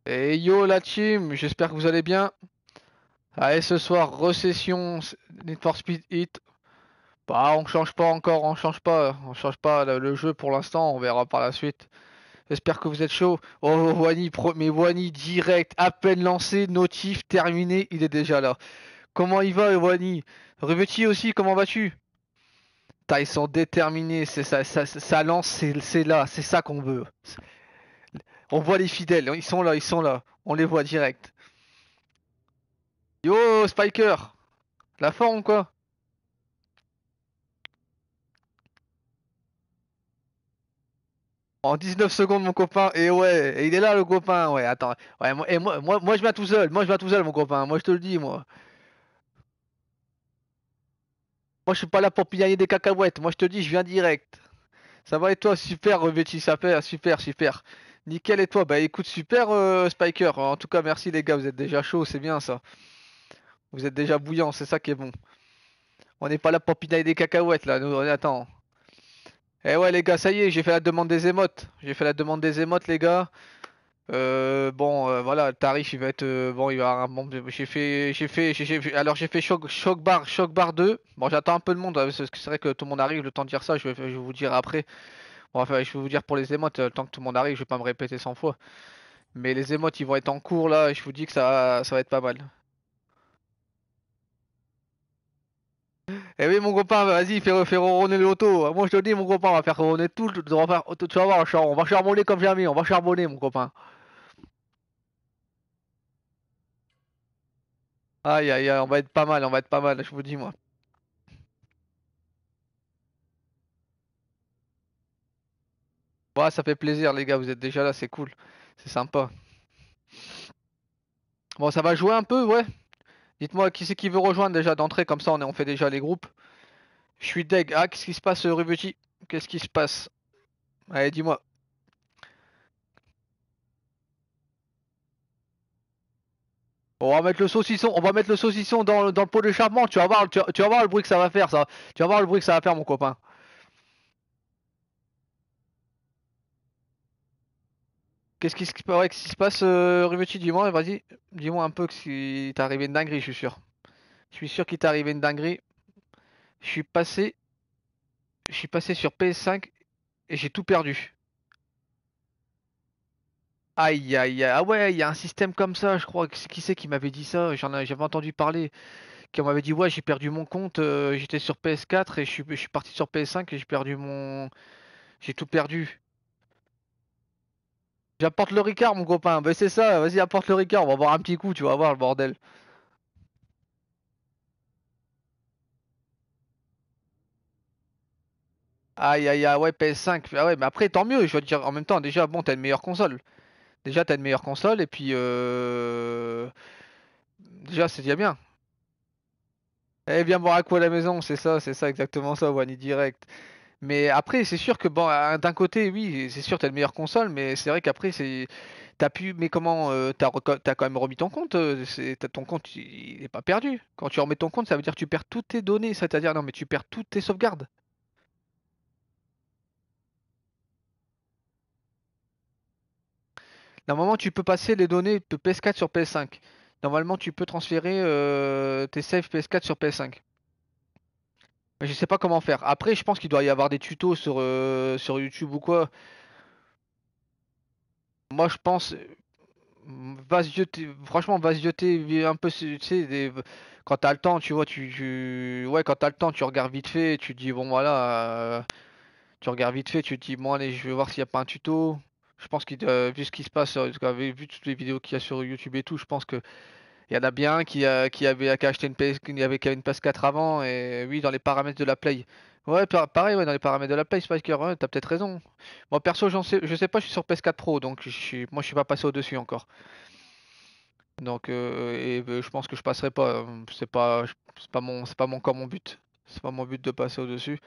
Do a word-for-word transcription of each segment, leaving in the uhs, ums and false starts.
Et yo la team, j'espère que vous allez bien. Allez, ce soir, recession Need for Speed Heat. Bah, on change pas encore, on change pas, on change pas le, le jeu pour l'instant, on verra par la suite. J'espère que vous êtes chaud. Oh, Wani, pro- mais Wani direct, à peine lancé, notif, terminé, il est déjà là. Comment il va, Wani? Reveti aussi, comment vas-tu? Putain, ils sont déterminés, c'est ça, ça, ça lance, c'est c'est là, c'est ça qu'on veut. On voit les fidèles, ils sont là, ils sont là, on les voit direct. Yo, Spiker! La forme quoi? En dix-neuf secondes mon copain, et ouais, et il est là le copain, ouais, attends. Ouais, moi, et moi, moi, moi je viens tout seul, moi je viens tout seul mon copain, moi je te le dis moi. Moi je suis pas là pour piller des cacahuètes, moi je te dis je viens direct. Ça va et toi? Super revêtu, ça fait super super. Nickel et toi? Bah écoute super euh, Spiker, en tout cas merci les gars, vous êtes déjà chaud, c'est bien ça. Vous êtes déjà bouillant, c'est ça qui est bon. On n'est pas là pour piller des cacahuètes là, nous, attends. Eh ouais les gars, ça y est, j'ai fait la demande des émotes. J'ai fait la demande des émotes les gars. Euh, bon, euh, voilà, le tarif il va être euh, bon, il va avoir un bon, j'ai fait, j'ai fait, j'ai j'ai- alors j'ai fait choc, choc bar, choc bar deux. Bon, j'attends un peu le monde hein, parce que c'est vrai que tout le monde arrive. Le temps de dire ça, je vais, je vais vous dire après. Bon, enfin, je vais vous dire pour les émotes, euh, le temps que tout le monde arrive, je vais pas me répéter cent fois. Mais les émotes, ils vont être en cours là, et je vous dis que ça, ça va être pas mal. Eh oui, mon copain, vas-y, fais, fais ronronner l'auto. Moi, je te dis, mon copain, on va faire ronronner tout. On va faire, tu vas voir, on va charbonner comme jamais. On va charbonner, mon copain. Aïe, aïe, aïe, on va être pas mal, on va être pas mal, je vous dis moi. Ouais, ça fait plaisir, les gars, vous êtes déjà là, c'est cool. C'est sympa. Bon, ça va jouer un peu, ouais. Dites-moi qui c'est qui veut rejoindre déjà d'entrée, comme ça on, est, on fait déjà les groupes. Je suis deg. Ah, qu'est-ce qui se passe, euh, Rubuti? Qu'est-ce qui se passe? Allez, dis-moi. On va mettre le saucisson, on va mettre le saucisson dans, le- dans le pot de charbon. Tu vas voir, tu, vas tu vas voir le bruit que ça va faire, ça. Tu vas voir le bruit que ça va faire, mon copain. Qu'est-ce qui, se- ouais, qu'est-ce qui se passe, euh, Rubuti? Dis-moi, vas-y. Dis-moi un peu que si t'est arrivé une dinguerie, je suis sûr. Je suis sûr qu'il t'est arrivé une dinguerie. Je suis passé, je suis passé sur P S cinq et j'ai tout perdu. Aïe aïe aïe. Ah ouais, il y a un système comme ça, je crois. Qui qui c'est qui m'avait dit ça? J'en ai- j'avais entendu parler. Qui m'avait dit ouais, j'ai perdu mon compte, euh, j'étais sur P S quatre et je suis, je suis parti sur P S cinq et j'ai perdu mon. J'ai tout perdu. J'apporte le Ricard, mon copain. Bah c'est ça, vas-y, apporte le Ricard, on va voir un petit coup, tu vas voir le bordel. Aïe aïe aïe, ouais, P S cinq. Ah ouais, mais après, tant mieux, je veux dire, en même temps, déjà, bon, t'as une meilleure console. Déjà, t'as une meilleure console et puis. Euh... Déjà, c'est déjà bien. Eh, viens boire un coup à la maison, c'est ça, c'est ça, exactement ça, Wani direct. Mais après, c'est sûr que bon, euh, d'un côté, oui, c'est sûr, t'as une meilleure console, mais c'est vrai qu'après, c'est, t'as pu, mais comment, euh, t'as, reco- t'as quand même remis ton compte, euh, c'est, t'as- ton compte, il il est pas perdu. Quand tu remets ton compte, ça veut dire que tu perds toutes tes données, c'est-à-dire, non, mais tu perds toutes tes sauvegardes. Normalement, tu peux passer les données de P S quatre sur P S cinq. Normalement, tu peux transférer euh, tes saves P S quatre sur P S cinq. Mais je sais pas comment faire. Après, je pense qu'il doit y avoir des tutos sur, euh, sur YouTube ou quoi. Moi, je pense, va se jeter, franchement, va se jeter un peu, tu sais, des- quand t'as le temps, tu vois, tu, tu- ouais, quand t'as le temps, tu regardes vite fait, tu te dis, bon, voilà, euh, tu regardes vite fait, tu te dis, bon, allez, je vais voir s'il n'y a pas un tuto. Je pense qu'il, euh, vu ce qui se passe, euh, parce qu'avec- vu toutes les vidéos qu'il y a sur YouTube et tout, je pense que il y en a bien un qui a, qui avait, qui a acheté une P S, qui avait qui avait une P S quatre avant, et oui, dans les paramètres de la Play. Ouais, par- pareil, ouais, dans les paramètres de la Play, Spiker, ouais, t'as peut-être raison. Moi, perso, j'en sais, je sais pas, je suis sur P S quatre Pro, donc je suis, moi, je suis pas passé au-dessus encore. Donc euh, et euh, je pense que je passerai pas. euh, C'est pas, c'est pas mon, c'est pas mon encore mon but. C'est pas mon but de passer au-dessus.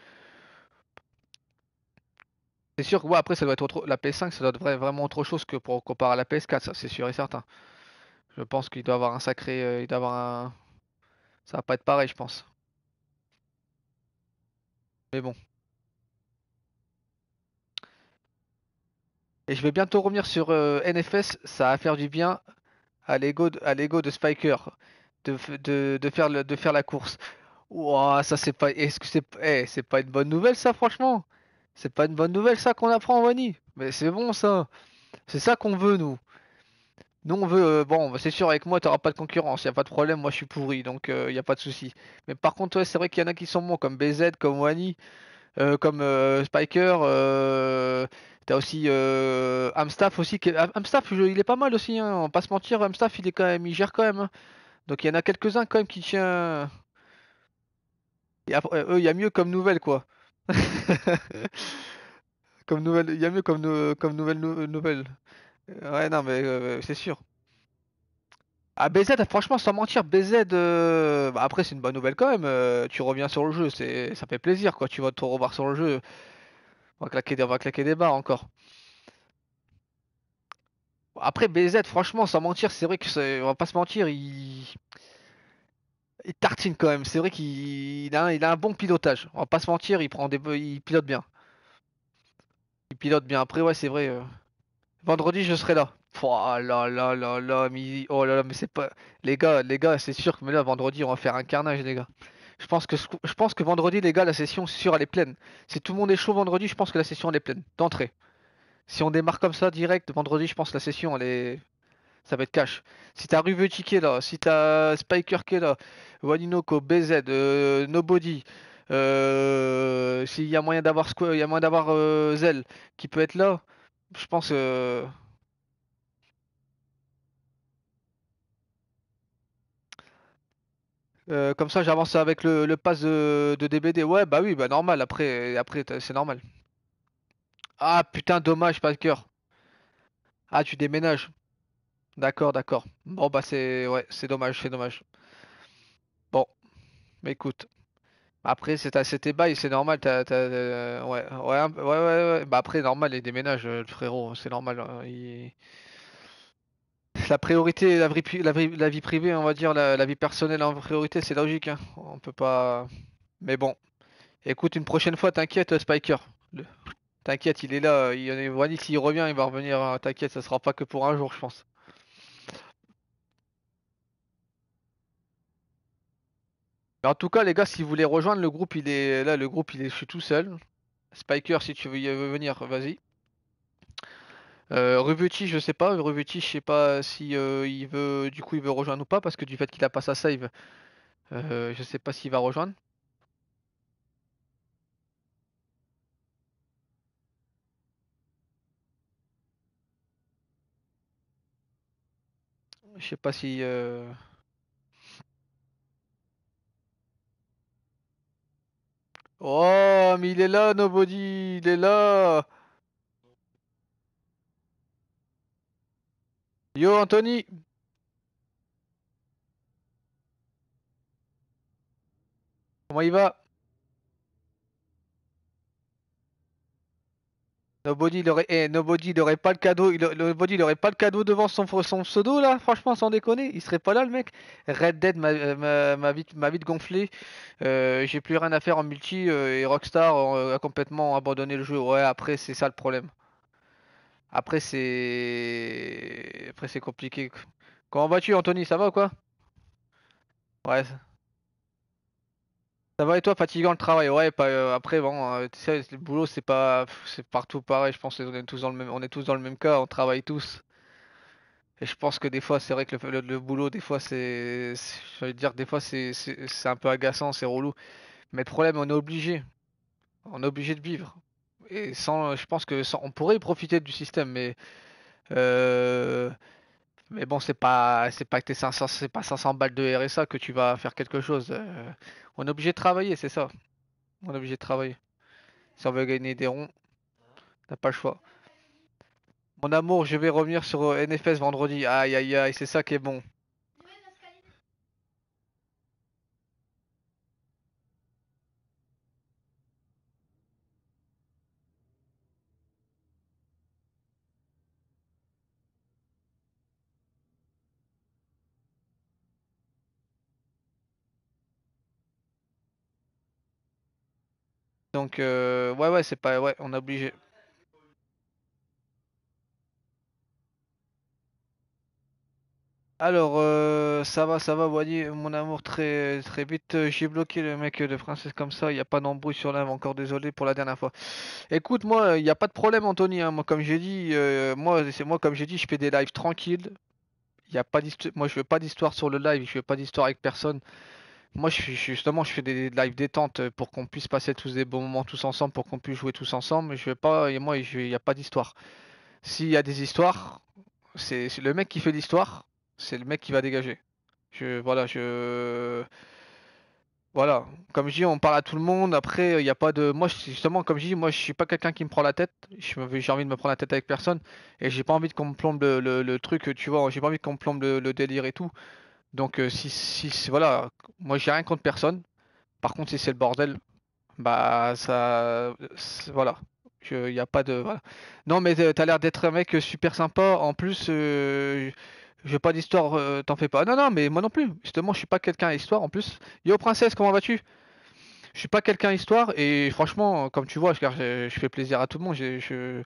C'est sûr que ouais, après ça doit être autre, la P S cinq, ça doit être vra- vraiment autre chose que pour comparer à la P S quatre, ça c'est sûr et certain. Je pense qu'il doit avoir un sacré, euh, il doit avoir un, ça va pas être pareil, je pense. Mais bon. Et je vais bientôt revenir sur euh, N F S, ça va faire du bien à l'ego de, à l'ego de Spiker de, f- de, de faire le- de faire la course. Ouah, ça c'est pas, est-ce que c'est, eh, c'est pas une bonne nouvelle ça franchement? C'est pas une bonne nouvelle ça qu'on apprend Wani. Mais c'est bon ça, c'est ça qu'on veut nous. Nous on veut, euh, bon, bah, c'est sûr avec moi t'auras pas de concurrence, y a pas de problème, moi je suis pourri donc euh, y a pas de souci. Mais par contre ouais, c'est vrai qu'il y en a qui sont bons comme B Z, comme Wani, euh, comme euh, Spiker. Euh, t'as aussi euh, Amstaff aussi. Qui est- Am- Amstaff je- il est pas mal aussi, hein, on va pas se mentir, Amstaff il est quand même, il gère quand même, hein. Donc il y en a quelques-uns quand même qui tient. Et après, eux, il y a mieux comme nouvelle quoi. Comme nouvelle, il y a mieux comme, nou- comme nouvelle nou- nouvelle. Ouais, non, mais euh, c'est sûr. Ah, B Z, franchement, sans mentir, B Z, euh, bah, après, c'est une bonne nouvelle quand même. Euh, tu reviens sur le jeu, c'est, ça fait plaisir quoi. Tu vas te revoir sur le jeu. On va claquer des, on va claquer des barres encore. Après, B Z, franchement, sans mentir, c'est vrai que c'est, on va pas se mentir, il, il tartine quand même. C'est vrai qu'il il a, un- il a un bon pilotage. On va pas se mentir, il prend des, il pilote bien. Il pilote bien. Après, ouais, c'est vrai. euh, Vendredi, je serai là. Oh là là là là, mais, oh là là, mais c'est pas. Les gars, les gars, c'est sûr que mais là, vendredi, on va faire un carnage, les gars. Je pense que, je pense que vendredi, les gars, la session, c'est sûr, elle est pleine. Si tout le monde est chaud vendredi, je pense que la session, elle est pleine. D'entrée. Si on démarre comme ça, direct, vendredi, je pense que la session, elle est. Ça va être cash. Si t'as Ruveti qui est là, si t'as Spiker qui est là, Waninoko, B Z, euh, Nobody, euh, s'il y a moyen d'avoir Squ- il y a moyen d'avoir euh, Zell qui peut être là, je pense. euh, Euh, comme ça, j'avance avec le, le pass de, de D B D. Ouais, bah oui, bah normal. Après, après, t'as- c'est normal. Ah putain, dommage, pas de cœur. Ah, tu déménages. D'accord, d'accord. Bon bah c'est, ouais, c'est dommage, c'est dommage. Bon, mais écoute. Après, c'est ta- c'était bail, c'est normal. T'as, t'as, euh, ouais, ouais, un- ouais, ouais, ouais. Bah après, normal, les déménages, euh, le frérot, c'est normal, hein, il- La priorité, la vie, pri- la vie, la vie privée, on va dire, la, la vie personnelle en priorité, c'est logique, hein. On peut pas. Mais bon, écoute, une prochaine fois, t'inquiète, Spiker. T'inquiète, il est là. Il, Wally, s'il revient, il va revenir, hein. T'inquiète, ça sera pas que pour un jour, je pense. Mais en tout cas, les gars, si vous voulez rejoindre le groupe, il est là. Le groupe, il est, je suis tout seul. Spiker, si tu veux y venir, vas-y. Euh, Rebuti, je sais pas. Rebuti, je sais pas si euh, il veut, du coup, il veut rejoindre ou pas, parce que du fait qu'il a pas sa save, euh, je sais pas s'il va rejoindre. Je sais pas si. euh, Oh, mais il est là, Nobody, il est là. Yo, Anthony, comment il va? Nobody, il aurait, eh, Nobody, il aurait pas le cadeau, il, a- Nobody, il aurait pas le cadeau devant son, son pseudo là, franchement, sans déconner, il serait pas là le mec. Red Dead m'a euh, m'a- m'a vite, m'a vite gonflé, euh, j'ai plus rien à faire en multi euh, et Rockstar euh, a complètement abandonné le jeu. Ouais, après c'est ça le problème. Après c'est, après c'est compliqué. Comment vas-tu, Anthony? Ça va ou quoi? Ouais, ça ça va et toi, fatigant le travail? Ouais, pas, euh, après bon, euh, tu sais, le boulot c'est pas, c'est partout pareil. Je pense qu'on est tous dans le même, on est tous dans le même cas, on travaille tous. Et je pense que des fois, c'est vrai que le, le- le boulot, des fois, c'est, c'est- je vais dire, des fois, c'est, c'est, c'est un peu agaçant, c'est relou. Mais le problème, on est obligé, on est obligé de vivre. Et sans, je pense que sans, on pourrait profiter du système, mais, euh, mais bon, c'est pas, c'est pas que t'es cinq cents, c'est pas cinq cents balles de R S A que tu vas faire quelque chose. Euh, on est obligé de travailler, c'est ça. On est obligé de travailler. Si on veut gagner des ronds, t'as pas le choix. Mon amour, je vais revenir sur euh, N F S vendredi. Aïe, aïe, aïe, c'est ça qui est bon. Donc, euh, ouais, ouais, c'est pas, ouais, on est obligé. Alors, euh, ça va, ça va, Wally, mon amour, très, très vite. euh, J'ai bloqué le mec de Princesse comme ça. Il n'y a pas d'embrouille sur live, encore désolé pour la dernière fois. Écoute, moi, il n'y a pas de problème, Anthony, hein. Moi, comme j'ai dit, euh, moi, c'est moi, comme j'ai dit, je fais des lives tranquilles. Il y a pas d'histoire. Moi, je veux pas d'histoire sur le live. Je veux pas d'histoire avec personne. Moi, je suis je suis- justement, je fais des lives détente euh, pour qu'on puisse passer tous des bons moments tous ensemble, pour qu'on puisse jouer tous ensemble. Je veux pas, et moi, je- il n'y a pas d'histoire. S'il y a des histoires, c'est c'est le mec qui fait l'histoire, c'est le mec qui va dégager. Je, voilà, je, voilà. Comme je dis, on parle à tout le monde. Après, il n'y a pas de, moi, je- justement, comme je dis, moi, je suis pas quelqu'un qui me prend la tête. Je me- J'ai envie de me prendre la tête avec personne, et j'ai pas envie qu'on me plombe le, le, le truc, tu vois. J'ai pas envie qu'on me plombe le, le délire et tout. Donc, euh, si, si, si- voilà, moi, j'ai rien contre personne. Par contre, si c'est le bordel, bah, ça, c'est- voilà. Il n'y a pas de, voilà. Non, mais euh, t'as l'air d'être un mec euh, super sympa. En plus, euh, je veux pas d'histoire, euh, t'en fais pas. Non, non, mais moi non plus. Justement, je suis pas quelqu'un à histoire en plus. Yo, princesse, comment vas-tu? Je suis pas quelqu'un à histoire et franchement, comme tu vois, je, je, je fais plaisir à tout le monde. Je, je-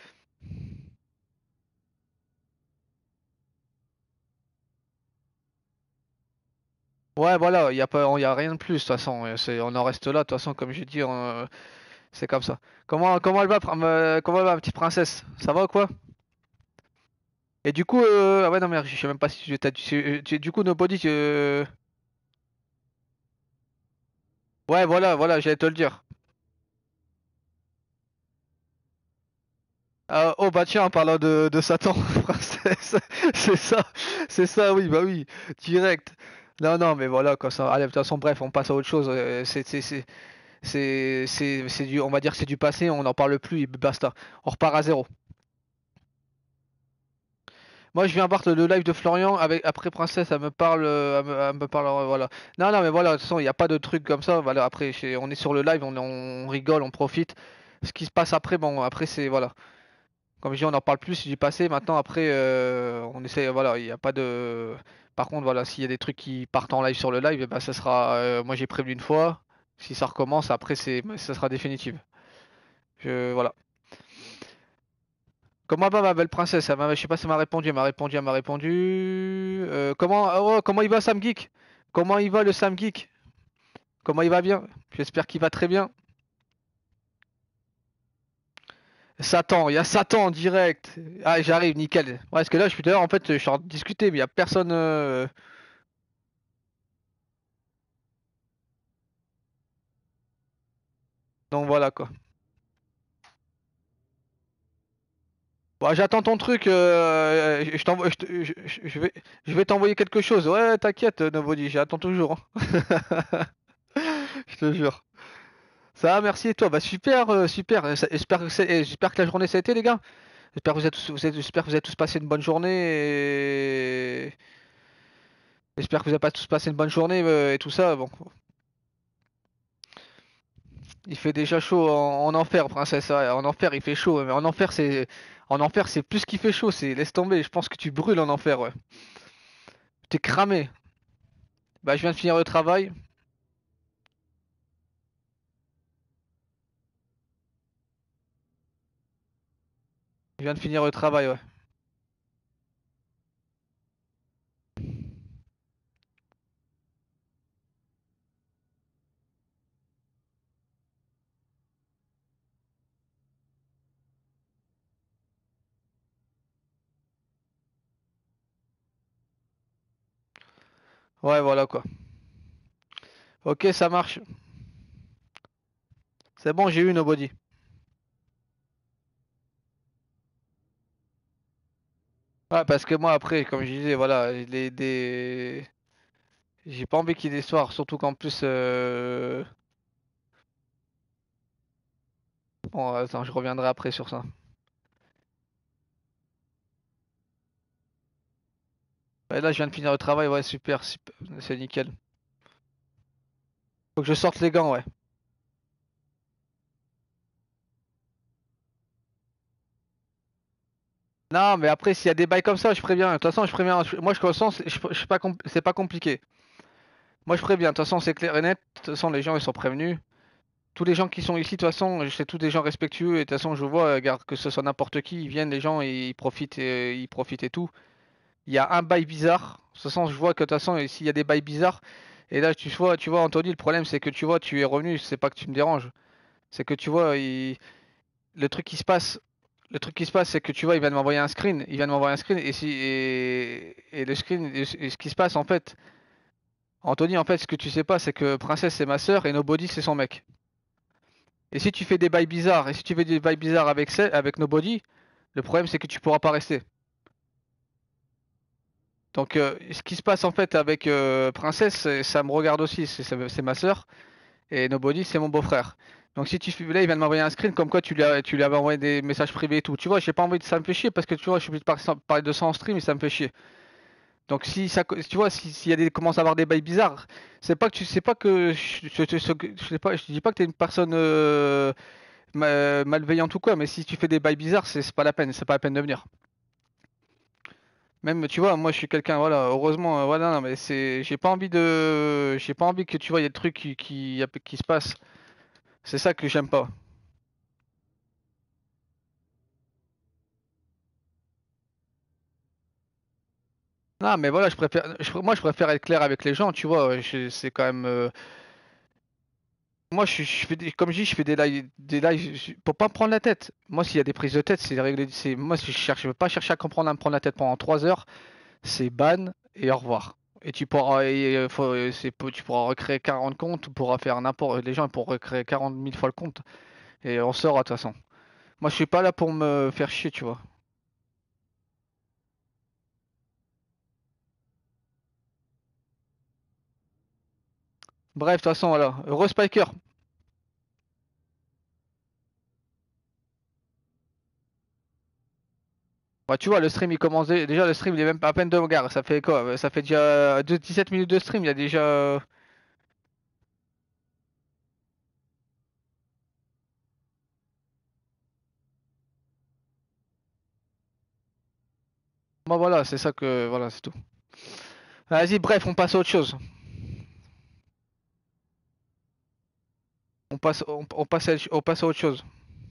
Ouais, voilà, il y a pas, il y a rien de plus. De toute façon, euh, c'est, on en reste là. De toute façon, comme j'ai dit, euh, c'est comme ça. Comment, comment elle va, pr- ma- comment elle va, ma petite princesse? Ça va ou quoi? Et du coup, euh, ah ouais, non, mais je sais même pas si tu t'as tu- tu- du coup, Nobody, tu- ouais, voilà, voilà, j'allais te le dire. Ah, oh, bah tiens, en parlant de, de Satan, princesse, c'est ça, c'est ça, oui, bah oui, direct. Non, non, mais voilà, quoi, ça, allez, de toute façon, bref, on passe à autre chose. euh, C'est, c'est, c'est, c'est, c'est, c'est du, on va dire, que c'est du passé, on n'en parle plus, et basta. On repart à zéro. Moi, je viens voir le, le live de Florian avec après Princesse, elle me parle, euh, elle me, elle me parle, euh, voilà. Non, non, mais voilà, de toute façon, il n'y a pas de truc comme ça. Voilà, après, c'est- on est sur le live, on, on rigole, on profite. Ce qui se passe après, bon, après, c'est voilà. Comme je dis, on en parle plus c'est du passé. Maintenant, après, euh, on essaie, voilà, il n'y a pas de. Par contre, voilà, s'il y a des trucs qui partent en live sur le live, eh ben, ça sera. euh, moi, j'ai prévenu une fois. Si ça recommence, après, c'est, ça sera définitif. Je, voilà. Comment va ma belle princesse? Elle m'a- je sais pas si elle m'a répondu, elle m'a répondu, elle m'a répondu. Euh, comment, ah ouais, comment il va Sam Geek? Comment il va le Sam Geek? Comment il va bien? J'espère qu'il va très bien. Satan, il y a Satan en direct. Ah, j'arrive, nickel. Ouais, parce que là, je suis dehors, en fait, je suis en train de discuter, mais il y a personne. euh, Donc voilà quoi. Bon, j'attends ton truc. euh, Je t'envoie, je, te- je- je- je vais, je vais t'envoyer quelque chose. Ouais, t'inquiète, Nobody, j'attends toujours, hein. Je te jure. Ça va, merci et toi? Bah super, euh, super. Euh, ça- J'espère que c'est- eh, j'espère que la journée ça a été les gars. J'espère que vous êtes tous, vous êtes- j'espère que vous avez tous passé une bonne journée et j'espère que vous avez pas tous passé une bonne journée euh, et tout ça. Bon, il fait déjà chaud en, en enfer, princesse. Ouais, en enfer, il fait chaud. Mais en enfer, c'est, en enfer, c'est plus qu'il fait chaud. C'est laisse tomber. Je pense que tu brûles en enfer. Ouais. T'es cramé. Bah, je viens de finir le travail. Je viens de finir le travail. Ouais. Ouais, voilà quoi. Ok, ça marche. C'est bon, j'ai eu Nobody. Ouais, parce que moi après, comme je disais, voilà, les des, j'ai pas envie qu'il y ait des soirs, surtout qu'en plus, euh... bon, attends, je reviendrai après sur ça. Ouais, là, je viens de finir le travail, ouais, super, super, c'est nickel. Faut que je sorte les gants, ouais. Non, mais après, s'il y a des bails comme ça, je préviens. De toute façon, je préviens. Je- Moi, je ressens, je, je sais pas, compl- c'est pas compliqué. Moi, je préviens. De toute façon, c'est clair et net. De toute façon, les gens, ils sont prévenus. Tous les gens qui sont ici, de toute façon, c'est tous des gens respectueux. Et de toute façon, je vois, regarde, que ce soit n'importe qui, ils viennent, les gens, et ils profitent, et, ils profitent et tout. Il y a un bail bizarre. De toute façon, je vois que de toute façon, s'il y a des bails bizarres, et là, tu vois, tu vois, Anthony, le problème, c'est que tu vois, tu es revenu, c'est pas que tu me déranges. C'est que tu vois, il- le truc qui se passe, le truc qui se passe, c'est que tu vois, il vient de m'envoyer un screen, il vient de m'envoyer un screen, et si, et, et le screen, et ce et ce qui se passe, en fait, Anthony, en fait, ce que tu sais pas, c'est que Princesse, c'est ma sœur, et Nobody, c'est son mec. Et si tu fais des bails bizarres, et si tu fais des bails bizarres avec, ce- avec Nobody, le problème, c'est que tu pourras pas rester. Donc, euh, ce qui se passe en fait avec euh, Princesse, c'est- ça me regarde aussi. C'est c'est- c'est ma sœur et Nobody, c'est mon beau-frère. Donc, si tu fais- là, il vient de m'envoyer un screen comme quoi tu lui, as- tu lui avais envoyé des messages privés et tout. Tu vois, j'ai pas envie de ça me fait chier parce que tu vois, je suis obligé de par- parler de ça en stream et ça me fait chier. Donc, si ça, co- tu vois, si- s'il y a des commence à avoir des bails bizarres, c'est pas que tu sais pas que je, je, je- je- je sais pas, je te dis pas que t'es une personne euh, ma- malveillante ou quoi, mais si tu fais des bails bizarres, c'est c'est pas la peine, c'est pas la peine de venir. Même, tu vois, moi je suis quelqu'un, voilà, heureusement, euh, voilà, non, mais c'est, j'ai pas envie de, j'ai pas envie que tu vois, il y a des trucs qui, qui, qui se passent. C'est ça que j'aime pas. Non, mais voilà, je préfère, je- moi je préfère être clair avec les gens, tu vois, je- c'est quand même, euh, moi je, suis- je fais des, comme je dis, je fais des lives, des lives je- pour pas me prendre la tête. Moi, s'il y a des prises de tête, c'est régler, c'est, moi si je cherche, je veux pas chercher à comprendre, à me prendre la tête pendant trois heures, c'est ban et au revoir. Et tu pourras, et, euh, faut- euh, c'est, tu pourras recréer quarante comptes, tu pourras faire n'importe, les gens ils pourront recréer quarante mille fois le compte. Et on sort de toute façon. Moi, je suis pas là pour me faire chier, tu vois. Bref, de toute façon, voilà. Heureux Spiker. Bah, tu vois, le stream, il commence dé- déjà. Le stream, il est même pas à peine de regard. Ça fait quoi? Ça fait déjà deux- dix-sept minutes de stream. Il y a déjà. Bah, voilà, c'est ça que. Voilà, c'est tout. Vas-y, bref, on passe à autre chose. On passe, on, on passe, à, on passe à autre chose.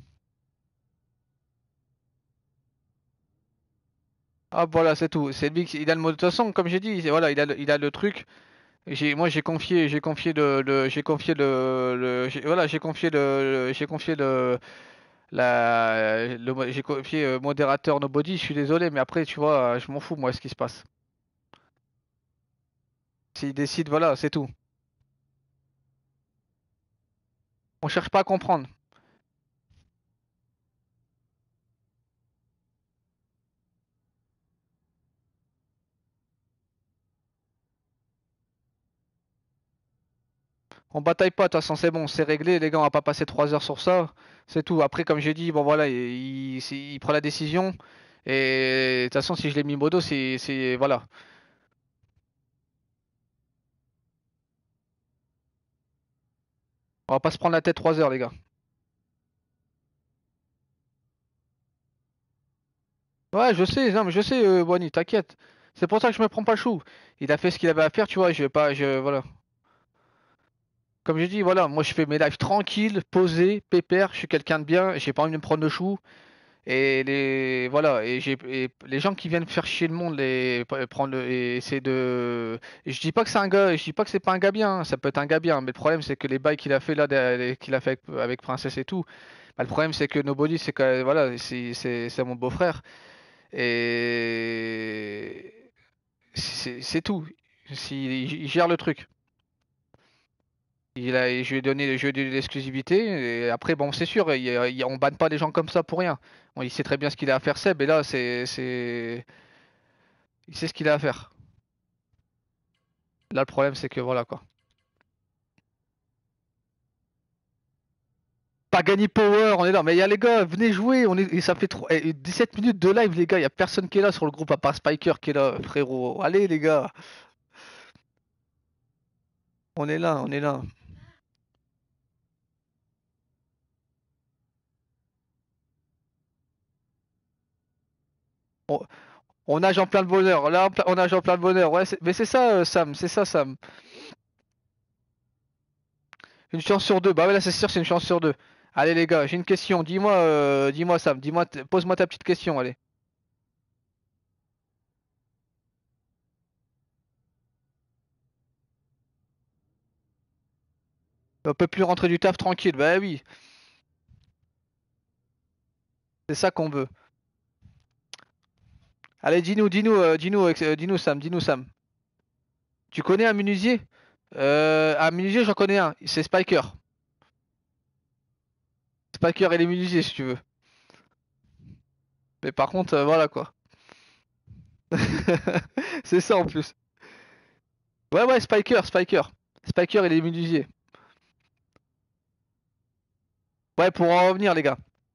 Ah, voilà, c'est tout. C'est lui qui. Il a le mot. De toute façon, comme j'ai dit, voilà, il a, le- il a le truc. J'ai, moi, j'ai confié, j'ai confié le, le- j'ai confié le, le- j'ai- voilà, j'ai confié le, le- j'ai confié le, La, le mo- j'ai copié euh, modérateur Nobody, je suis désolé, mais après, tu vois, euh, je m'en fous, moi, ce qui se passe. S'il décide, voilà, c'est tout. On cherche pas à comprendre. On bataille pas, de toute façon, c'est bon, c'est réglé, les gars, on va pas passer trois heures sur ça. C'est tout. Après, comme j'ai dit, bon, voilà, il, il, c'est- il prend la décision. Et de toute façon, si je l'ai mis modo, c'est, c'est, voilà. On va pas se prendre la tête trois heures, les gars. Ouais, je sais, non, mais je sais, euh, Bonnie, t'inquiète. C'est pour ça que je me prends pas le chou. Il a fait ce qu'il avait à faire, tu vois, je vais pas, je, voilà. Comme j'ai dit, voilà, moi je fais mes lives tranquilles, posés, pépère, je suis quelqu'un de bien, j'ai pas envie de me prendre le chou. Et les voilà, et j'ai et les gens qui viennent faire chier le monde, les prendre le, et essayer de. Et je dis pas que c'est un gars, je dis pas que c'est pas un gars bien, hein, ça peut être un gars bien, mais le problème c'est que les bails qu'il a fait là, des- qu'il a fait avec, avec Princesse et tout, bah, le problème c'est que Nobody c'est que voilà, c'est c'est c'est mon beau-frère et c'est c'est tout. S'il il gère le truc. Il a, je lui ai donné, je lui ai donné l'exclusivité. Et après, bon, c'est sûr, il y a- il y a- on banne pas des gens comme ça pour rien. Bon, il sait très bien ce qu'il a à faire, Seb, et là, c'est, c'est, il sait ce qu'il a à faire. Là, le problème, c'est que voilà quoi. Pagani Power, on est là. Mais il y a les gars, venez jouer. On est, et ça fait trop, eh, dix-sept minutes de live, les gars. Il y a personne qui est là sur le groupe à part Spiker qui est là, frérot. Allez, les gars, on est là, on est là. On, on nage en plein de bonheur. Là, en plein- on nage en plein de bonheur. Ouais, c'est- mais c'est ça, euh, Sam. C'est ça, Sam. Une chance sur deux. Bah ouais, là, c'est sûr, c'est une chance sur deux. Allez, les gars, j'ai une question. Dis-moi, euh, dis-moi, Sam. Dis-moi, t- pose-moi ta petite question. Allez. On peut plus rentrer du taf tranquille. Bah oui, c'est ça qu'on veut. Allez, dis-nous, dis-nous, euh, dis-nous, euh, dis-nous Sam, dis-nous Sam. Tu connais un menuisier? Euh, un menuisier, j'en connais un. C'est Spiker. Spiker et les menuisiers, si tu veux. Mais par contre, euh, voilà quoi. C'est ça en plus. Ouais, ouais, Spiker, Spiker. Spiker et les menuisiers. Ouais, pour en revenir, les gars.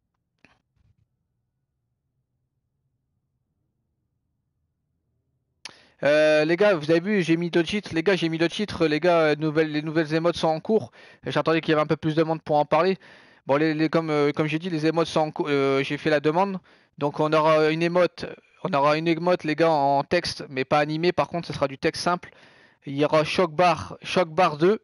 Euh, les gars, vous avez vu, j'ai mis d'autres titres. Les gars, j'ai mis d'autres titres. Les gars, euh, nouvelles, les nouvelles émotes sont en cours. J'attendais qu'il y avait un peu plus de monde pour en parler. Bon, les, les- comme, euh, comme j'ai dit, les émotes sont en cours. Euh, j'ai fait la demande. Donc, on aura une émote. On aura une émote, les gars, en texte, mais pas animé. Par contre, ce sera du texte simple. Il y aura Shock Bar, Shock Bar deux.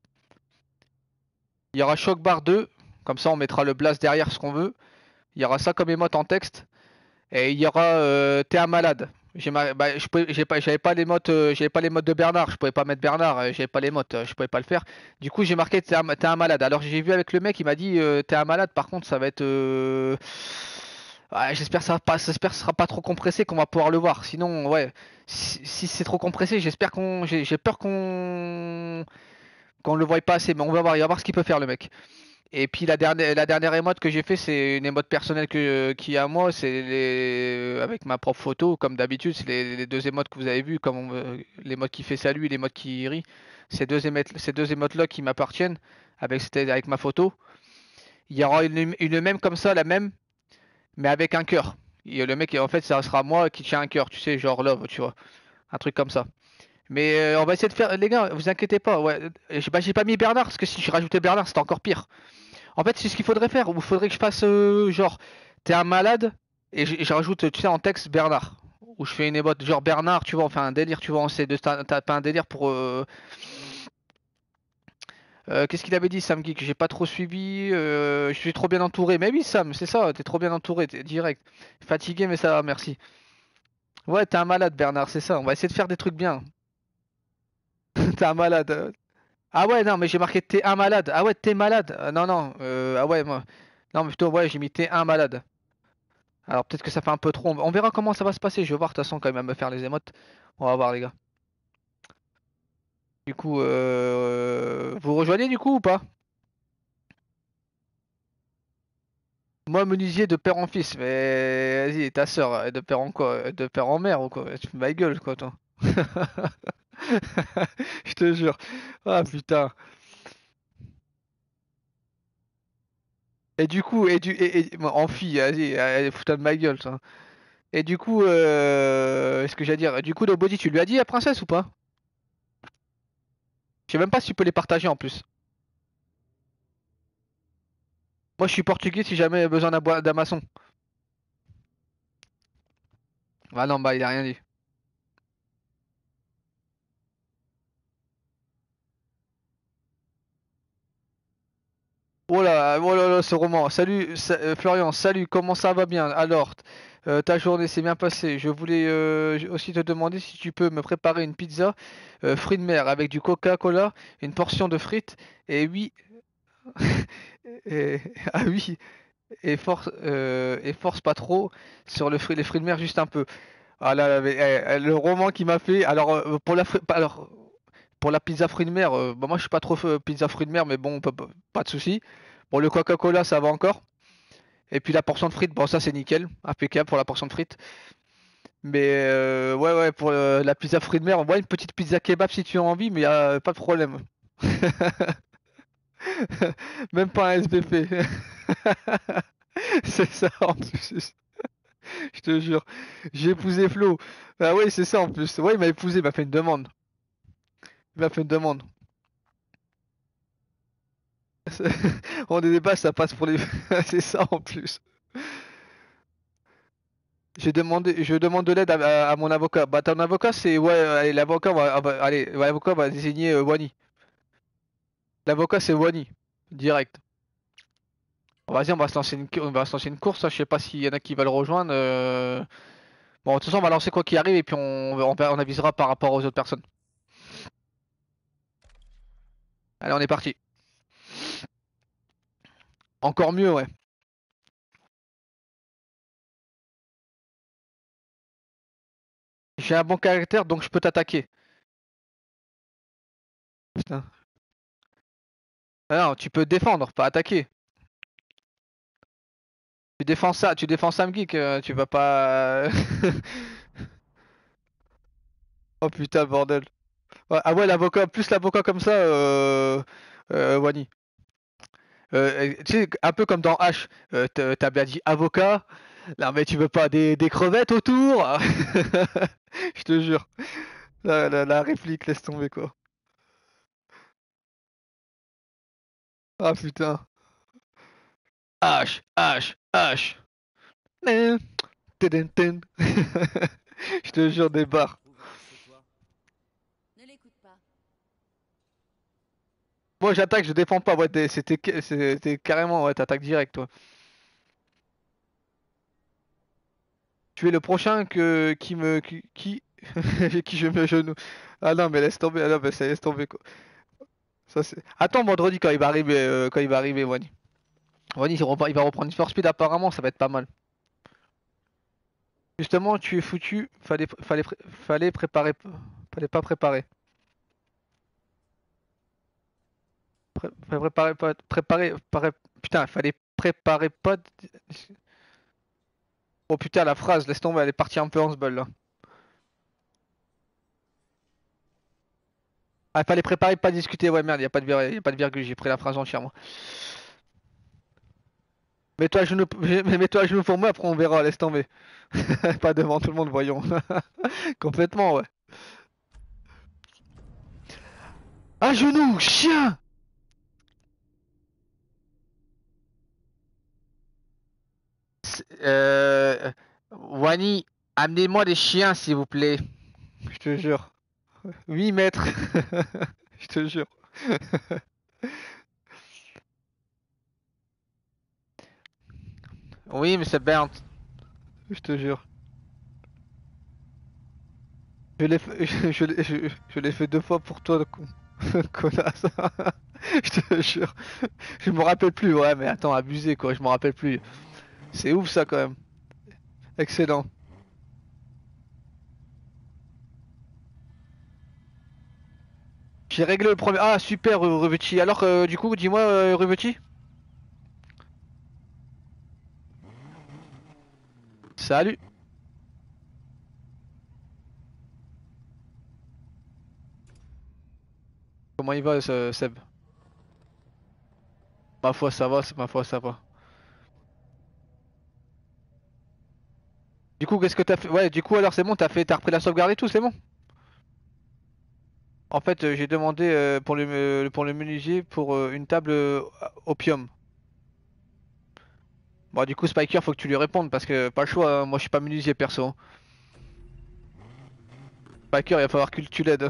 Il y aura Shock Bar deux. Comme ça, on mettra le blast derrière ce qu'on veut. Il y aura ça comme émote en texte. Et il y aura euh, T'es un malade. J'ai ma- bah, je pouvais- j'ai pas, j'avais pas les modes, euh, j'avais pas les modes de Bernard. Je pouvais pas mettre Bernard. euh, J'avais pas les modes. euh, Je pouvais pas le faire. Du coup, j'ai marqué T'es un, t'es un malade. Alors j'ai vu avec le mec, il m'a dit euh, T'es un malade. Par contre, ça va être. euh, ouais, j'espère que ça va pas, j'espère que ce sera pas trop compressé qu'on va pouvoir le voir. Sinon, ouais. Si, si c'est trop compressé, j'espère qu'on, j'ai j'ai peur qu'on qu'on le voie pas assez. Mais on va voir. Il va voir ce qu'il peut faire le mec. Et puis la dernière, la dernière émote que j'ai fait, c'est une émote personnelle que, qui est à moi, c'est les, avec ma propre photo, comme d'habitude, c'est les, les deux émotes que vous avez vues, comme on, euh, l'émote qui fait salut et l'émote qui rit. Ces deux émotes, ces deux émotes-là qui m'appartiennent, avec, c'était avec ma photo. Il y aura une, une même comme ça, la même, mais avec un cœur. Et le mec, en fait, ça sera moi qui tient un cœur, tu sais, genre love, tu vois, un truc comme ça. Mais euh, on va essayer de faire, les gars, vous inquiétez pas, ouais. J'ai bah, j'ai pas mis Bernard, parce que si je rajoutais Bernard, c'était encore pire. En fait, c'est ce qu'il faudrait faire. Il faudrait que je fasse euh, genre, t'es un malade et je, je rajoute, tu sais, en texte Bernard. Ou je fais une émote genre Bernard, tu vois, on fait un délire, tu vois, on essaie de ta- taper un délire pour. euh, euh, qu'est-ce qu'il avait dit, Sam Geek? J'ai pas trop suivi. euh, je suis trop bien entouré. Mais oui, Sam, c'est ça, t'es trop bien entouré, t'es direct. Fatigué, mais ça va, merci. Ouais, t'es un malade, Bernard, c'est ça. On va essayer de faire des trucs bien. T'es un malade. euh. Ah ouais, non, mais j'ai marqué t'es un malade. Ah ouais, t'es malade. Euh, non, non. euh, ah ouais, moi. Non, mais plutôt, ouais, j'ai mis t'es un malade. Alors peut-être que ça fait un peu trop. On verra comment ça va se passer. Je vais voir de toute façon quand même à me faire les émotes. On va voir les gars. Du coup, euh... vous rejoignez du coup ou pas? Moi, menuisier de père en fils. Mais vas-y, ta sœur, euh, de père en quoi? euh, De père en mère ou quoi? Tu fais ma gueule quoi, toi. Je te jure. Ah putain. Et du coup, et du, et, et- moi, en fille, vas-y, allez, fous-toi de ma gueule, toi. Et du coup, euh... ce que j'allais dire, du coup, Nobody, tu lui as dit la princesse ou pas? Je sais même pas si tu peux les partager en plus. Moi, je suis portugais si jamais besoin d'un boi- d'un maçon. Ah non, bah il a rien dit. Oh là, oh là là, ce roman. Salut, sa- euh, Florian, salut, comment ça va bien? Alors, euh, ta journée s'est bien passée. Je voulais euh, j- aussi te demander si tu peux me préparer une pizza euh, fruits de mer avec du Coca-Cola, une portion de frites, et oui, et, ah oui, et force, euh, et force pas trop sur le fruit, les fruits de mer, juste un peu. Ah là là, mais, eh, eh, le roman qui m'a fait. Alors, euh, pour la, fri- pas- alors, pour la pizza fruits de mer, euh, bah, moi je suis pas trop euh, pizza fruits de mer, mais bon, pas, pas pas de souci. Bon, le Coca-Cola, ça va encore. Et puis la portion de frites, bon, ça c'est nickel, impeccable pour la portion de frites. Mais euh, ouais, ouais, pour euh, la pizza fruits de mer, on voit une petite pizza kebab si tu as envie, mais euh, pas de problème. Même pas un S B P. C'est ça en plus. Je te jure. J'ai épousé Flo. Ah oui, c'est ça en plus. Ouais, il m'a épousé, il m'a fait une demande. Il m'a fait une demande. On est des bases, ça passe pour les. C'est ça en plus. J'ai demandé, je demande de l'aide à, à- à mon avocat. Bah ton avocat c'est ouais, allez, l'avocat va, ah bah, allez, ouais, l'avocat va désigner euh, Wani. L'avocat c'est Wani, direct. Bon, vas-y, on va se lancer une, on va se lancer une course. Hein. Je sais pas s'il y en a qui va le rejoindre. euh. Bon, de toute façon, on va lancer quoi qu'il arrive et puis on, on, on avisera par rapport aux autres personnes. Allez, on est parti. Encore mieux, ouais. J'ai un bon caractère, donc je peux t'attaquer. Putain. Ah non, tu peux défendre, pas attaquer. Tu défends ça, tu défends Sam Geek, euh, tu vas pas. Oh putain, bordel. Ouais, ah ouais, l'avocat, plus l'avocat comme ça, euh, euh, Wani. Euh, tu sais, un peu comme dans H, euh, t'as t'as bien dit avocat, là mais tu veux pas des, des crevettes autour? Je te jure. La, la, la réplique, laisse tomber quoi. Ah putain. H, H, H. Nen, teden, ten. Je te jure des barres. Ne l'écoute pas. Moi j'attaque, je défends pas. Ouais, t'es- c'était c'était carrément, ouais, t'attaques direct toi. Tu es le prochain que qui me qui qui, qui je me genou. Ah non mais laisse tomber, ah non mais ça laisse tomber quoi. Ça c'est. Attends vendredi quand il va arriver, euh, quand il va arriver Wani. Wani il repart- il va reprendre Need Speed apparemment, ça va être pas mal. Justement tu es foutu, fallait fallait pré- fallait préparer, fallait pas préparer. Pré- fallait préparer pas préparer, préparer- putain fallait préparer pas. de- Oh putain la phrase, laisse tomber, elle est partie un peu en ce bol là. Ah fallait préparer pas discuter, ouais merde, y a pas de vir- y a pas de virgule, j'ai pris la phrase entière moi. Mets-toi à genoux, mets-toi à genoux pour moi, après on verra, laisse tomber. Pas devant tout le monde, voyons. Complètement, ouais. À genoux, chien! C'est- Euh... Wani, amenez-moi des chiens, s'il vous plaît. Je te jure. huit mètres. Je te jure. Oui, mais c'est Bernd. Je te jure. Je l'ai fait, je, je l'ai je- je l'ai fait deux fois pour toi, con. Connasse. Je te jure. Je me rappelle plus, ouais, mais attends, abusé quoi, je me rappelle plus. C'est ouf ça quand même. Excellent. J'ai réglé le premier. Ah super euh, Ruvuti. Alors euh, du coup dis-moi euh, Ruvuti. Salut. Comment il va ce Seb? Ma foi ça va, c'est ma foi ça va. Du coup qu'est-ce que t'as fait? Ouais du coup alors c'est bon, t'as fait t'as repris la sauvegarde et tout, c'est bon? En fait euh, j'ai demandé euh, pour le euh, pour le menuisier pour euh, une table euh, opium. Bon du coup Spiker faut que tu lui répondes parce que pas le choix, hein, moi je suis pas menuisier perso, hein. Spiker il va falloir que tu l'aides.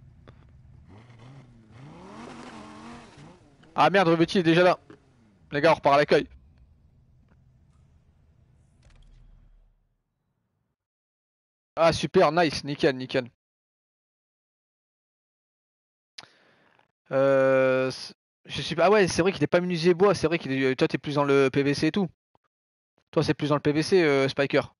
Ah merde Ruvuti est déjà là. Les gars on repart à l'accueil. Ah super nice, nickel nickel. Euh, c- je suis pas. Ah ouais, c'est vrai qu'il est pas menuisier bois. C'est vrai qu'il est. Toi, t'es plus dans le P V C et tout. Toi, c'est plus dans le P V C, euh, Spiker.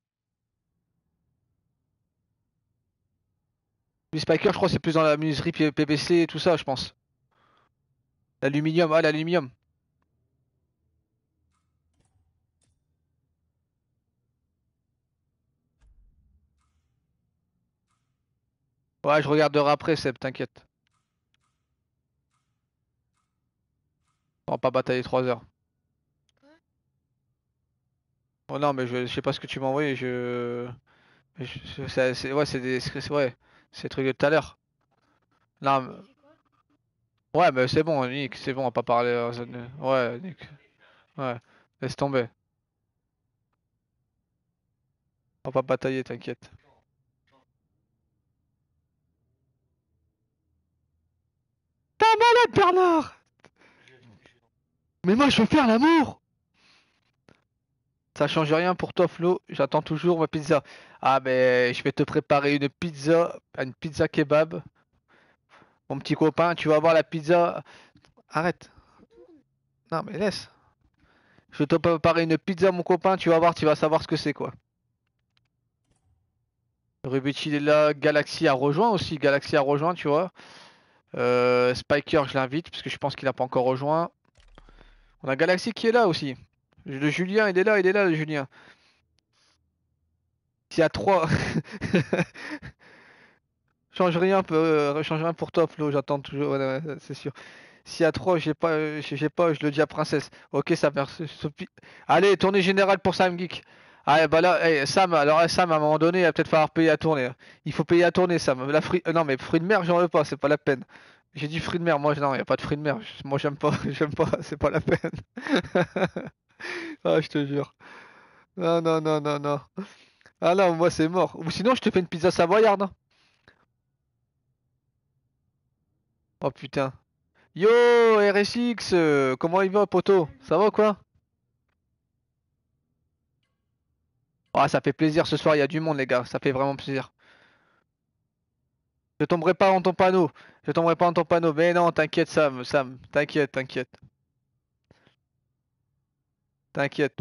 Lui, Spiker, je crois, c'est plus dans la menuiserie P- PVC et tout ça, je pense. L'aluminium, ah, l'aluminium. Ouais, je regarderai après, Seb, t'inquiète. On va pas batailler trois heures. Quoi? Oh non, mais je, je sais pas ce que tu m'as envoyé. Je. je- je- c'est, c'est- ouais, c'est des. C'est ouais, c'est des trucs de tout à l'heure. Non, mais- J'ai fait quoi? ouais, mais c'est bon, Nick, c'est bon, on va pas parler. euh, ça- Ouais, Nick. Ouais, laisse tomber. On va pas batailler, t'inquiète. T'es un malade, Bernard! Mais moi, je veux faire l'amour! Ça change rien pour toi, Flo. J'attends toujours ma pizza. Ah, mais je vais te préparer une pizza, une pizza kebab. Mon petit copain, tu vas voir la pizza. Arrête. Retourne. Non, mais laisse. Je vais te préparer une pizza, mon copain, tu vas voir, tu vas savoir ce que c'est quoi. Rubitch il est là, Galaxy a rejoint aussi, Galaxy a rejoint, tu vois. Euh, Spiker, je l'invite parce que je pense qu'il n'a pas encore rejoint. On a Galaxy qui est là aussi. Le Julien, il est là, il est là, le Julien. S'il y a trois. Change rien, peu- euh, change rien pour toi, Flo, j'attends toujours, ouais, ouais, c'est sûr. S'il y a trois, j'ai pas, euh, j'ai j'ai pas, je le dis à Princesse. Ok, ça merci. Sophie. Allez, tournée générale pour Sam Geek. Ah, bah là, eh, Sam, alors eh, Sam, à un moment donné, il va peut-être falloir payer à tourner, hein. Il faut payer à tourner, Sam. La fruit... euh, non, mais fruits de mer, j'en veux pas, c'est pas la peine. J'ai dit fruits de mer, moi, non, y a pas de fruits de mer. Moi, j'aime pas, j'aime pas, c'est pas la peine. Ah, je te jure. Non, non, non, non, non. Ah non, moi, c'est mort. Ou sinon, je te fais une pizza savoyarde, hein. Oh putain. Yo, R S X, euh, comment il va, poto? Ça va ou quoi? Ah, ça fait plaisir ce soir, il y a du monde, les gars. Ça fait vraiment plaisir. Je tomberai pas dans ton panneau. Je tomberai pas dans ton panneau. Mais non, t'inquiète, Sam, Sam. T'inquiète, t'inquiète. T'inquiète.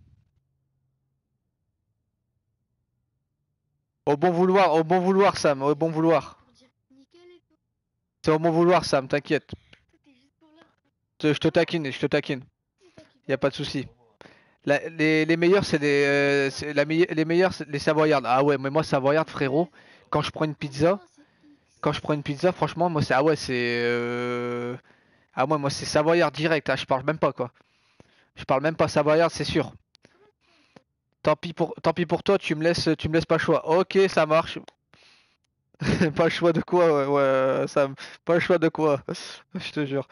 Au bon vouloir, au bon vouloir, Sam. Au bon vouloir. C'est au bon vouloir, Sam, t'inquiète. Je je te taquine, je te taquine. Y a pas de souci. La- les, les meilleurs, c'est les, euh, c'est la meille- les meilleurs, c'est les savoyardes. Ah ouais, mais moi, savoyarde, frérot. Quand je prends une pizza, quand je prends une pizza, franchement, moi, c'est ah ouais, c'est euh, ah ouais, moi, c'est savoyard direct. Ah, je parle même pas quoi. Je parle même pas savoyard, c'est sûr. Tant pis pour, tant pis pour toi, tu me laisses, tu me laisses pas le choix. Ok, ça marche. Pas le choix de quoi, ouais, ouais, Sam. Pas le choix de quoi. Je te jure.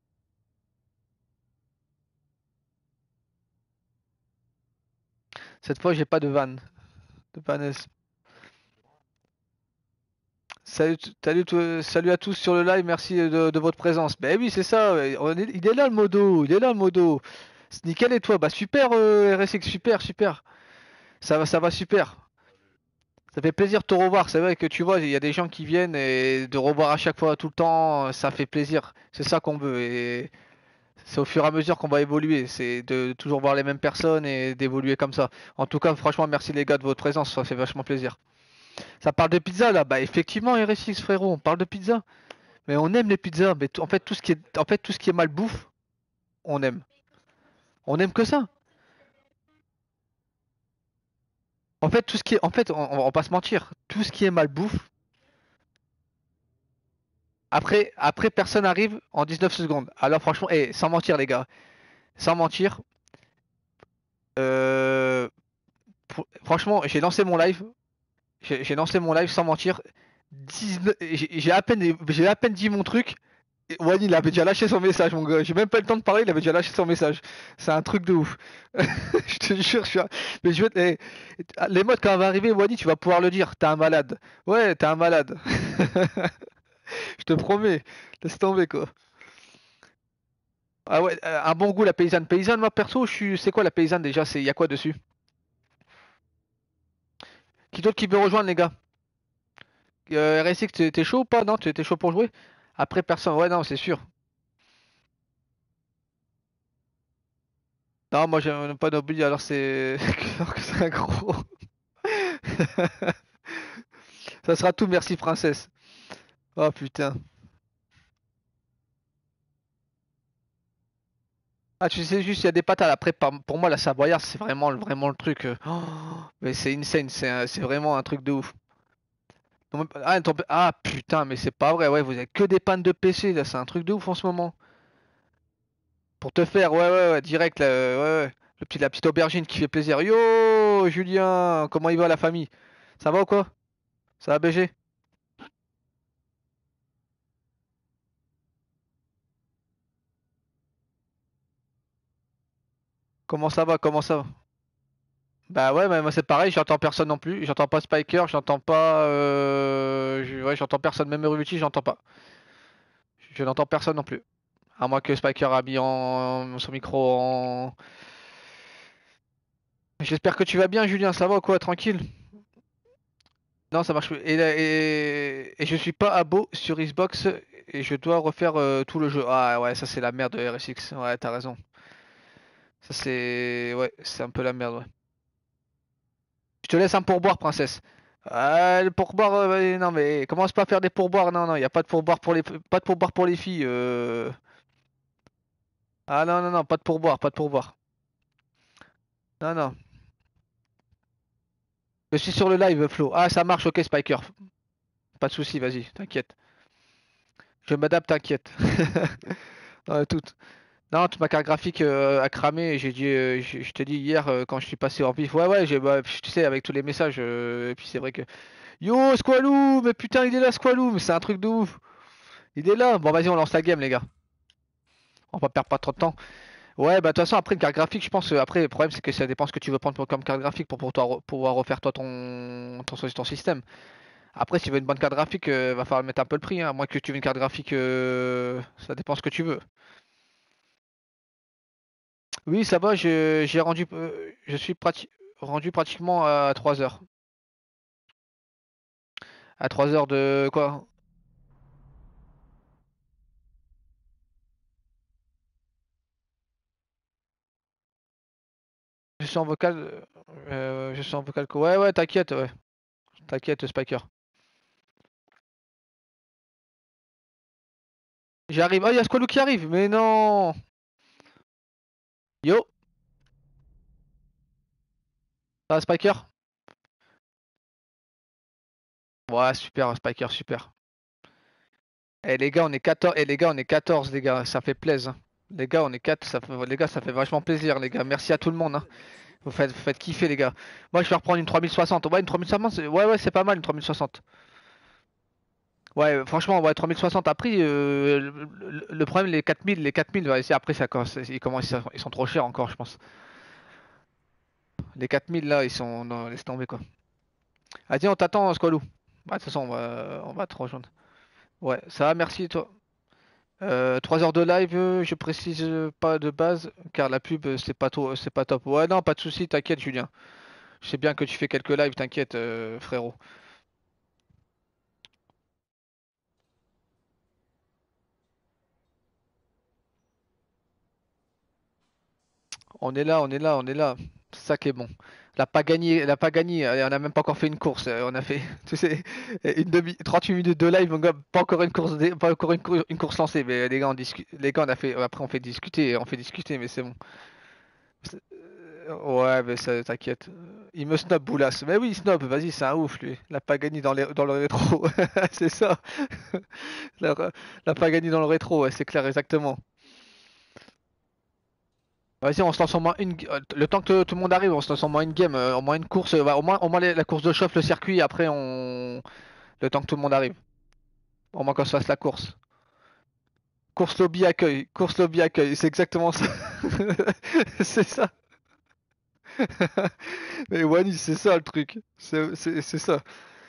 Cette fois, j'ai pas de vanne. De vanneuse. Salut, t- salut, t- salut à tous sur le live, merci de, de votre présence. Ben oui, c'est ça, ouais, on est- il est là le modo, il est là le modo. C'est nickel et toi? Bah super euh, R S X, super, super. Ça va, ça va super. Ça fait plaisir de te revoir. C'est vrai que tu vois, il y a des gens qui viennent et de revoir à chaque fois, tout le temps, ça fait plaisir. C'est ça qu'on veut et c'est au fur et à mesure qu'on va évoluer. C'est de toujours voir les mêmes personnes et d'évoluer comme ça. En tout cas, franchement, merci les gars de votre présence, ça fait vachement plaisir. Ça parle de pizza là? Bah effectivement, R S X frérot, on parle de pizza. Mais on aime les pizzas. Mais tout- en fait, tout ce qui est, en fait, tout ce qui est malbouffe, on aime. On aime que ça. En fait, tout ce qui est, en fait, on, on va pas se mentir. Tout ce qui est malbouffe. Après, après, personne arrive en dix-neuf secondes. Alors franchement, eh, sans mentir les gars, sans mentir, euh, pour- franchement, j'ai lancé mon live. J'ai j'ai lancé mon live sans mentir. dix-neuf J'ai j'ai à peine, j'ai à peine dit mon truc. Et Wally, il avait déjà lâché son message, mon gars. J'ai même pas eu le temps de parler, il avait déjà lâché son message. C'est un truc de ouf. Je te jure, je suis un- mais je vais te- eh, les modes quand on va arriver, Wally, tu vas pouvoir le dire. T'es un malade. Ouais, t'es un malade. Je te promets. Laisse tomber, quoi. Ah ouais, euh, un bon goût, la paysanne. Paysanne, moi, perso, je suis. C'est quoi la paysanne déjà? C'est. Y a quoi dessus? Qui d'autre qui veut rejoindre, les gars? Euh, R S X, t'es t'es chaud ou pas? Non, t'es t'es chaud pour jouer? Après, personne. Ouais, non, c'est sûr. Non, moi, j'aime pas Nobly, alors c'est. Alors que c'est un gros. Ça sera tout, merci princesse. Oh putain. Ah tu sais juste il y a des patates après par- pour moi la savoyarde c'est vraiment le- vraiment le truc euh, oh, mais c'est insane c'est un- c'est vraiment un truc de ouf. Non, même pas- Ah, ton- ah, putain mais c'est pas vrai ouais vous avez que des pannes de P C là c'est un truc de ouf en ce moment. Pour te faire ouais ouais ouais direct là, euh, ouais, ouais. Le petit la petite aubergine qui fait plaisir. Yo Julien comment il va la famille? Ça va ou quoi? Ça va B G? Comment ça va comment ça va? Bah ouais, mais moi c'est pareil, j'entends personne non plus. J'entends pas Spiker, j'entends pas. Euh... je- Ouais, j'entends personne, même Rubuti, j'entends pas. Je n'entends personne non plus. À moins que Spiker a mis en... son micro en. J'espère que tu vas bien, Julien, ça va ou quoi? Tranquille? Non, ça marche plus. Et, là- et... et je suis pas abo sur Xbox et je dois refaire euh, tout le jeu. Ah ouais, ça c'est la merde de R S X. Ouais, t'as raison. Ça c'est... Ouais, c'est un peu la merde, ouais. Je te laisse un pourboire, princesse. Ah, le pourboire, euh, ouais, non mais commence pas à faire des pourboires, non, non, y a pas de pourboire pour les, pas de pourboire pour les filles. euh. Ah non, non, non, pas de pourboire, pas de pourboire. Non, non. Je suis sur le live, Flo. Ah, ça marche, ok, Spiker. Pas de soucis, vas-y, t'inquiète. Je m'adapte, t'inquiète. Ouais, tout. Non, toute ma carte graphique euh, a cramé. J'ai dit, euh, je je te dis hier euh, quand je suis passé en vif. Ouais, ouais, j'ai, bah, tu sais, avec tous les messages. euh, et puis c'est vrai que. Yo, Squalou! Mais putain, il est là, Squalou! Mais c'est un truc de ouf! Il est là! Bon, vas-y, on lance la game, les gars. On va pas perdre pas trop de temps. Ouais, bah, de toute façon, après, une carte graphique, je pense. euh, Après, le problème, c'est que ça dépend ce que tu veux prendre pour- comme carte graphique pour, pour toi re- pouvoir refaire toi ton, ton, ton système. Après, si tu veux une bonne carte graphique, euh, va falloir mettre un peu le prix. Hein. À moins que tu veux une carte graphique, euh, ça dépend ce que tu veux. Oui, ça va, je- j'ai rendu, euh, je suis prati- rendu pratiquement à trois heures. À trois heures de quoi? Je suis en vocal. euh, euh, je suis en vocal. co- Ouais, ouais, t'inquiète, ouais. T'inquiète, Spiker. J'arrive. Oh, il y a Squalou qui arrive, mais non! Yo, ça va, Spiker? Ouais, super, Spiker, super. Eh les gars, on est quatorze. Eh les gars, on est quatorze, les gars, ça fait plaisir. Les gars, on est quatre, ça fait... les gars, ça fait vachement plaisir, les gars. Merci à tout le monde, hein. Vous faites, vous faites kiffer, les gars. Moi, je vais reprendre une trois mille soixante. Ouais, une trois mille soixante, c'est- ouais, ouais, c'est pas mal, une trois mille soixante. Ouais, franchement, ouais, trois mille soixante. Après, euh, le, le- le problème, les quatre mille, les quatre mille, ouais, c'est- après, ça, commence- ils, commencent- ils sont trop chers encore, je pense. Les quatre mille, là, ils sont, non, laisse tomber, quoi. Vas-y, on t'attend, Squalou. Bah, de toute façon, on va, on va te rejoindre. Ouais, ça va, merci, toi. Euh, trois heures de live, euh, je précise euh, pas de base, car la pub, euh, c'est pas trop, c'est pas top. Ouais, non, pas de souci, t'inquiète, Julien. Je sais bien que tu fais quelques lives, t'inquiète, euh, frérot. On est là, on est là, on est là. C'est ça qui est bon. Elle a pas gagné, elle a pas gagné, elle- on a même pas encore fait une course. euh, On a fait, tu sais, une demi, trente-huit minutes de live, mon gars, pas encore une course, dé- pas encore une, cour- une course lancée. Mais les gars, on discute, les gars, on a fait, après on fait discuter, on fait discuter, mais c'est bon. C'est- euh, Ouais, mais ça, t'inquiète. Il me snob, Boulas. Mais oui, il snob, vas-y, c'est un ouf, lui. Il a pas gagné dans, les, dans le rétro. C'est ça. Il a, il a pas gagné dans le rétro, ouais, c'est clair, exactement. Vas-y, on se lance au moins une. euh, Le temps que tout le monde arrive, on se lance au moins une game, euh, au moins une course, euh, bah, au moins, au moins les- la course de chauffe, le circuit, et après on. Le temps que tout le monde arrive. Au moins qu'on se fasse la course. Course lobby accueil, course lobby accueil, c'est exactement ça. C'est ça. Mais Wani, c'est ça le truc. C'est c'est- c'est ça.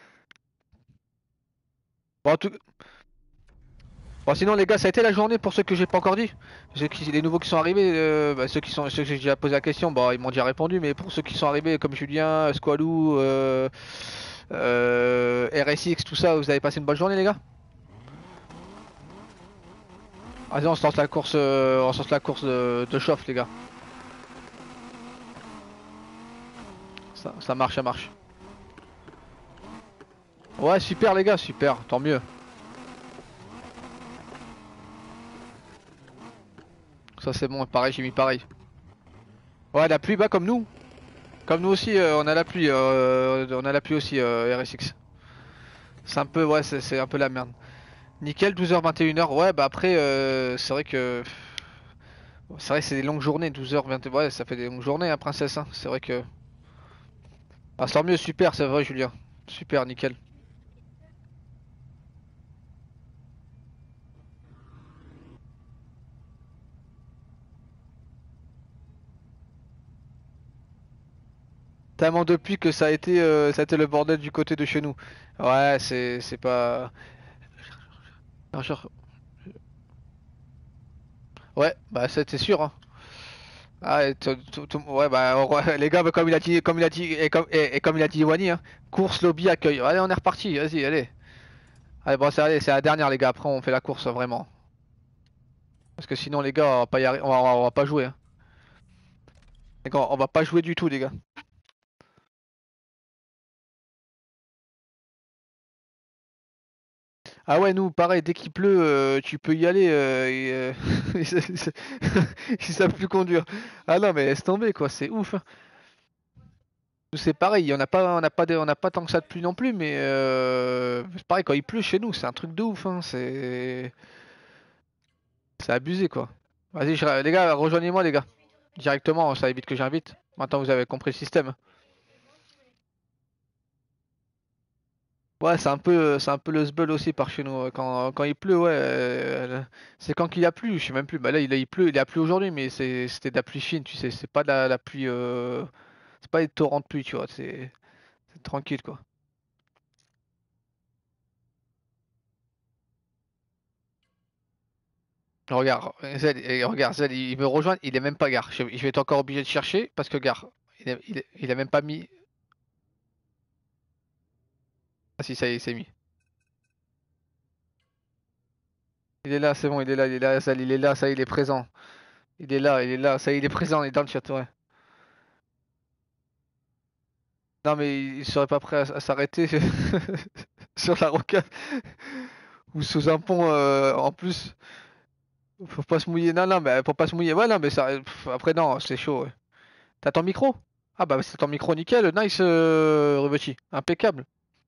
Bon, en tout- bon, sinon les gars, ça a été la journée pour ceux que j'ai pas encore dit. Ceux qui- les nouveaux qui sont arrivés, euh, bah, ceux qui sont, ceux que j'ai déjà posé la question, bon, ils m'ont déjà répondu. Mais pour ceux qui sont arrivés comme Julien, Squalou, euh, euh, R S X, tout ça, vous avez passé une bonne journée les gars? Vas-y, on se lance la course, euh, on se lance la course de, de chauffe les gars. Ça, ça marche, ça marche. Ouais, super les gars, super, tant mieux. Ça c'est bon, pareil, j'ai mis pareil. Ouais, la pluie, bah comme nous. Comme nous aussi, euh, on a la pluie, euh, on a la pluie aussi, euh, R S X. C'est un peu, ouais, c'est c'est un peu la merde. Nickel, douze heures, vingt et une heures. Ouais, bah après, euh, c'est vrai que. C'est vrai que c'est des longues journées, douze heures, vingt. Ouais, ça fait des longues journées, hein, princesse. Hein. C'est vrai que. Ah, tant mieux, super, c'est vrai, Julien. Super, nickel. Tellement depuis que ça a été, euh, ça a été le bordel du côté de chez nous. Ouais, c'est c'est pas. Ah, genre- Ouais, bah ça, c'est sûr. Hein. Ah, et tout- tout- tout- ouais, bah ouais, les gars, bah, comme il a dit, comme il a dit, et comme, et, et comme il a dit Wani, hein, course, lobby, accueil. Allez, on est reparti, vas-y, allez. Allez, bon, c'est allez, c'est la dernière, les gars. Après, on fait la course, vraiment. Parce que sinon, les gars, on va pas y arri- on va, on va pas jouer. Hein. D'accord, on va pas jouer du tout, les gars. Ah ouais, nous, pareil, dès qu'il pleut, euh, tu peux y aller. Euh, et, euh, ils sa- ils sa- ils savent plus conduire. Ah non, mais laisse tomber, quoi, c'est ouf, hein. Nous, c'est pareil, on n'a pas, on n'a pas, de- on n'a pas tant que ça de pluie non plus, mais euh, c'est pareil, quand il pleut chez nous, c'est un truc de ouf, hein. C'est, c'est abusé, quoi. Vas-y, je- les gars, rejoignez-moi, les gars. Directement, ça évite que j'invite. Maintenant, vous avez compris le système. Ouais, c'est un peu, c'est un peu le sbeul aussi par chez nous. Quand, quand il pleut, ouais, euh, c'est quand qu'il a plu, je sais même plus. Bah là, il, il pleut, il a plu aujourd'hui, mais c'est, c'était de la pluie fine, tu sais. C'est pas de la, la pluie, euh, c'est pas des torrents de pluie, tu vois. C'est, c'est tranquille, quoi. Regarde, Zed, et regarde, Zed, il me rejoint, il est même pas gare. Je, je vais être encore obligé de chercher parce que gare, il est, il est- il a même pas mis. Ah si, ça y est, il s'est mis. Il est là, c'est bon, il est là, il est là, Zed, il est là, ça y est, il est présent. Il est là, il est là, ça y est, il est présent, il est dans le chat, ouais. Non mais il serait pas prêt à, à s'arrêter sur la rocade ou sous un pont euh, en plus. Faut pas se mouiller. Non, non, mais faut pas se mouiller. Ouais, non, mais ça. Pff, après, non, c'est chaud. Ouais. T'as ton micro? Ah bah c'est ton micro nickel, nice euh, Rubechi. Impeccable.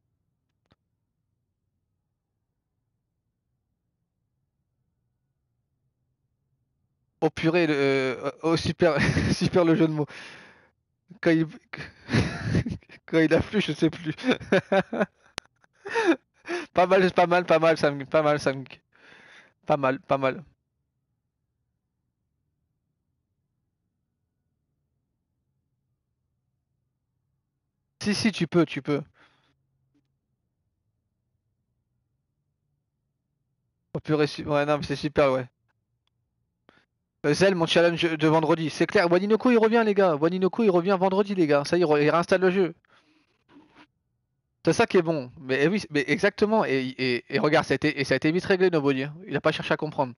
Oh purée, le- euh, oh super, super le jeu de mots. Quand il, quand il a plu, je sais plus. Pas mal, pas mal, pas mal, Sam, pas mal, Sam. Pas mal, pas mal. Si, si, tu peux, tu peux. Oh purée, su- ouais, non, mais c'est super, ouais. Euh, Zel, mon challenge de vendredi. C'est clair, Waninoko il revient, les gars. Waninoko il revient vendredi, les gars. Ça y est, il re- il réinstalle le jeu. C'est ça qui est bon. Mais eh oui, mais exactement. Et, et, et regarde, ça a été, et ça a été vite réglé, Nobody, hein. Il a pas cherché à comprendre.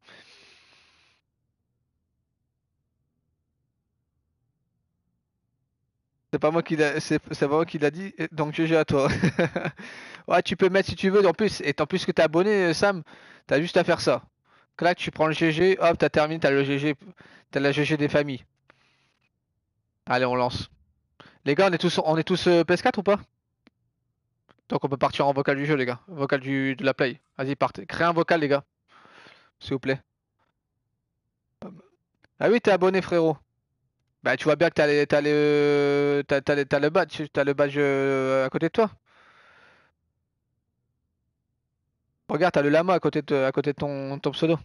C'est pas moi qui l'a, c'est c'est pas moi qui l'a dit, et donc G G à toi. Ouais, tu peux mettre si tu veux. En plus, et en plus que t'es abonné, euh, Sam, t'as juste à faire ça. Clac, tu prends le G G, hop, t'as terminé, t'as le G G, t'as la G G des familles. Allez, on lance. Les gars, on est tous, on est tous euh, P S quatre ou pas? Donc on peut partir en vocal du jeu, les gars. Vocal du, de la play. Vas-y, partez. Créez un vocal, les gars, s'il vous plaît. Ah oui, t'es abonné, frérot. Bah, tu vois bien que t'as les- t'as le, t'as, t'as le t'as le badge, t'as le badge euh, à côté de toi. Regarde, t'as le lama à côté de, à côté de ton, ton pseudo.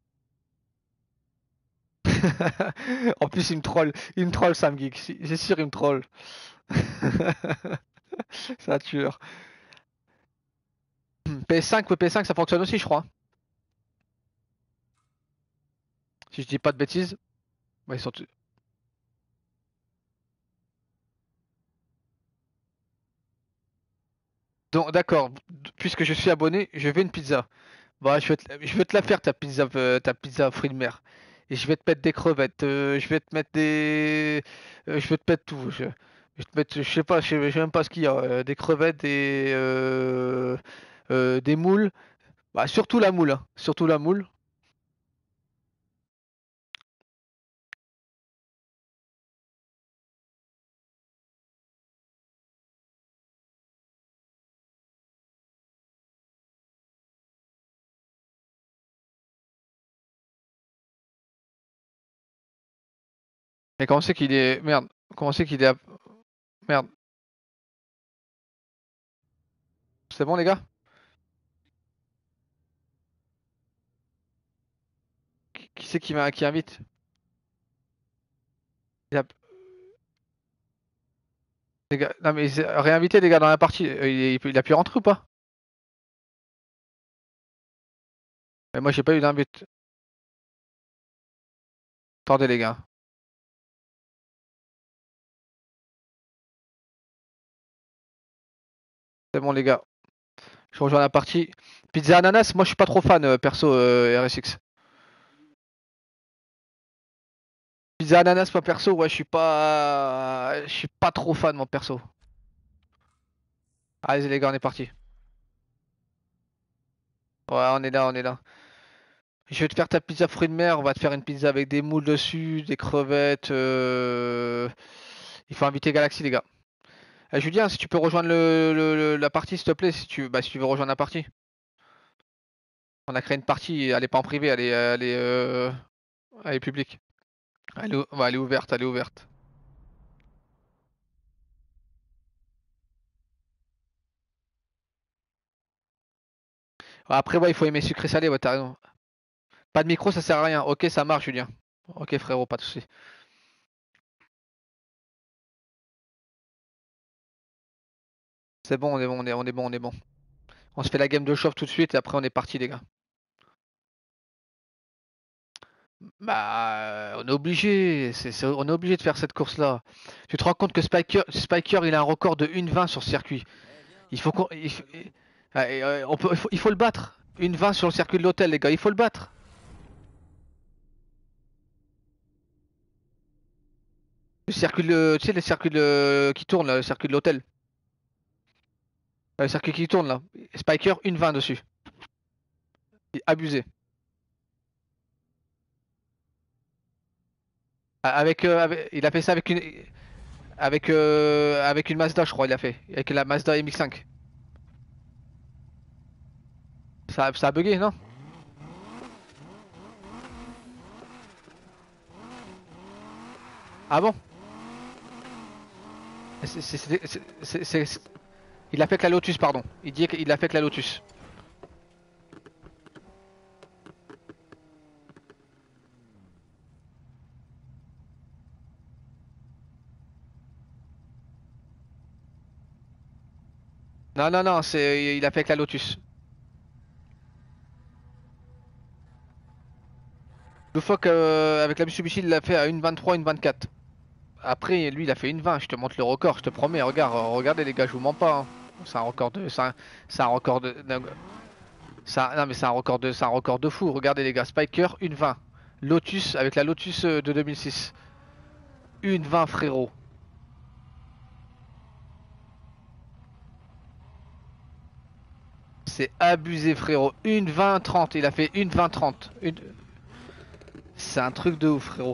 En plus, il me troll, il me troll, Sam Geek. Si- C'est sûr, il me troll. C'est un tueur. P S cinq, ouais, P S cinq, ça fonctionne aussi, je crois. Si je dis pas de bêtises. Ouais, ils sont... tous- Donc, d'accord. Puisque je suis abonné, je veux une pizza. Bah, je vais te, je vais te la faire, ta pizza, euh, ta pizza fruits de mer. Et je vais te mettre des crevettes. Euh, je vais te mettre des. Euh, je vais te mettre tout. Je, je vais te mettre, je sais pas, je sais, je sais même pas ce qu'il y a. Euh, des crevettes, des, euh, euh, des moules. Bah, surtout la moule, hein. Surtout la moule. Mais comment c'est qu'il est. Merde. Comment c'est qu'il est. à- Merde. C'est bon, les gars? Qui, qui c'est qui, m'a- qui invite? Il a... les gars... Non, mais il s'est réinvité, les gars, dans la partie. Euh, Il, est- il a pu rentrer ou pas? Mais moi, j'ai pas eu d'invite. Attendez, les gars. C'est bon, les gars. Je rejoins la partie. Pizza ananas, moi je suis pas trop fan euh, perso euh, R S X. pizza ananas, moi perso, ouais, je suis pas. Je suis pas trop fan, mon perso. Allez, les gars, on est parti. Ouais, on est là, on est là. Je vais te faire ta pizza fruits de mer. On va te faire une pizza avec des moules dessus, des crevettes. euh, Il faut inviter Galaxy, les gars. Eh, Julien, si tu peux rejoindre le, le- le- la partie, s'il te plaît, si tu, bah, si tu veux rejoindre la partie. On a créé une partie, elle est pas en privé, elle est, elle est, euh, elle est publique. Elle est, ou- ouais, elle est ouverte, elle est ouverte. Ouais, après, ouais, il faut aimer sucré salé, ouais, t'as raison. Pas de micro, ça sert à rien. Ok, ça marche, Julien. Ok, frérot, pas de soucis. C'est bon, on est bon, on est, on est bon, on est bon. On se fait la game de chauffe tout de suite et après on est parti, les gars. Bah, on est obligé, c'est, c'est- on est obligé de faire cette course-là. Tu te rends compte que Spiker, Spiker, il a un record de une vingt sur ce circuit. Il faut qu'on, il faut, euh, euh, on peut, il faut, il faut le battre. Une vingt sur le circuit de l'hôtel, les gars, il faut le battre. Le circuit, de- tu sais, le circuit de- qui tourne, là, le circuit de l'hôtel. Euh, Le circuit qui tourne là. Spiker, une vingt dessus. Abusé. Avec, euh, avec- il a fait ça avec une, avec, euh, avec une Mazda, je crois, il a fait. Avec la Mazda M X cinq. Ça, ça a bugué, non? Ah bon? C'est- c'est- c'est- c'est- c'est- c'est- Il a fait que la Lotus, pardon. Il dit qu'il a fait que la Lotus. Non, non, non, c'est, il a fait que la Lotus. Deux fois qu'avec la Mitsubishi, il l'a fait à une vingt-trois, une vingt-quatre. Après, lui, il a fait une vingt. Je te montre le record, je te promets. Regarde, regardez les gars, je vous mens pas, hein. C'est un record de, c'est un, c'est un record de, non, ça, non, mais c'est un record de, c'est un record de fou. Regardez les gars, Spiker, une vingt. Lotus avec la Lotus euh, de deux mille six. Une vingt, frérot. C'est abusé, frérot. Une vingt trente. Il a fait une vingt trente. Une... C'est un truc de ouf, frérot.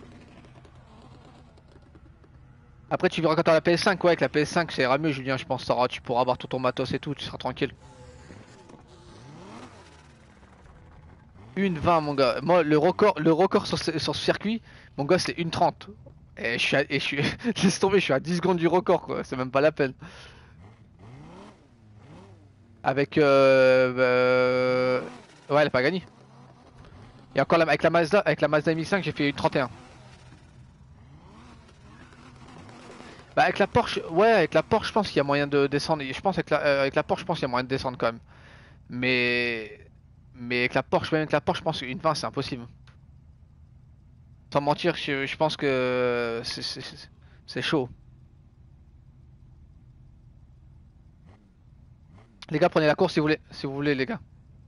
Après, tu verras quand t'as la P S cinq. Ouais, avec la P S cinq, ça ira mieux, Julien. Je pense que tu pourras avoir tout ton matos et tout. Tu seras tranquille. Une vingt, mon gars. Moi, le record, le record sur ce, sur ce circuit, mon gars, c'est une trente. Et je suis, à, et je suis, laisse tomber, je suis à dix secondes du record, quoi. C'est même pas la peine. Avec, euh, euh, ouais, elle a pas gagné. Et encore la- avec la Mazda, avec la Mazda M X cinq, j'ai fait une trente et un. Bah avec la Porsche, ouais, avec la Porsche, je pense qu'il y a moyen de descendre. Je pense avec la, euh, avec la Porsche, je pense qu'il y a moyen de descendre quand même. Mais, mais avec la Porsche, même avec la Porsche, je pense qu'une vingt, c'est impossible. Sans mentir, je, je pense que c'est c'est- c'est- c'est chaud. Les gars, prenez la course si vous voulez, si vous voulez, les gars.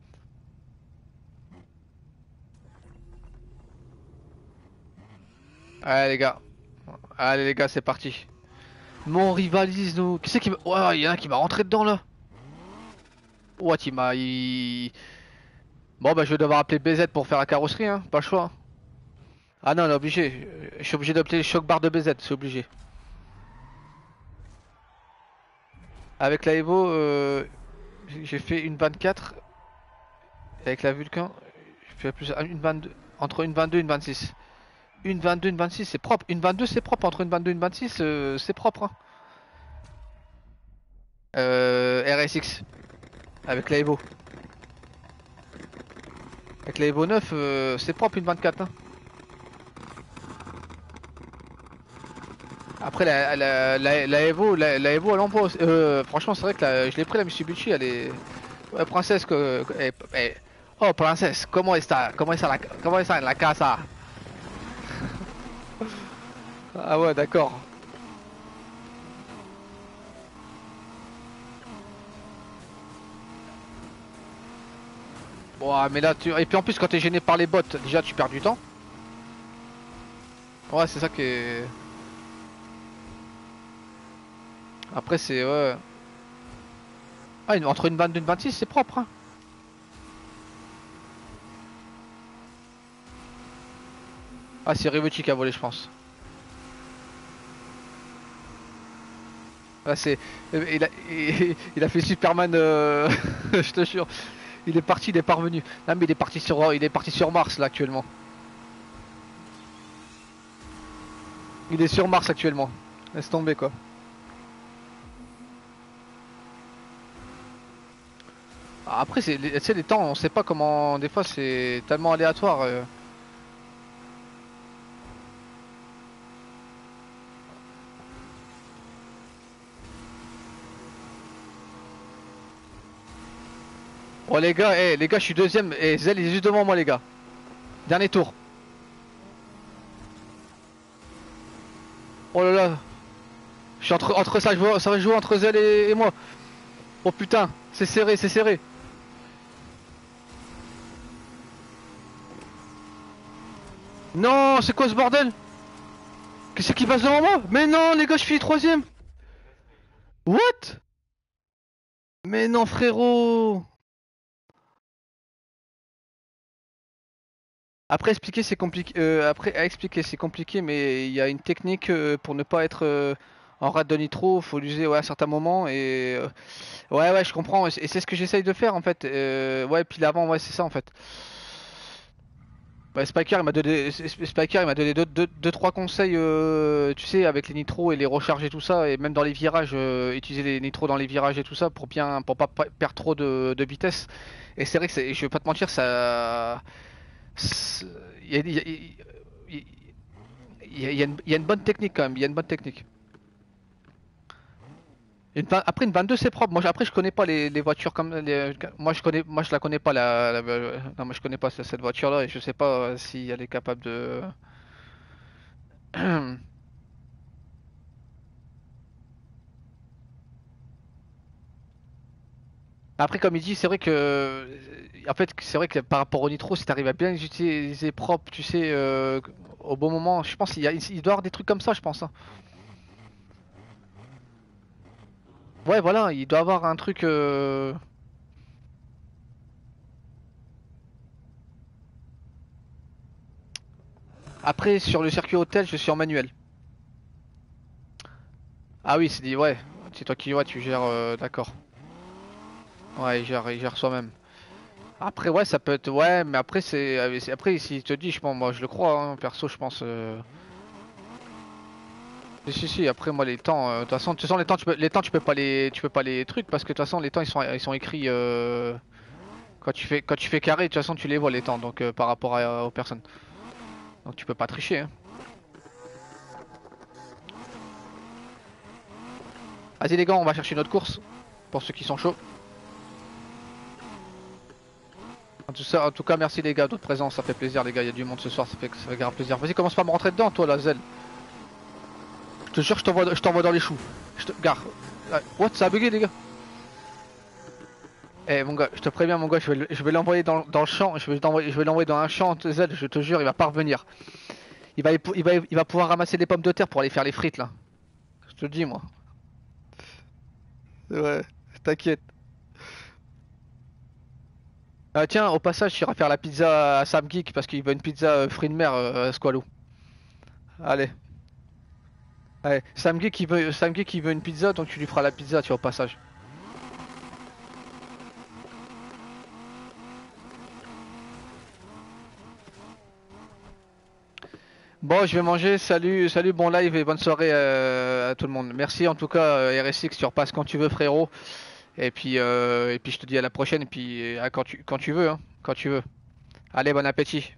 Allez les gars, allez les gars, c'est parti. Mon rivalise nous. Qui c'est qui m'a... Ouais, il y en a un qui m'a rentré dedans là. What, il m'a... il- Bon bah je vais devoir appeler B Z pour faire la carrosserie, hein, pas le choix. Ah non, on est obligé. Je suis obligé d'appeler le choc bar de B Z, c'est obligé. Avec la Evo, euh, j'ai fait une vingt-quatre. Avec la Vulcan, je fais plus une vingt-deux. Entre une vingt-deux et une vingt-six. Une vingt-deux, une vingt-six, c'est propre. Une vingt-deux, c'est propre. Entre une vingt-deux et une vingt-six, euh, c'est propre, hein. Euh, R S X. Avec la Evo. Avec la Evo neuf, euh, c'est propre une vingt-quatre, hein. Après la, la, la, la Evo, la, la Evo elle envoie aussi- euh, franchement c'est vrai que la- je l'ai pris la Mitsubishi, elle est... Ouais, princesse que... que- eh, eh, Oh princesse, comment está? Comment está la, comment está en la casa? Ah ouais d'accord. Bon ah, mais là tu... Et puis en plus quand t'es gêné par les bots, déjà tu perds du temps. Ouais, c'est ça qui est. Après, c'est. Ouais. Ah, une- entre une vingt-deux et une vingt-six, c'est propre, hein. Ah, c'est Rivucci qui a volé, je pense. Ah, c'est. Il a, il, il a fait Superman, euh, je te jure. Il est parti, il est parvenu. Non, mais il est parti sur, il est parti sur Mars, là, actuellement. Il est sur Mars, actuellement. Laisse tomber, quoi. Après, c'est, tu sais, les temps, on sait pas comment. Des fois, c'est tellement aléatoire. euh. Oh, les gars, eh, les gars, je suis deuxième. Et Zell, il est juste devant moi, les gars. Dernier tour. Oh là là. Je suis entre, entre ça, je vois, ça va jouer entre Zell et, et moi. Oh putain, c'est serré, c'est serré. Non, c'est quoi ce bordel? Qu'est-ce qui passe devant moi? Mais non, les gars, je suis troisième. What? Mais non, frérot. Après expliquer c'est compliqué. euh, après à expliquer c'est compliqué, mais il y a une technique euh, pour ne pas être euh, en rate de nitro. Faut l'user ouais, à certains moments et euh, ouais ouais je comprends et c'est et c'est ce que j'essaye de faire en fait. Euh, ouais puis l'avant ouais c'est ça en fait. Ouais, Spiker il m'a donné Spiker il m'a donné deux, deux, deux, trois conseils euh, tu sais avec les nitros et les recharges et tout ça et même dans les virages euh, utiliser les nitros dans les virages et tout ça pour bien pour pas pa- perdre trop de, de vitesse. Et c'est vrai que c'est- je vais pas te mentir ça c'est- il y a, il y a- il y a- il y a une, il y a une bonne technique quand même, il y a une bonne technique. Une vingt- après une vingt-deux c'est propre. Moi après je connais pas les, les voitures comme les- moi je connais moi je la connais pas la, la- non moi je connais pas ce- cette voiture là et je sais pas euh, si elle est capable de Après comme il dit c'est vrai que euh, en fait c'est vrai que par rapport au nitro si t'arrives à bien les utiliser propre tu sais euh, au bon moment je pense qu'il y a, il doit y avoir des trucs comme ça je pense hein. Ouais voilà il doit y avoir un truc euh, après sur le circuit hôtel je suis en manuel. Ah oui, c'est dit, ouais. C'est toi qui, ouais, tu gères, euh, d'accord. Ouais, il gère, il gère soi-même. Après, ouais, ça peut être, ouais, mais après, c'est, euh, c'est- après, s'il te dit, je pense, moi, je le crois, hein, perso, je pense. euh, Si, si, si, après, moi, les temps, euh, de toute façon, de toute façon, les temps, tu peux, les temps, tu peux pas les, tu peux pas les trucs, parce que de toute façon, les temps, ils sont, ils sont écrits, euh, quand tu fais, quand tu fais carré, de toute façon, tu les vois, les temps, donc, euh, par rapport à- aux personnes. Donc, tu peux pas tricher, hein. Vas-y, les gars, on va chercher notre course, pour ceux qui sont chauds. En tout, ça, en tout cas, merci les gars de votre présence, ça fait plaisir les gars, il y a du monde ce soir, ça fait, ça fait grave plaisir. Vas-y, commence pas à me rentrer dedans toi la Zelle. Je te jure, je t'envoie je t'envoie dans les choux. Je te... Gare. Ah, what, ça a bugué les gars. Eh mon gars, je te préviens mon gars, je vais le- je vais l'envoyer dans, dans le champ, je vais l'envoyer je vais l'envoyer dans un champ Z, je te jure, il va pas revenir. Il va, il va, il va pouvoir ramasser des pommes de terre pour aller faire les frites là. Je te le dis moi. Ouais, t'inquiète. Ah, tiens, au passage, j'irai faire la pizza à Sam Geek parce qu'il veut une pizza euh, fruits de mer euh, à Squalo. Allez. Allez, Sam Geek il veut, Sam Geek il veut une pizza donc tu lui feras la pizza, tu vois, au passage. Bon, je vais manger. Salut, salut, bon live et bonne soirée euh, à tout le monde. Merci en tout cas, euh, R S X, tu repasses quand tu veux, frérot. Et puis, euh, et puis je te dis à la prochaine. Et puis à quand tu, quand tu veux, hein, quand tu veux. Allez, bon appétit.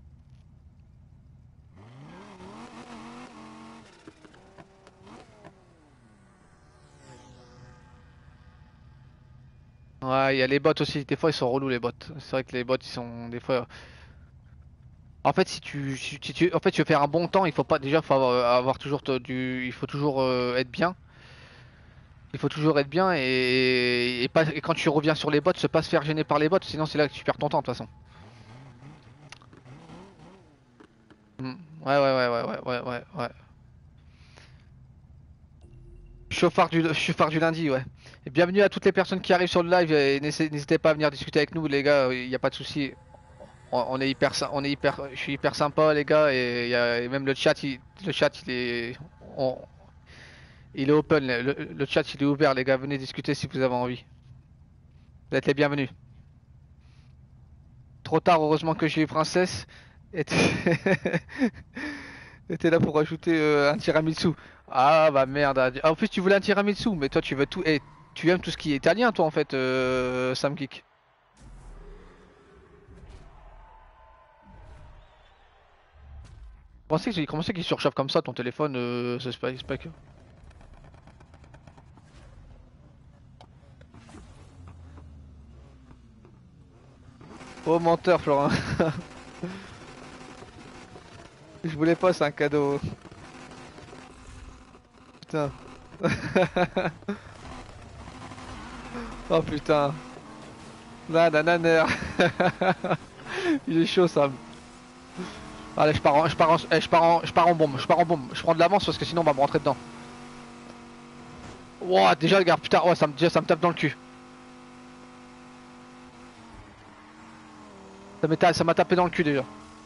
Ouais, il y a les bots aussi. Des fois, ils sont relous les bots. C'est vrai que les bots, ils sont des fois. En fait, si tu, si tu, si tu- en fait, tu veux faire un bon temps, il faut pas déjà, faut avoir, avoir toujours te- du, il faut toujours euh, être bien. Il faut toujours être bien et, et pas, et quand tu reviens sur les bots, se pas se faire gêner par les bots, sinon c'est là que tu perds ton temps de toute façon. Mm. Ouais, ouais, ouais, ouais, ouais, ouais, ouais, ouais. Chauffard du, chauffard du lundi, ouais. Et bienvenue à toutes les personnes qui arrivent sur le live. Et n'hésitez n'hésitez pas à venir discuter avec nous, les gars. Il n'y a pas de souci. On, on est hyper, sy- on est hyper, je suis hyper sympa, les gars. Et, il y a, et même le chat, il, le chat, il est, on- il est open. Le, le chat, il est ouvert, les gars. Venez discuter si vous avez envie. Vous êtes les bienvenus. Trop tard, heureusement que j'ai eu Princesse. Et t'es et t'es là pour rajouter euh, un tiramisu. Ah bah merde. Ah, en plus, tu voulais un tiramisu, mais toi, tu veux tout. Et tu aimes tout ce qui est italien, toi, en fait, euh, Sam Geek. Comment c'est que- comment c'est qu'il surchauffe comme ça ton téléphone, euh, ce Spike Spike. Oh menteur, Florin. Je voulais pas, c'est un cadeau. Putain. Oh putain. La nananer. Il est chaud, Sam. Allez, je pars en, je pars en, eh, je pars en, je pars en bombe, je pars en bombe. Je prends de l'avance parce que sinon on va me rentrer dedans. Ouah, déjà, regarde, putain, oh, ça me, déjà, ça me tape dans le cul. Ça m'est ta- ça m'a tapé dans le cul déjà.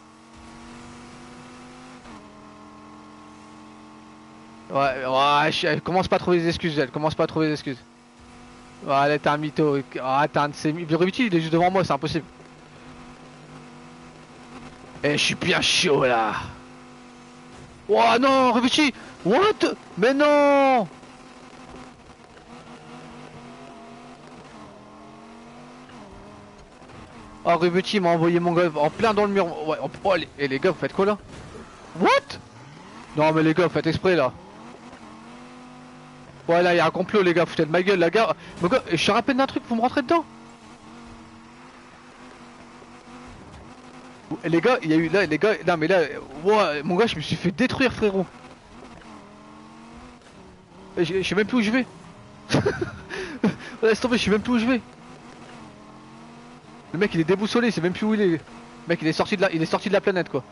Ouais, ouais, je- elle commence pas à trouver des excuses, elle commence pas à trouver des excuses. Ouais, allez, t'es un mytho. Ah, t'es un de ces... Viruti, il est juste devant moi, c'est impossible. Eh, je suis bien chaud là. Oh non, Revici. What? Mais non. Oh, Revici m'a envoyé mon gars en plein dans le mur. Ouais, oh, oh, les... Et les gars, vous faites quoi là? What? Non, mais les gars, vous faites exprès là. Ouais, là, il y a un complot, les gars, foutez de ma gueule, la gars. Mon gars, je te rappelle d'un truc, vous me rentrez dedans. Et les gars, il y a eu là, les gars, non, mais là, ouais, mon gars, je me suis fait détruire, frérot. Je je sais même plus où je vais. Laisse tomber, je sais même plus où je vais. Le mec, il est déboussolé, il sait même plus où il est. Le mec, il est sorti de la, il est sorti de la planète, quoi.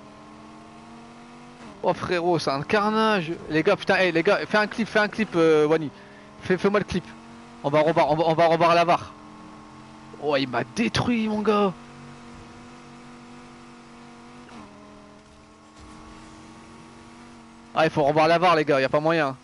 Oh frérot, c'est un carnage. Les gars, putain, hey, les gars, fais un clip, fais un clip, euh, Wani. Fais, fais-moi le clip. On va revoir, on va, on va revoir la var. Oh, il m'a détruit, mon gars. Ah, il faut revoir la var, les gars, y a pas moyen.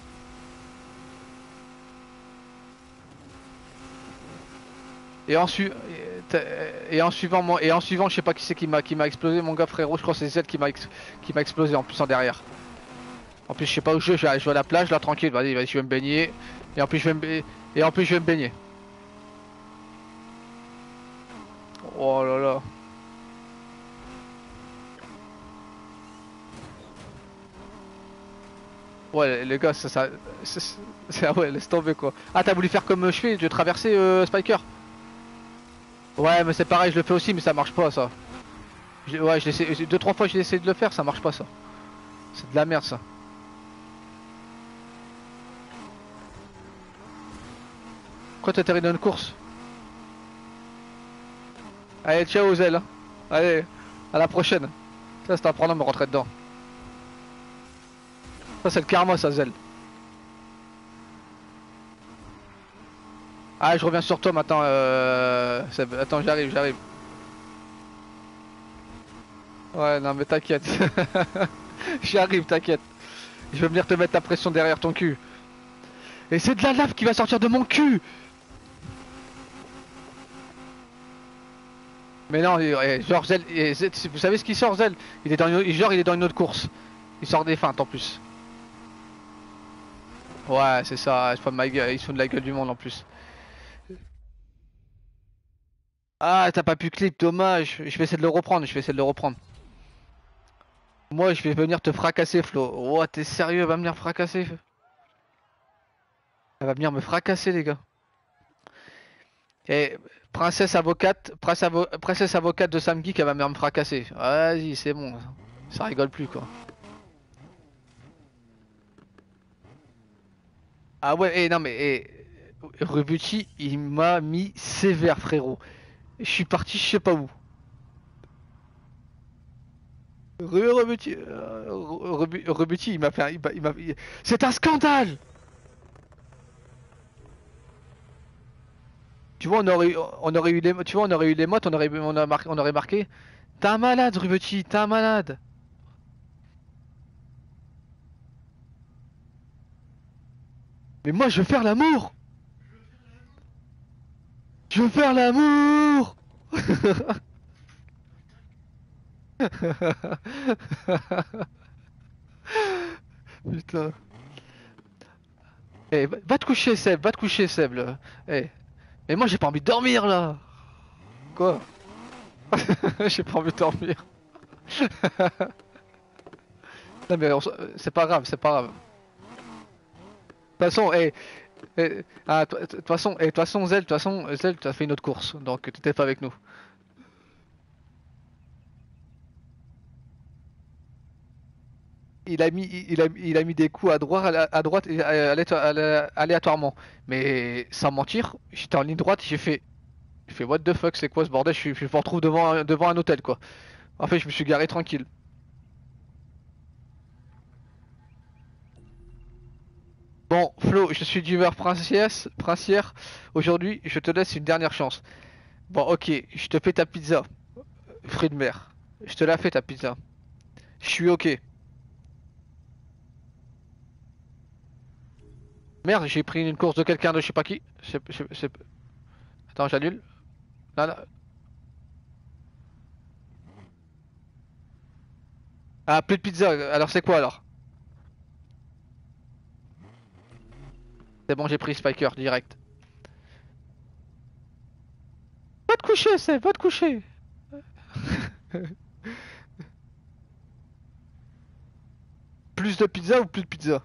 Et en, su... et en suivant, moi, et en suivant, je sais pas qui c'est qui m'a, qui m'a explosé, mon gars, frérot. Je crois que c'est Z qui m'a, ex... qui m'a explosé en plus en derrière. En plus, je sais pas où je vais, je vais, je vais à la plage, là, tranquille. Vas-y, vas-y, je vais me baigner. Et en plus, je vais me, et en plus, je vais me baigner. Oh là là. Ouais, les gars, ça, ça, c'est, c'est- ah ouais, laisse tomber quoi. Ah, t'as voulu faire comme euh, je fais, de traverser euh, Spiker? Ouais, mais c'est pareil, je le fais aussi, mais ça marche pas ça. Je- ouais, je l'essaie- deux trois fois j'ai essayé de le faire, ça marche pas ça. C'est de la merde ça. Pourquoi t'atterris dans une course? Allez, ciao Zel. Hein. Allez, à la prochaine. Ça, c'est un problème de me rentrer dedans. Ça, c'est le karma, ça, Zel. Ah, je reviens sur toi maintenant. Euh... Seb. Attends, j'arrive, j'arrive. Ouais, non, mais t'inquiète. J'arrive, t'inquiète. Je vais venir te mettre ta pression derrière ton cul. Et c'est de la lave qui va sortir de mon cul. Mais non, eh, genre Zel, eh, Zel- vous savez ce qu'il sort Zel? Il est dans une, genre il est dans une autre course. Il sort des feintes en plus. Ouais, c'est ça, c'est pas de ma gueule, ils sont de la gueule du monde en plus. Ah, t'as pas pu clip, dommage. Je vais essayer de le reprendre, je vais essayer de le reprendre. Moi, je vais venir te fracasser, Flo. Oh, t'es sérieux, elle va venir fracasser? Elle va venir me fracasser, les gars. Et princesse avocate, prince avo- princesse avocate de Sam Geek, elle va venir me fracasser. Vas-y, c'est bon, ça rigole plus quoi. Ah ouais, et non mais eh, Rebucci, il m'a mis sévère, frérot. Je suis parti, je sais pas où. Re- Rebuti, euh, Rebu- Rebuti, il m'a fait, un- il m'a, il m'a- il- c'est un scandale. Tu vois, on aurait, eu- on aurait eu les, tu vois, on aurait eu les mottes, on aurait, on a marqué, on aurait marqué. T'es un malade, Rebuti, t'es un malade. Mais moi, je veux faire l'amour. Je veux faire l'amour. Putain. Eh, va va te coucher, Seb, va te coucher, Seb, là. Eh, mais moi, j'ai pas envie de dormir, là. Quoi? J'ai pas envie de dormir. Non, mais on s- c'est pas grave, c'est pas grave. De toute façon, eh, eh, ah, de toute façon, eh, de toute façon, Zel, de toute façon, Zel, tu as fait une autre course, donc t'étais pas avec nous. Il a mis, il a, il a mis des coups à droite, à, la- à droite et à- aléato- à la- aléatoirement. Mais sans mentir, j'étais en ligne droite, j'ai fait, j'ai fait what the fuck, c'est quoi ce bordel? Je, suis- je me retrouve devant, un- devant un hôtel, quoi. En fait, je me suis garé tranquille. Bon, Flo, je suis d'humeur princesse, princière. Aujourd'hui, je te laisse une dernière chance. Bon, ok, je te fais ta pizza, fruits de mer. Je te la fais ta pizza. Je suis ok. Merde, j'ai pris une course de quelqu'un de je sais pas qui. C'est- c'est- c'est- Attends, j'annule. Non, non. Ah, plus de pizza. Alors c'est quoi alors? C'est bon, j'ai pris Spiker direct. Va te coucher, c'est, va te coucher. Plus de pizza ou plus de pizza?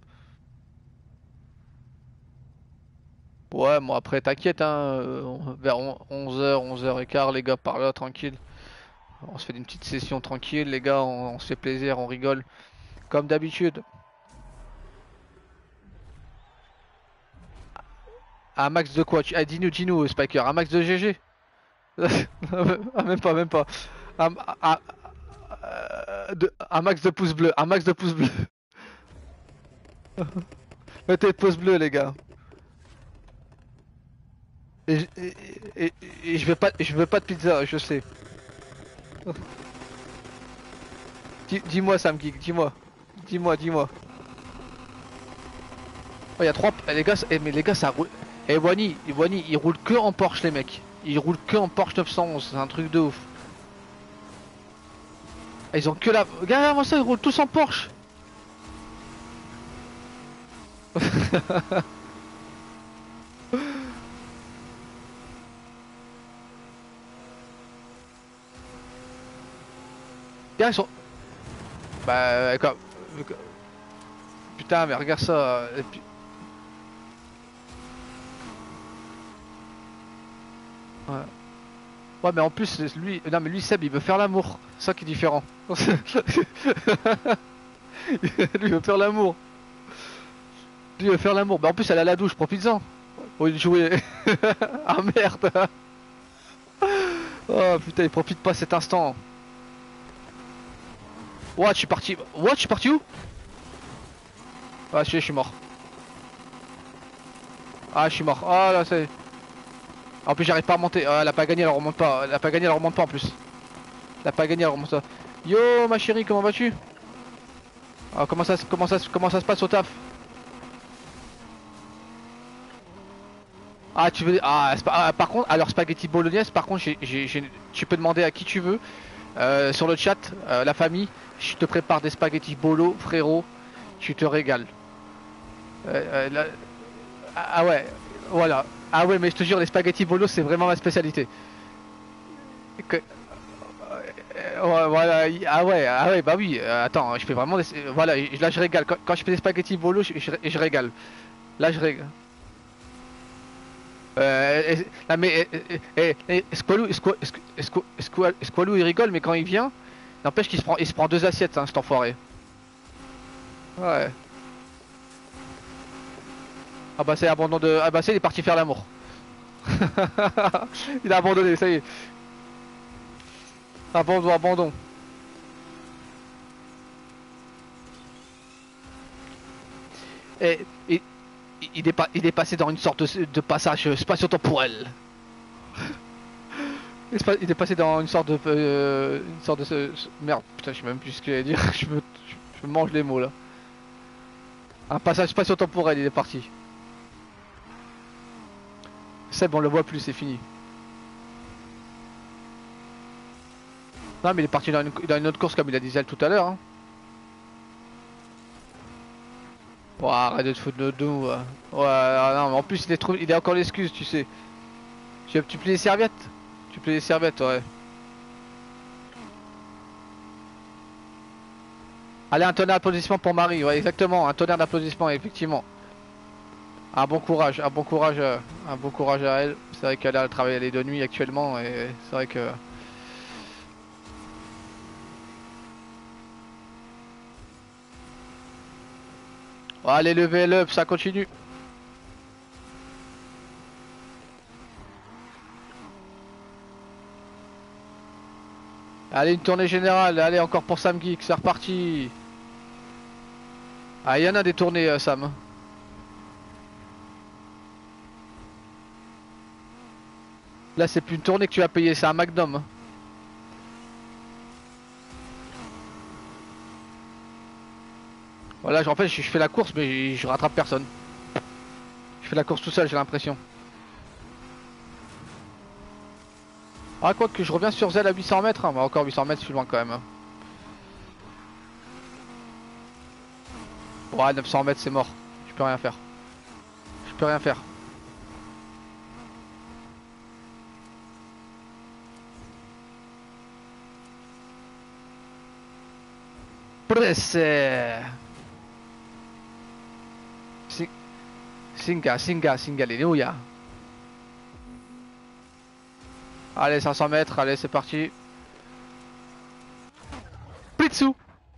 Ouais, moi après, t'inquiète, hein. euh, on- Vers onze heures, onze heures quinze, les gars, par là, tranquille. On se fait une petite session tranquille, les gars, on, on se fait plaisir, on rigole. Comme d'habitude. Un max de quoi? tu- Ah, dis-nous, dis-nous, Spiker. Un max de G G? Ah, même pas, même pas. Un, un- euh, de- un max de pouces bleus, un max de pouces bleus. Mettez le pouce bleu, les gars. Et, je- et, et- et je veux pas, je veux pas de pizza, je sais. Dis- Dis-moi, Sam Geek, dis-moi. Dis-moi, dis-moi. Oh, y a trois. Eh, les gars, ça- eh, mais les gars, ça roule. Eh, Wani, Wani, ils roulent que en Porsche, les mecs. Ils roulent que en Porsche neuf cent onze, c'est un truc de ouf. Ah, ils ont que la. Regarde-moi ça, ils roulent tous en Porsche. Regarde, ils sont. Bah, euh, quoi. Putain, mais regarde ça. Et puis- Ouais. Ouais, mais en plus, lui, non, mais lui, Seb, il veut faire l'amour. C'est ça qui est différent. Lui, il veut faire l'amour. Lui, il veut faire l'amour. Bah, en plus, elle a la douche, profites-en. Au lieu de jouer. Ah merde. Oh putain, il profite pas cet instant. What, je suis parti. What, je suis parti où? Ah, je suis, je suis mort. Ah, je suis mort. Ah là, c'est. En plus, j'arrive pas à remonter. Ah, elle a pas gagné, elle remonte pas. Elle a pas gagné, elle remonte pas en plus. Elle a pas gagné, elle remonte pas. Yo, ma chérie, comment vas-tu? Ah, comment ça, comment ça, comment ça se passe au taf? Ah, tu veux. Ah, spa- ah, par contre, alors spaghetti bolognaise, par contre, j'ai, j'ai- j'ai- tu peux demander à qui tu veux. Euh, sur le chat, euh, la famille, je te prépare des spaghettis bolo, frérot. Tu te régales. Euh, euh, là- Ah ah ouais, voilà. Ah ouais, mais je te jure, les spaghettis bolo, c'est vraiment ma spécialité. Que- euh, ouais, voilà. y- Ah ouais, ah ouais, bah oui. euh, attends, je fais vraiment des. euh, Voilà, y- là je régale. Quand, quand je fais des spaghettis bolo, je, je- je régale. Là je régale. Euh, et- non mais eh, eh, eh, eh, Squalou, Squa- Squa- Squa- Squa- Squalou, il rigole, mais quand il vient, n'empêche qu'il se prend, il se prend deux assiettes, hein, cet enfoiré. Ouais. Ah bah c'est abandon de. Ah bah c'est il est parti faire l'amour. Il a abandonné, ça y est. Abandon, abandon. Et, et- il, est pas, il est passé dans une sorte de, de passage spatio-temporel. Il est pas- il est passé dans une sorte de... euh, une sorte de... ce- ce- Merde, putain, je sais même plus ce que j'allais dire. Je me, je, je me mange les mots là. Un passage spatio-temporel, il est parti. Seb, on le voit plus, c'est fini. Non, mais il est parti dans une, dans une autre course comme il a dit Zel tout à l'heure. Hein. Oh, arrête de te foutre de nous. Ouais, ouais ah, non, mais en plus, il est, trop, il est encore l'excuse, tu sais. Tu, tu plais les serviettes? Tu plais les serviettes, ouais. Allez, un tonnerre d'applaudissements pour Marie, ouais, exactement. Un tonnerre d'applaudissements, effectivement. Un bon courage, un bon courage, euh, un bon courage à elle. C'est vrai qu'elle a travaillé les deux nuits actuellement et c'est vrai que. Oh, allez, level up, ça continue. Allez, une tournée générale. Allez, encore pour Sam Geek, c'est reparti. Ah, il y en a des tournées, euh, Sam. Là, c'est plus une tournée que tu vas payer, c'est un McDom. Voilà, en fait, je, je fais la course, mais je, je rattrape personne. Je fais la course tout seul, j'ai l'impression. Ah, quoi que je reviens sur Zell à huit cents mètres. Hein. Bah, encore huit cents mètres, je suis loin quand même. Hein. Ouais, neuf cents mètres, c'est mort. Je peux rien faire. Je peux rien faire. Presse. Si- Singa, Singa, Singa, alléluia. Allez, cinq cents mètres, allez, c'est parti. Plitsou.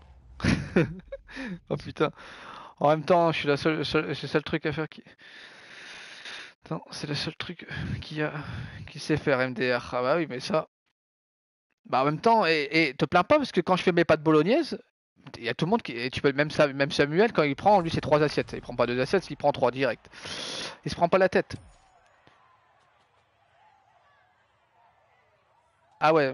Oh putain. En même temps, je suis la seule, seule- c'est le seul truc à faire qui. Attends, c'est le seul truc qui a, qui sait faire M D R. Ah bah oui, mais ça. Bah en même temps, et, et te plains pas parce que quand je fais mes pâtes bolognaises, il y a tout le monde qui, et tu peux même ça, même Samuel quand il prend, lui c'est trois assiettes. Il prend pas deux assiettes, il prend trois direct. Il se prend pas la tête. Ah ouais.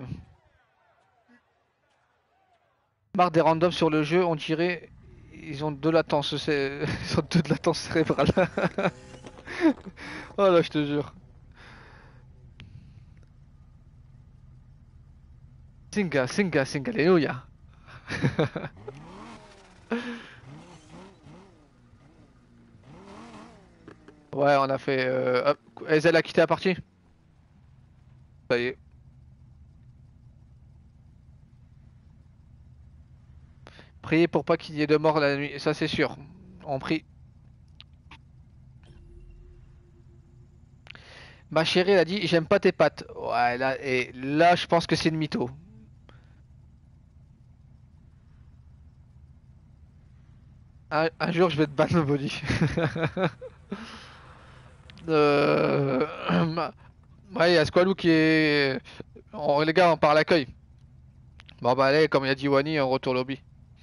Marre des randoms sur le jeu, on dirait ils ont de latence, c'est ils ont deux de latence cérébrale. Oh là, je te jure. Singa, Singa, Singa, alléluia. Ouais, on a fait. Euh... Hop. Ezel a quitté la partie. Ça y est. Priez pour pas qu'il y ait de morts la nuit, ça c'est sûr. On prie. Ma chérie, elle a dit j'aime pas tes pattes. Ouais, là, et là, je pense que c'est une mytho. Un, un jour, je vais te battre, mon body. euh... Ouais, il y a Squalou qui est. Oh, les gars, on part à l'accueil. Bon, bah, allez, comme il a dit Wani, on retourne au lobby.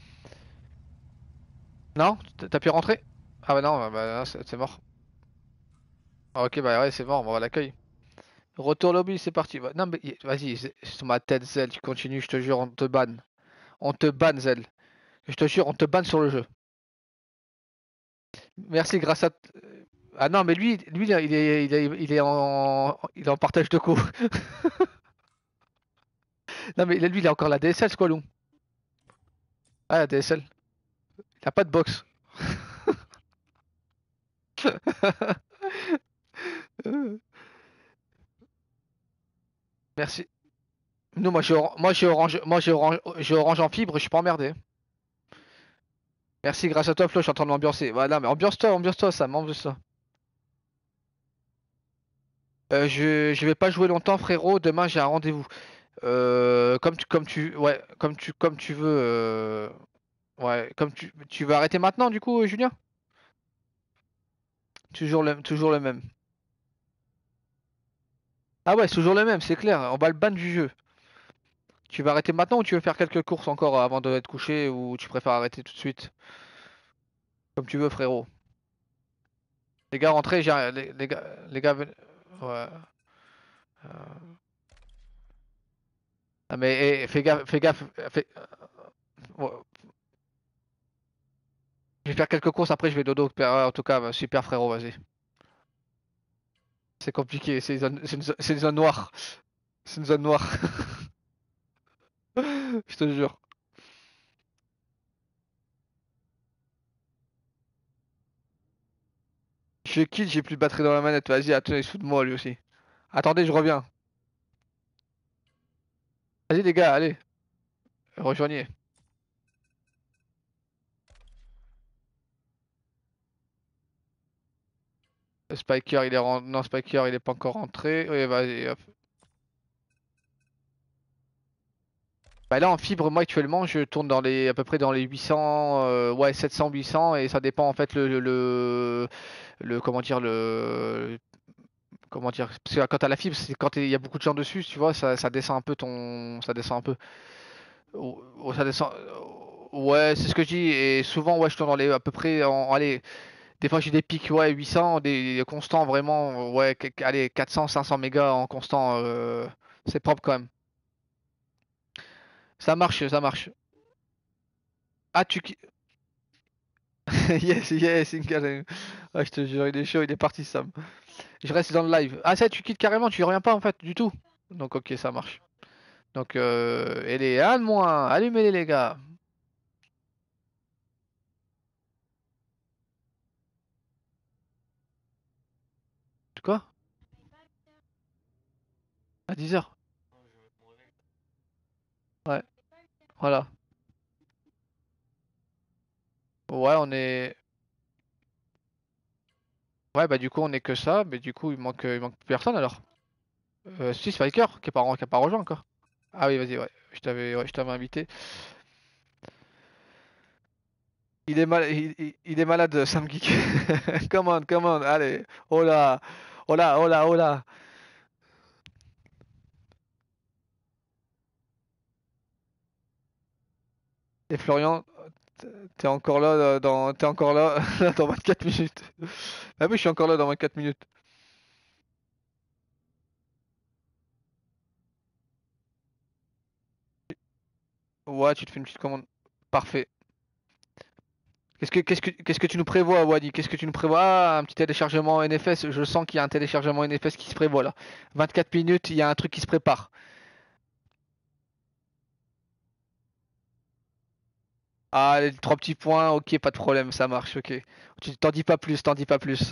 Non? T'as pu rentrer? Ah, bah, non, bah, bah, c'est c'est mort. Ah, ok, bah, ouais, c'est mort, on va à l'accueil. Retour lobby, c'est parti. Bah, non, mais y- vas-y, c'est sur ma tête, Zell, tu continues, je te jure, on te banne. On te banne, Zell. Je te jure, on te banne sur le jeu. Merci, grâce à. Ah non, mais lui, lui, il est, il est, il est, il est en, il est en partage de co. Non, mais lui, il a encore la D S L, Squalou. Ah, la D S L. Il a pas de box. Merci. Nous, moi, j'ai oran- moi, j'ai orange, moi, j'ai orange, j'ai orange en fibre, je suis pas emmerdé. Merci, grâce à toi, Flo, je suis en train de m'ambiancer. Voilà, mais ambiance-toi, ambiance-toi, ça m'ambiance-toi. Euh, je, je vais pas jouer longtemps, frérot. Demain, j'ai un rendez-vous. Euh, comme tu, comme tu, ouais, comme tu, comme tu veux. euh, Ouais, comme tu, tu veux arrêter maintenant, du coup, Julien? Toujours le, toujours le même. Ah ouais, c'est toujours le même, c'est clair. On va le ban du jeu. Tu vas arrêter maintenant ou tu veux faire quelques courses encore avant de te coucher ou tu préfères arrêter tout de suite? Comme tu veux, frérot. Les gars, rentrez, j'ai un- les, les gars, les gars, ven- ouais. euh, Ah mais eh, fais gaffe, fais gaffe, fais- ouais, je vais faire quelques courses, après je vais dodo. Ouais, en tout cas, bah, super frérot, vas-y. C'est compliqué, c'est une zone, c'est une zo- c'est une zone noire. C'est une zone noire. Je te jure. Je quitte, j'ai plus de batterie dans la manette. Vas-y, attends, il se fout de moi lui aussi. Attendez, je reviens. Vas-y les gars, allez, rejoignez. Le Spiker, il est ren- non, Spiker, il est pas encore rentré. Oui, vas-y, hop. Bah là en fibre, moi actuellement, je tourne dans les à peu près dans les huit cents, euh, ouais, sept cents, huit cents, et ça dépend en fait le le, le comment dire le comment dire, parce que quand t'as la fibre, c'est quand il y a beaucoup de gens dessus, tu vois, ça, ça descend un peu ton, ça descend un peu. Oh, oh, ça descend. Ouais, c'est ce que je dis. Et souvent, ouais, je tourne dans les à peu près. En, allez, des fois j'ai des pics, ouais, huit cents, des constants vraiment, ouais, que- allez, quatre cents, cinq cents mégas en constant. euh, c'est propre quand même. Ça marche, ça marche. Ah, tu. qui- Yes, yes, Inka. Ah, je te jure, il est chaud, il est parti, Sam. Je reste dans le live. Ah, ça, tu quittes carrément, tu reviens pas en fait, du tout. Donc, ok, ça marche. Donc, euh, et les un de moins, allumez-les, les gars. Quoi? À dix heures. Ouais, voilà. Ouais, on est. Ouais, bah du coup, on est que ça, mais du coup, il manque, il manque plus personne alors. Euh, si, Spiker, qui est pas, qui a pas rejoint encore. Ah oui, vas-y, ouais. Je t'avais, ouais, je t'avais invité. Il est mal, il, il- il est malade, Sam Geek. Come on, come on, allez. Oh là, oh là, oh là, oh là. Et Florian, t'es encore là euh, dans, t'es encore là dans vingt-quatre minutes. Ah oui, je suis encore là dans vingt-quatre minutes. Ouais, tu te fais une petite commande. Parfait. Qu'est-ce que, qu'est-ce que, qu'est-ce que tu nous prévois, Wadi? Qu'est-ce que tu nous prévois? Ah, un petit téléchargement N F S. Je sens qu'il y a un téléchargement N F S qui se prévoit là. vingt-quatre minutes, il y a un truc qui se prépare. Ah, les trois petits points, ok, pas de problème, ça marche, ok. Tu t'en dis pas plus, t'en dis pas plus.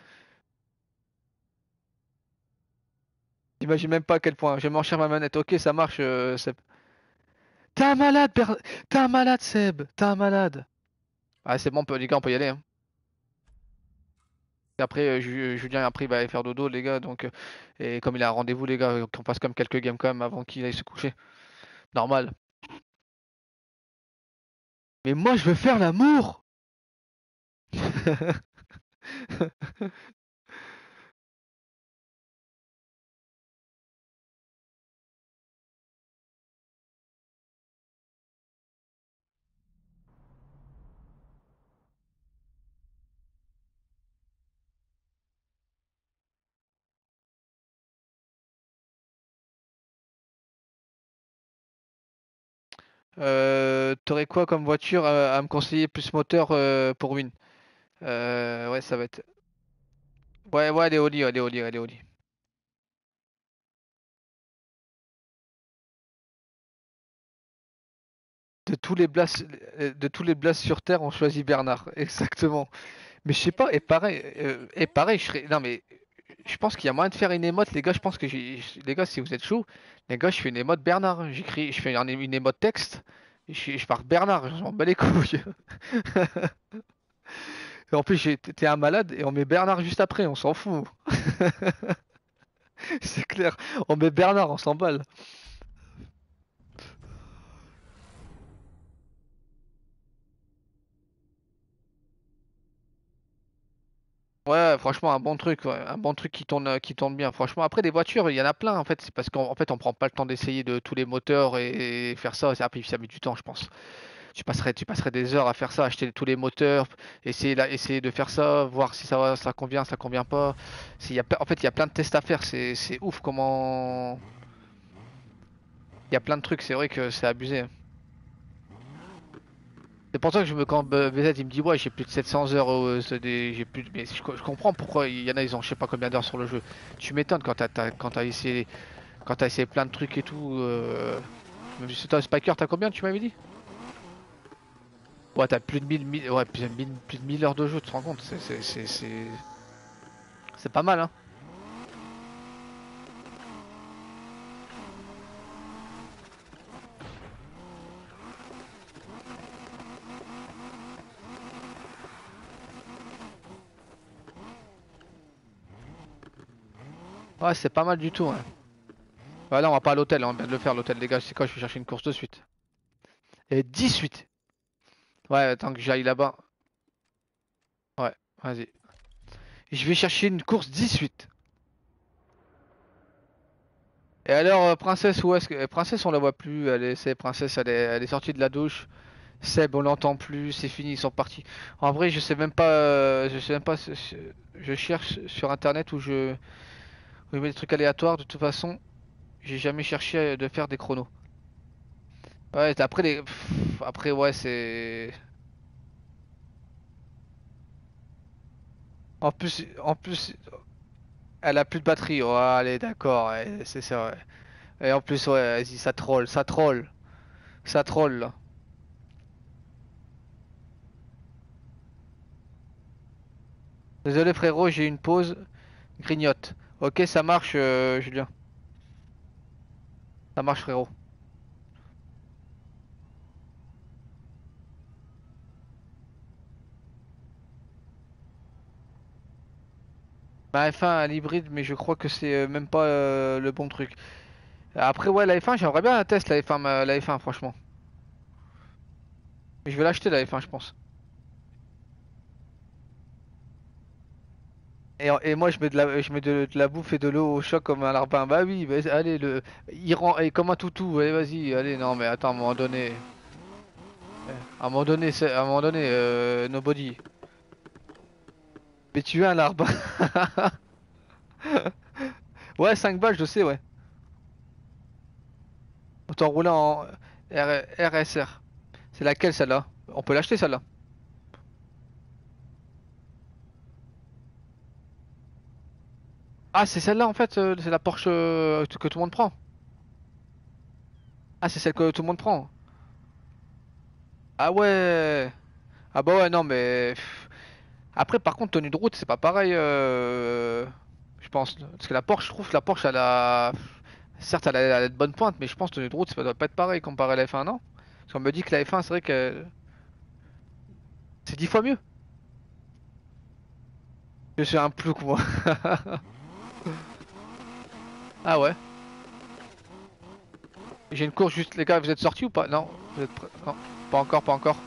T'imagines même pas à quel point. Je vais m'encher ma manette, ok, ça marche, euh, Seb. T'es un malade, Per- T'es un malade, Seb. T'es un malade. Ah, c'est bon, on peut- les gars, on peut y aller, hein. Et après, euh, Ju- Julien, après, il va aller faire dodo, les gars, donc. euh, Et comme il a un rendez-vous, les gars, qu'on passe comme quelques games quand même avant qu'il aille se coucher. Normal. Mais moi, je veux faire l'amour! Euh, t'aurais quoi comme voiture à, à me conseiller plus moteur euh, pour win? Euh, ouais, ça va être. Ouais, ouais, elle est au lit, elle est au lit, elle est au lit. De tous les blasts, de tous les blasts sur Terre, on choisit Bernard. Exactement. Mais je sais pas, et pareil, euh, et pareil, je serais. Non, mais je pense qu'il y a moyen de faire une émote, les gars. Je pense que j'ai. Les gars, si vous êtes chaud, les gars, je fais une émote Bernard. J'écris, je fais un- une émote texte. Je, je pars Bernard, je m'en bats les couilles. Et en plus, j'ai- t'es un malade et on met Bernard juste après, on s'en fout. C'est clair. On met Bernard, on s'emballe. Ouais, franchement, un bon truc, ouais, un bon truc qui tourne, euh, qui tourne bien. Franchement, après des voitures, il y en a plein en fait. C'est parce qu'en en fait, on prend pas le temps d'essayer de tous les moteurs et, et faire ça. C'est- Après, ça met du temps, je pense. Tu passerais, tu passerais des heures à faire ça, acheter tous les moteurs, essayer, là, essayer de faire ça, voir si ça va, ça convient, ça convient pas. S'il y a, ple- en fait, il y a plein de tests à faire. C'est, c'est ouf comment. Il y a plein de trucs. C'est vrai que c'est abusé. C'est pour ça que je me quand B- B Z il me dit ouais j'ai plus de sept cents heures, euh, c'est des- j'ai plus de- mais je, co- je comprends pourquoi il y en a ils ont je sais pas combien d'heures sur le jeu. Tu m'étonnes quand t'as t'as- quand t'as essayé quand t'as essayé plein de trucs et tout. Euh... Même si toi Spiker t'as combien tu m'avais dit? Ouais t'as plus de mille mille ouais plus de mille plus de mille heures de jeu, tu te rends compte? C'est c'est c'est c'est c'est pas mal hein. Ouais c'est pas mal du tout ouais. Ouais là on va pas à l'hôtel, hein, on vient de le faire l'hôtel les gars, c'est quoi je vais chercher une course de suite. Et dix-huit. Ouais attends que j'aille là-bas. Ouais vas-y. Je vais chercher une course dix-huit. Et alors, euh, Princesse, où est-ce que... euh, Princesse, on la voit plus. Elle est... C'est Princesse, elle est... elle est sortie de la douche. Seb, on l'entend plus. C'est fini, ils sont partis. En vrai, je sais même pas. euh, Je sais même pas. ce- ce- Je cherche sur internet où je. Où je mets des trucs aléatoires. De toute façon, j'ai jamais cherché à- de faire des chronos. Ouais, après les. Pff, Après, ouais, c'est. En plus, en plus, elle a plus de batterie. Ouais, allez, d'accord. Ouais, c'est ça, ouais. Et en plus, ouais, vas-y, ça troll, ça troll. Ça troll, là. Désolé, frérot, j'ai une pause. Grignote. Ok, ça marche, euh, Julien. Ça marche, frérot. Bah, F un à l'hybride, mais je crois que c'est euh, même pas euh, le bon truc. Après, ouais, la F un, j'aimerais bien un test, la F un, ma- la F un, franchement. Mais je vais l'acheter, la F un, je pense. Et, et moi, je mets de la, je mets de, de la bouffe et de l'eau au choc comme un larbin. Bah oui, bah, allez, le, il rend, et comme un toutou. Allez, vas-y, allez, non, mais attends, à un moment donné, à un moment donné, c'est, à un moment donné, euh, nobody. Mais tu es un larbin. Ouais, cinq balles, je sais, ouais. Autant rouler en R- RSR. C'est laquelle, celle-là? On peut l'acheter, celle-là. Ah, c'est celle-là en fait, euh, c'est la Porsche euh, que tout le monde prend. Ah, c'est celle que tout le monde prend. Ah ouais. Ah bah ouais, non mais pff. Après, par contre, tenue de route, c'est pas pareil. euh, Je pense, parce que la Porsche, je trouve que la Porsche, elle a, certes, elle a, elle a de bonnes pointes, mais je pense que tenue de route, ça doit pas être pareil comparé à la F un, non? Parce qu'on me dit que la F un, c'est vrai que c'est dix fois mieux. Je suis un plouc moi. Ah ouais. J'ai une course juste, les gars, vous êtes sortis ou pas? Non, vous êtes prêts? Non, pas encore, pas encore.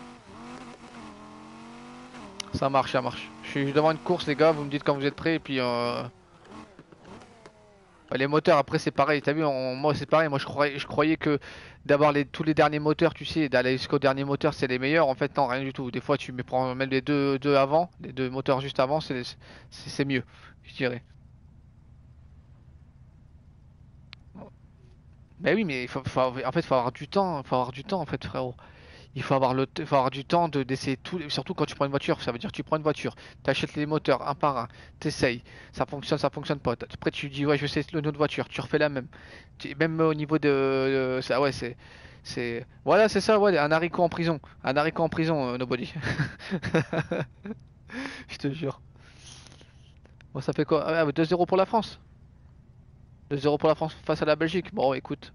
Ça marche, ça marche. Je suis devant une course, les gars, vous me dites quand vous êtes prêts et puis euh... bah, les moteurs après c'est pareil. T'as vu, on- moi c'est pareil. Moi je croyais, je croyais que d'avoir les tous les derniers moteurs, tu sais, d'aller jusqu'au dernier moteur c'est les meilleurs. En fait non, rien du tout. Des fois tu me prends même les deux, deux avant, les deux moteurs juste avant, c'est c'est c'est mieux, je dirais. Mais oui, mais il faut, faut avoir- en fait faut avoir du temps, faut avoir du temps en fait, frérot. Il faut avoir le, t- faut avoir du temps de d'essayer tout, surtout quand tu prends une voiture. Ça veut dire que tu prends une voiture, t'achètes les moteurs un par un, t'essayes, ça fonctionne, ça fonctionne pas. Après tu dis ouais je sais une autre voiture, tu refais la même. Tu- Même au niveau de, de- ça ouais c'est, c'est, voilà c'est ça ouais un haricot en prison, un haricot en prison euh, nobody. Je te jure. Bon ça fait quoi? Ah, deux zéro pour la France. deux zéro pour la France face à la Belgique. Bon écoute.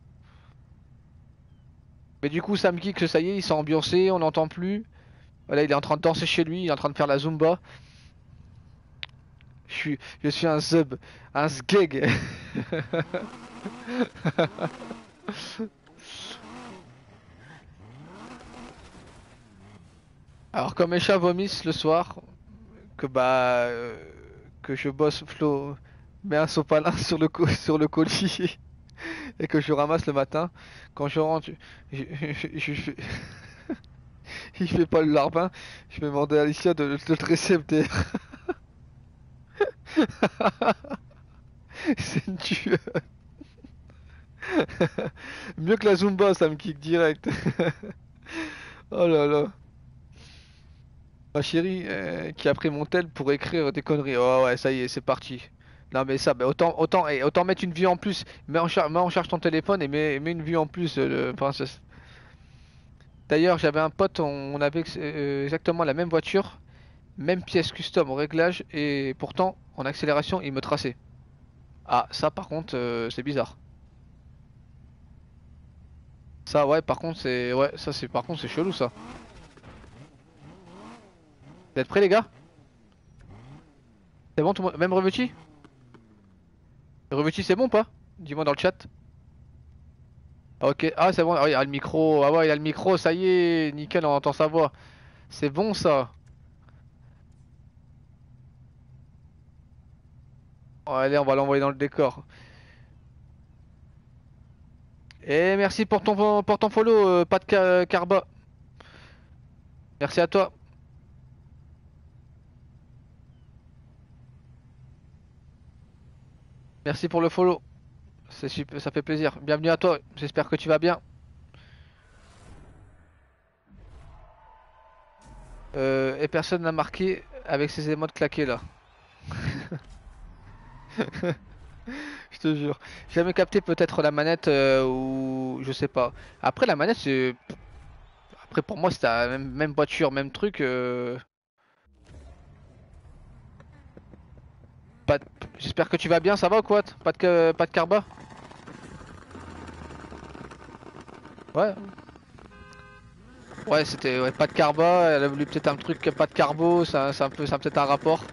Mais du coup Sam Geek ça y est il s'est ambiancé, on n'entend plus. Voilà il est en train de danser chez lui, il est en train de faire la Zumba. Je suis, je suis un sub, un sgeg. Alors comme mes chats vomissent le soir, que bah euh, que je bosse Flo met un sopalin sur le co- sur le colis et que je ramasse le matin, quand je rentre, je, je- je- je fais- Il fait pas le larbin. Je vais demander à Alicia de, de le dresser M D R. C'est une tueuse. Mieux que la Zumba, ça me kick direct. Oh là là. Ma chérie euh, qui a pris mon tel pour écrire des conneries. Oh ouais, ça y est, c'est parti. Non mais ça, bah, autant, autant, eh, autant mettre une vie en plus. Mets en, char- mets en charge ton téléphone et mets, mets une vie en plus, euh, le princesse. D'ailleurs, j'avais un pote, on, on avait euh, exactement la même voiture, même pièce custom au réglage, et pourtant, en accélération, il me traçait. Ah, ça par contre, euh, c'est bizarre. Ça, ouais, par contre, c'est, ouais, ça c'est, par contre, c'est chelou ça. Vous êtes prêts les gars? C'est bon, tout le monde- même revêtu? Revêtu, c'est bon ou pas? Dis-moi dans le chat. Ah, ok, ah c'est bon, ah, il a le micro, ah ouais, il a le micro, ça y est, nickel, on entend sa voix. C'est bon ça. Oh, allez, on va l'envoyer dans le décor. Et merci pour ton, pour ton follow, euh, pas de ca- carba. Merci à toi. Merci pour le follow. C'est super, ça fait plaisir. Bienvenue à toi. J'espère que tu vas bien. Euh, et personne n'a marqué avec ces émotes claqués là. Je te jure. J'ai jamais capté peut-être la manette euh, ou je sais pas. Après la manette c'est. Après pour moi c'était la même, même voiture, même truc. euh, Pas de- J'espère que tu vas bien, ça va ou quoi? Pas de ca- pas de carba? Ouais. Ouais, c'était ouais, pas de carba. Elle a voulu peut-être un truc pas de carbo. Ça, c'est un peu, ça a peut-être un rapport.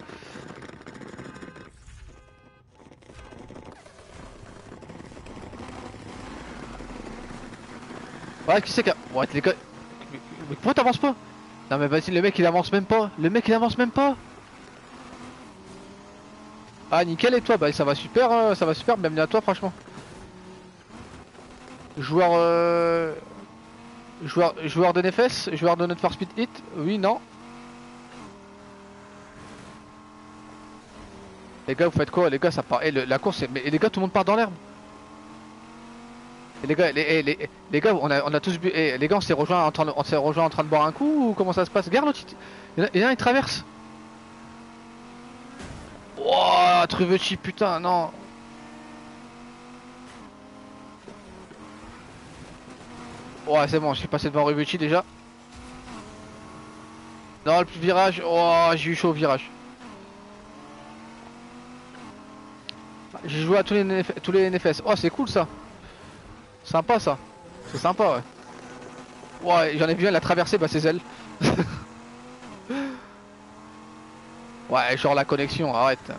Ouais, qui c'est qui a... Ouais, les gars. Mais, mais pourquoi t'avances pas? Non mais vas-y, le mec il avance même pas. Le mec il avance même pas. Ah nickel et toi? Bah ça va super, euh, ça va super. Bienvenue à toi franchement. Joueur, euh... joueur, joueur de Nefes, joueur de Need for Speed Hit. Oui, non. Les gars, vous faites quoi? Les gars, ça part. Eh, le- la course, c'est- mais et les gars, tout le monde part dans l'herbe. Et les gars, les, eh, les, les gars, on a, on a tous bu. Eh, les gars, on s'est rejoint en train de, on s'est rejoint en train de boire un coup ou comment ça se passe? Regarde l'autre, il y en a il y en a un, il traverse. Wouah, Truvechi, putain, non. Ouais, c'est bon, je suis passé devant Rubuchi déjà. Non, le virage, oh, j'ai eu chaud au virage. J'ai joué à tous les, N F tous les N F S. Oh, c'est cool ça. Sympa ça. C'est sympa, ouais. Ouais, j'en ai vu un, il a traversé, bah c'est elle. Ouais, genre la connexion, arrête.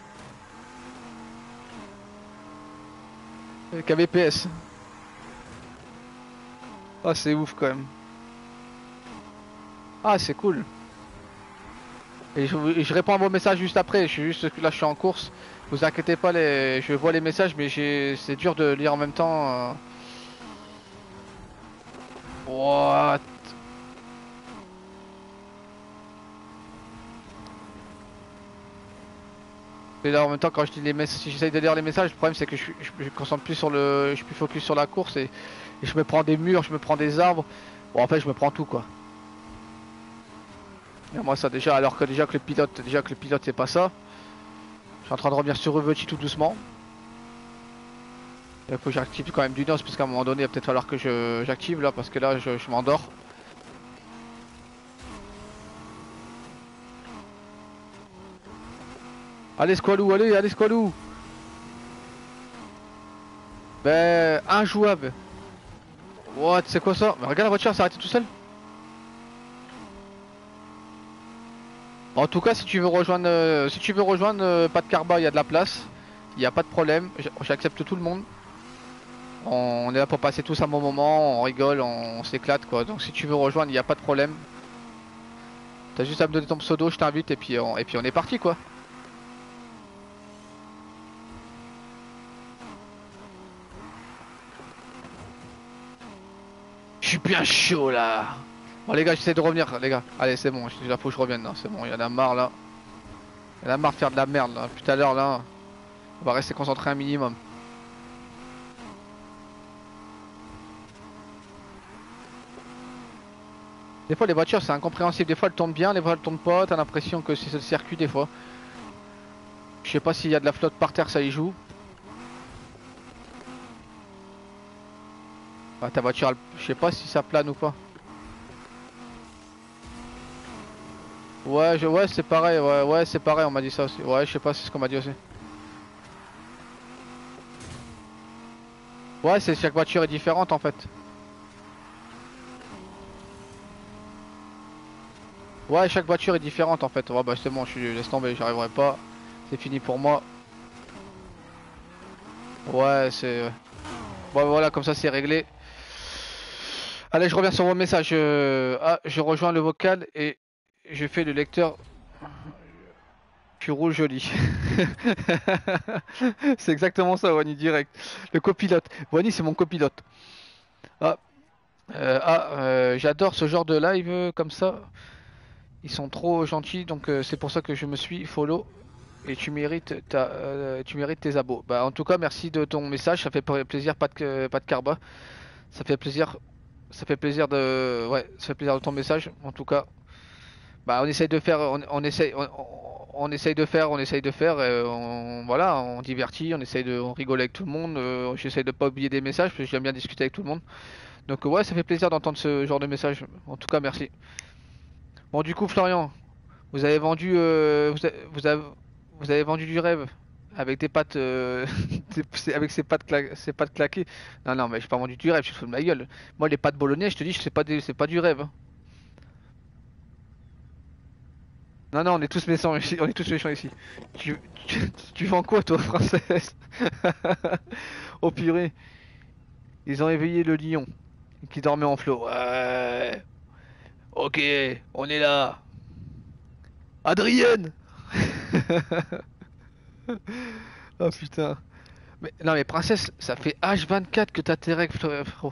K B P S. Ah, c'est ouf quand même. Ah, c'est cool. Et je, et je réponds à vos messages juste après. Je suis juste là, je suis en course. Vous inquiétez pas, les, je vois les messages, mais j'ai, c'est dur de lire en même temps. euh. What? Et là, en même temps, quand je lis les messages, si j'essaye de lire les messages, le problème c'est que je, je, je me concentre plus sur le, je suis plus focus sur la course et, et je me prends des murs, je me prends des arbres. Bon, en fait, je me prends tout quoi. Et moi, ça déjà, alors que déjà que le pilote, déjà que le pilote c'est pas ça. Je suis en train de revenir sur Revechi tout doucement. Il faut que j'active quand même du noce, parce qu'à un moment donné, il va peut-être falloir que je j'active là, parce que là, je, je m'endors. Allez, Squalou, allez, allez, Squalou. Ben, injouable. What, c'est quoi ça? Mais regarde la voiture, s'est arrêtée tout seul. En tout cas, si tu veux rejoindre, euh, si tu veux rejoindre, euh, pas de carba, il y a de la place. Il n'y a pas de problème. J- J'accepte tout le monde. On est là pour passer tous un bon moment, on rigole, on, on s'éclate quoi. Donc si tu veux rejoindre, il n'y a pas de problème. T'as juste à me donner ton pseudo, je t'invite et puis on, et puis on est parti quoi. Je suis bien chaud là. Bon les gars, j'essaie de revenir les gars. Allez c'est bon, il faut que je revienne là, c'est bon, il y en a marre là. Il y en a marre de faire de la merde là. Tout à l'heure là, on va rester concentré un minimum. Des fois les voitures c'est incompréhensible, des fois elles tournent bien, des fois elles tournent pas, t'as l'impression que c'est le circuit des fois. Je sais pas s'il y a de la flotte par terre, ça y joue. Ah, ta voiture, elle... je sais pas si ça plane ou pas. Ouais, je... ouais c'est pareil, ouais, ouais c'est pareil, on m'a dit ça aussi. Ouais, je sais pas, c'est ce qu'on m'a dit aussi. Ouais, c'est chaque voiture est différente en fait. Ouais, chaque voiture est différente en fait. Ouais, bah c'est bon, je suis laisse tomber, j'arriverai pas. C'est fini pour moi. Ouais, c'est... Bon voilà, comme ça c'est réglé. Allez, je reviens sur vos messages. Euh, Ah, je rejoins le vocal et je fais le lecteur. Tu roules joli. C'est exactement ça, Wani, direct. Le copilote. Wani, c'est mon copilote. Ah, euh, ah euh, j'adore ce genre de live euh, comme ça. Ils sont trop gentils, donc euh, c'est pour ça que je me suis follow. Et tu mérites, ta, euh, tu mérites tes abos. Bah, en tout cas, merci de ton message. Ça fait plaisir, pas de, pas de carba. Ça fait plaisir. Ça fait plaisir de, ouais, ça fait plaisir de ton message. En tout cas, bah, on essaye de faire, on, on essaye, on, on essaye de faire, on essaye de faire. euh, on, voilà, on divertit, on essaye de, on rigole avec tout le monde. euh, J'essaye de pas oublier des messages parce que j'aime bien discuter avec tout le monde. Donc ouais, ça fait plaisir d'entendre ce genre de message. En tout cas, merci. Bon, du coup, Florian, vous avez vendu, euh, vous, avez, vous avez, vous avez vendu du rêve avec des pattes, euh, avec ses pattes, cla ses pattes claquées. Non, non, mais j'ai pas vendu du rêve, je te fous de ma gueule. Moi, les pâtes bolognaise, je te dis, c'est pas, des- c'est pas du rêve, hein. Non, non, on est tous méchants ici. On est tous méchants ici. Tu, tu, tu vends quoi, toi, française? Oh purée, ils ont éveillé le lion qui dormait en flot. Ouais, ok, on est là. Adrienne! Oh putain. Mais non, mais princesse, ça fait H vingt-quatre que t'as tes règles, frérot.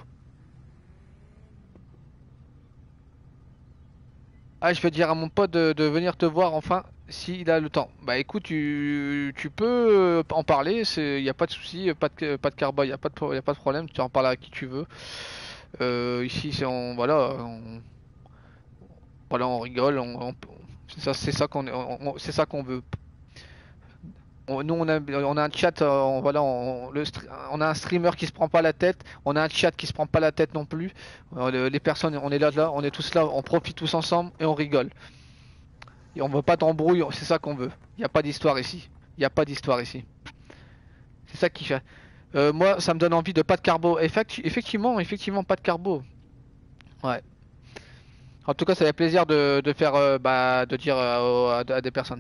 Ah, je vais dire à mon pote de, de venir te voir enfin s'il a le temps. Bah écoute, tu, tu peux euh, en parler, c'est y a pas de souci, pas de pas de carba, y a pas de pro- y a pas de problème, tu en parles à qui tu veux. Euh, ici c'est on voilà, on, voilà on rigole, on, on- c'est ça c'est ça qu'on on- on- c'est ça qu'on veut. On- nous on a on a un chat, euh, on, voilà on, le stre- on a un streamer qui se prend pas la tête, on a un chat qui se prend pas la tête non plus. Euh, le- les personnes, on est là là, on est tous là, on profite tous ensemble et on rigole. Et on veut pas d'embrouille, c'est ça qu'on veut. Il n'y a pas d'histoire ici. Il n'y a pas d'histoire ici. C'est ça qui fait. Euh, moi, ça me donne envie de pas de carbo. Effecti- effectivement, effectivement, pas de carbo. Ouais. En tout cas, ça fait plaisir de, de faire, euh, bah, de dire euh, à, à des personnes.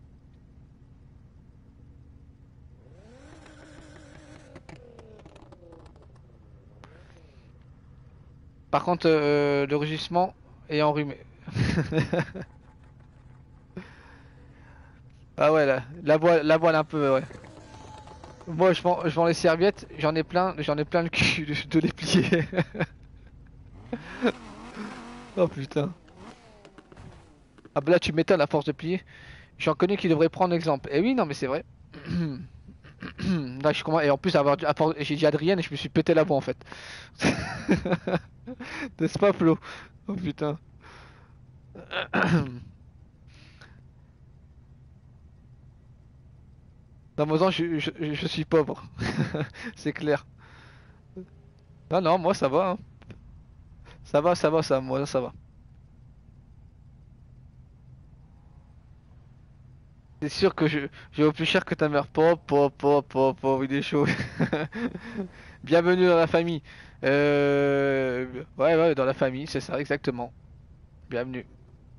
Par contre, euh, le rugissement est enrhumé. Ah ouais, la, la voile, la voile un peu, ouais. Moi, je vends, je vends les serviettes, j'en ai plein, j'en ai plein le cul de, de les plier. Oh putain. Ah bah là, tu m'étonnes à force de plier. J'en connais qui devraient prendre exemple. Et oui, non, mais c'est vrai. Là, je commence... Et en plus, avoir... à force- j'ai dit Adrienne et je me suis pété la voix en fait. N'est-ce pas, Flo? Oh putain. Dans mon sens, je, je, je suis pauvre. C'est clair. Non, non, moi ça va, hein. Ça va, ça va, ça, moi ça va. C'est sûr que je, je vais au plus cher que ta mère. Pop, pop, pop, pop, pop, il est chaud. Bienvenue dans la famille. Euh... Ouais, ouais, dans la famille, c'est ça, exactement. Bienvenue.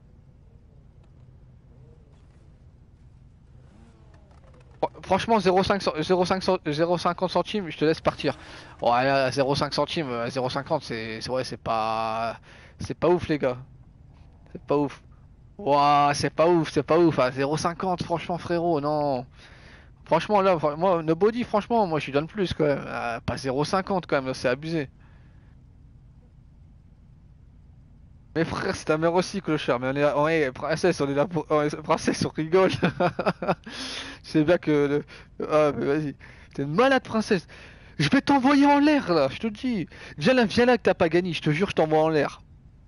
Fr- Franchement, zéro virgule cinq cent- zéro virgule cinq cent- zéro virgule cinquante centimes, je te laisse partir. Ouais, là, zéro virgule cinq centimes, euh, zéro virgule cinquante, c'est c'est- ouais, c'est pas c'est pas ouf les gars. C'est pas ouf. Ouah, c'est pas ouf, c'est pas ouf. À zéro virgule cinquante, franchement frérot, non. Franchement là, fr- moi, Nobody, franchement, moi je lui donne plus quand même. Euh, pas zéro virgule cinquante quand même, là, c'est abusé. Mais frère, c'est ta mère aussi, clochard. Mais on est là, on est princesse, on est là pour. On est- princesse, on rigole. Je sais bien que. le- Ah, mais vas-y. T'es une malade, princesse. Je vais t'envoyer en l'air, là, je te le dis. Viens là, viens là que t'as pas gagné, je te jure, je t'envoie en l'air.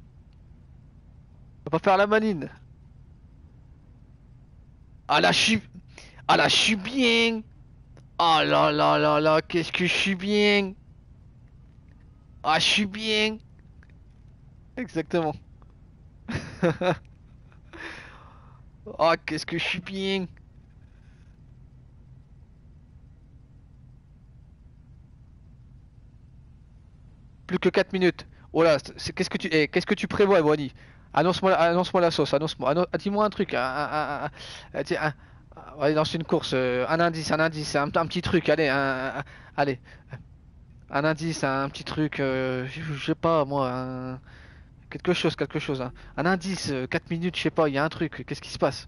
On va pas faire la manine. Ah là, je suis. Ah là, je suis bien. Ah là là là là, qu'est-ce que je suis bien. Ah, je suis bien. Exactement. Ah, qu'est-ce que je suis bien. Plus que quatre minutes. Oh là, c'est- qu'est-ce que tu, eh, qu'est-ce que tu prévois, Wally? Annonce-moi, la- annonce-moi la sauce, annonce-moi, annon- dis-moi un truc, un, un- un- un- un- tiens, un- on va aller lancer une course, euh, un indice, un indice, un, un petit truc, allez, un, un- allez, un indice, un petit truc, euh, je, je sais pas, moi, un- quelque chose, quelque chose, hein. Un indice, euh, quatre minutes, je sais pas, il y a un truc, qu'est-ce qui se passe?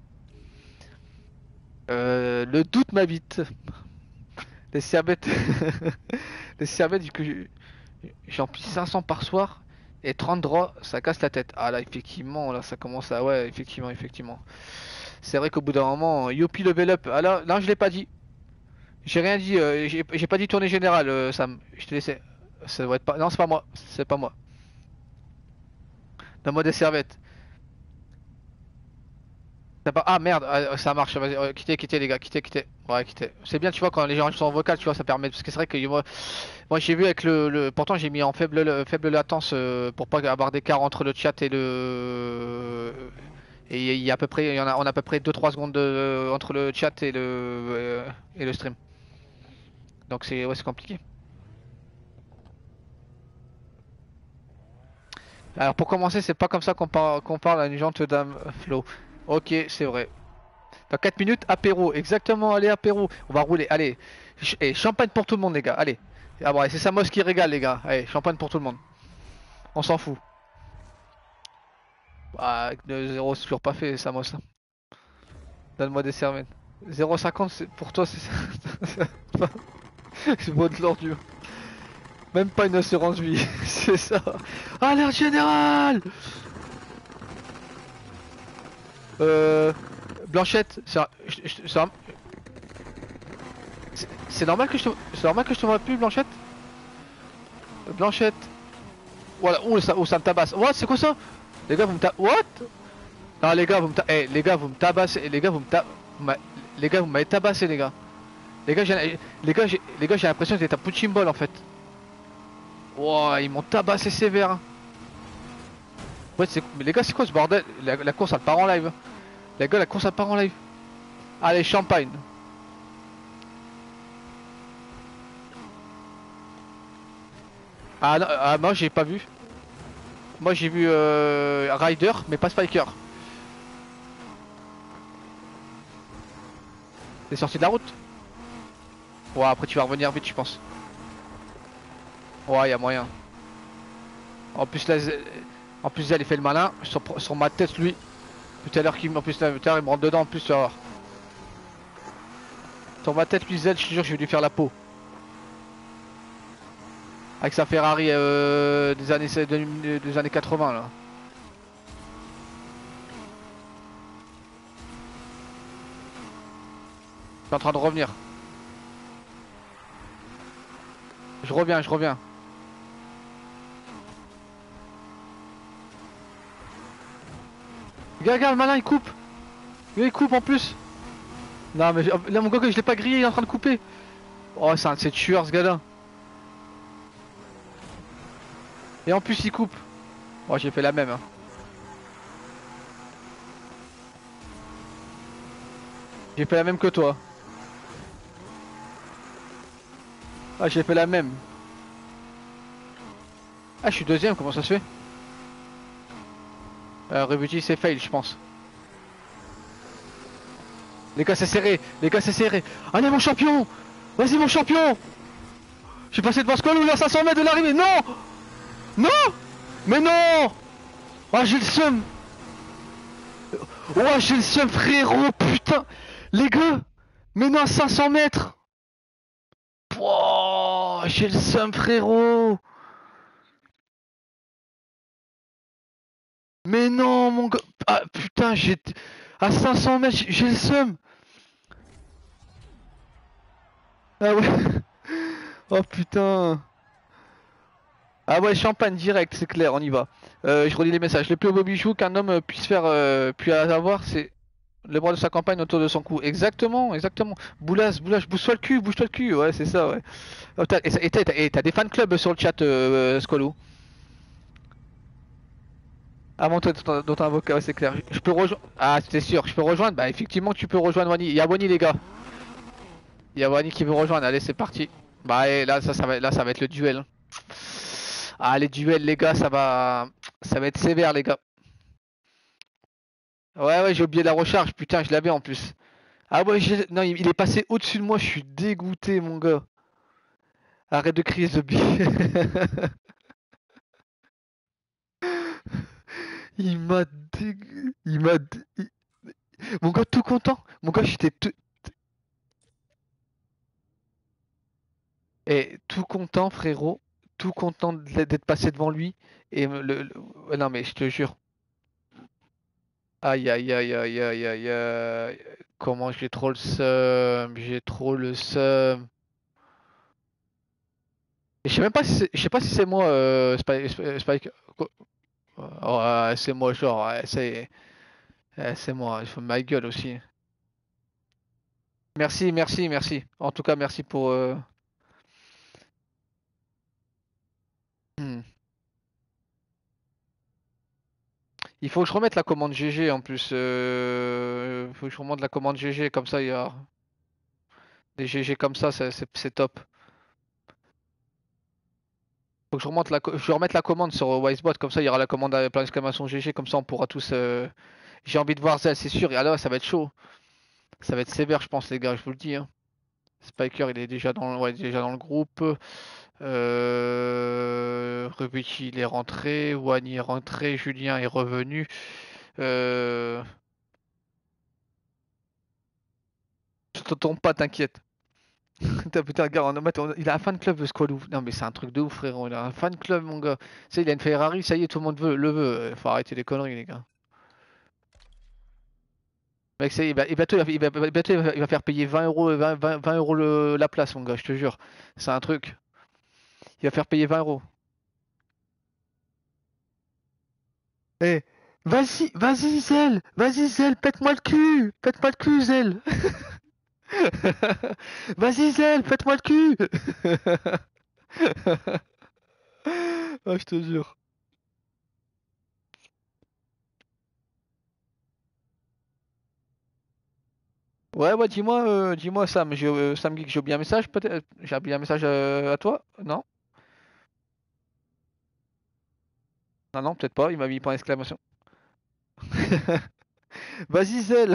Euh, le doute m'habite. Les cervettes, les cervettes, vu que je- j'en pisse cinq cents par soir et trente draws, ça casse la tête. Ah là, effectivement, là, ça commence à. Ouais, effectivement, effectivement. C'est vrai qu'au bout d'un moment, Youpi level up. Ah là, non, je l'ai pas dit. J'ai rien dit. euh, j'ai j'ai pas dit tournée générale, euh, Sam. Je te laissais. Ça doit être pas. Non, c'est pas moi. C'est pas moi. Donne-moi des servettes. T'as pas- Ah merde, ah, ça marche. Vas-y, euh, quittez, quittez les gars, quittez, quittez. Ouais, quittez. C'est bien, tu vois, quand les gens sont en vocal, tu vois, ça permet. Parce que c'est vrai que moi, moi j'ai vu avec le, le- pourtant j'ai mis en faible, le- faible latence euh, pour pas avoir d'écart entre le chat et le. Et il y a à peu près, il y en a, on a à peu près deux trois secondes de- entre le chat et le euh, et le stream. Donc c'est ouais, c'est compliqué. Alors pour commencer, c'est pas comme ça qu'on par- qu'on parle à une gente dame Flo. Ok, c'est vrai. Dans quatre minutes, apéro. Exactement, allez, apéro. On va rouler. Allez. Ch- et champagne pour tout le monde, les gars. Allez. Ah bon, c'est Samos qui régale, les gars. Allez, champagne pour tout le monde. On s'en fout. Ah, de zéro, c'est toujours pas fait, Samos. Donne-moi des cervelles. zéro virgule cinquante, c'est- pour toi, c'est c'est beau de l'ordure. Même pas une assurance vie. C'est ça. Alerte générale. Euh. Blanchette, c'est un- je- je- c'est un- c'est- c'est normal que je te... C'est normal que je te vois plus, Blanchette? Blanchette. Voilà, oh ça, oh, ça me tabasse. What? C'est quoi ça? Les gars, vous me ta... What? Non, les gars, vous me ta... Eh, les gars, vous me tabassez. Les gars, vous me ta... vous m'a- Les gars, vous m'avez tabassé, les gars. Les gars, j'ai... Les gars, j'ai... Les gars, j'ai l'impression que c'était un punching ball, en fait. Wow, ils m'ont tabassé sévère, hein. Ouais, c'est... Mais les gars, c'est quoi ce bordel? La, la course, elle part en live. Les gars, la course, elle part en live. Allez, champagne. Ah, non, ah, moi, j'ai pas vu. Moi, j'ai vu euh... Ryder, mais pas Spiker. T'es sorti de la route? Ouais, après, tu vas revenir vite, je pense. Ouais, y a moyen. En plus, là, Z- en plus, elle, il fait le malin sur, sur ma tête, lui. Tout à l'heure, qu'il en plus, là, tout à l'heure, il me rentre dedans. En plus, tu vas voir. Sur ma tête, lui, Z, je te jure, je vais lui faire la peau. Avec sa Ferrari euh, des années des, des années quatre-vingts là. Je suis en train de revenir. Je reviens, je reviens. Regarde, regarde, le malin, il coupe. Lui, il coupe en plus. Non, mais là, mon gars, je l'ai pas grillé, il est en train de couper. Oh, c'est un de ces tueurs, ce gars-là. Et en plus, il coupe. Oh, j'ai fait la même, hein. J'ai fait la même que toi. Ah, j'ai fait la même. Ah, je suis deuxième, comment ça se fait? Euh, Rebuti, c'est fail, je pense. Les gars, c'est serré. Les gars, c'est serré. Allez, mon champion. Vas-y, mon champion. Je suis passé devant Squall ou à cinq cents mètres de l'arrivée. Non. Non. Mais non. Ah, j'ai le seum. Oh, j'ai le seum, frérot. Putain. Les gars. Mais non, cinq cents mètres. Oh, j'ai le seum, frérot. Mais non, mon gars. Ah putain, j'ai. À cinq cents mètres, j'ai j'ai le seum. Ah ouais. Oh putain. Ah ouais, champagne direct, c'est clair, on y va. Euh, je relis les messages. Le plus beau bijou qu'un homme euh, puisse faire, euh, puis avoir, c'est le bras de sa campagne autour de son cou. Exactement, exactement. Boulas, Boulas, bouge-toi le cul, bouge-toi le cul. Ouais, c'est ça, ouais. Oh, t'as- et ça- et t'as et t'as des fan clubs sur le chat, euh, euh, Squalo. Avant toi, dans ton dans ton avocat, ouais, c'est clair. Je peux rejoindre. Ah, c'était sûr, je peux rejoindre. Bah, effectivement, tu peux rejoindre Wani. Il y a Wani, les gars. Il y a Wani qui veut rejoindre. Allez, c'est parti. Bah, et là, ça, ça va, là, ça va être le duel. Ah, les duels, les gars, ça va, ça va être sévère, les gars. Ouais, ouais, j'ai oublié la recharge. Putain, je l'avais en plus. Ah ouais, j'ai- non, il il est passé au-dessus de moi. Je suis dégoûté, mon gars. Arrête de crier, Zombie. Il m'a dégu... Il m'a... dé- il- Mon gars, tout content. Mon gars, j'étais tout... Et tout content, frérot. Tout content de- d'être passé devant lui. Et me- le, le- ouais, non, mais je te jure. Aïe, aïe, aïe, aïe, aïe, aïe, aïe. Comment j'ai trop le seum. J'ai trop le seum. Et je sais même pas si c'est, je sais pas si c'est moi, euh, Spike. Spike- Spike- quoi- Ouais, c'est moi, genre, ouais, c'est, ouais, c'est moi. Il faut ma gueule aussi. Merci, merci, merci. En tout cas, merci pour. euh, hmm. Il faut que je remette la commande G G en plus. Euh... Il faut que je remonte la commande G G comme ça. Il y a des G G comme ça, c'est c'est- c'est top. Faut que je remonte la, co- je vais remettre la commande sur euh, Wisebot comme ça. Il y aura la commande avec plein d'exclamation G G comme ça. On pourra tous. euh, J'ai envie de voir Zell, c'est sûr. Et alors, ça va être chaud. Ça va être sévère, je pense, les gars. Je vous le dis, hein. Spiker, il est déjà dans, ouais, il est déjà dans le groupe. Euh... Rubici, il est rentré. Wani est rentré. Julien est revenu. Euh... Je t'entends pas, t'inquiète. Putain, putain, gars, on- attends, il a un fan club de Squalou. Non, mais c'est un truc de ouf, frérot. Il a un fan club, mon gars. Tu sais, il a une Ferrari, ça y est, tout le monde veut, le veut. Faut arrêter les conneries, les gars. Mec, c'est, il va, et bientôt, il va, il va- bientôt, il va- il va faire payer vingt euros, vingt, vingt, vingt euros le- la place, mon gars, je te jure. C'est un truc. Il va faire payer vingt euros. Eh, vas-y, vas-y, Zell, vas-y, Zell, pète-moi le cul, pète-moi le cul, Zell. Vas-y, Zell, pète-moi le cul. Ah, je te jure. Ouais, ouais, dis-moi, euh, dis-moi, Sam, j'ai, euh, Sam Geek, j'ai oublié un message, peut-être, j'ai oublié un message euh, à toi? Non? Non, non, peut-être pas, il m'a mis point d'exclamation. Vas-y, Zell.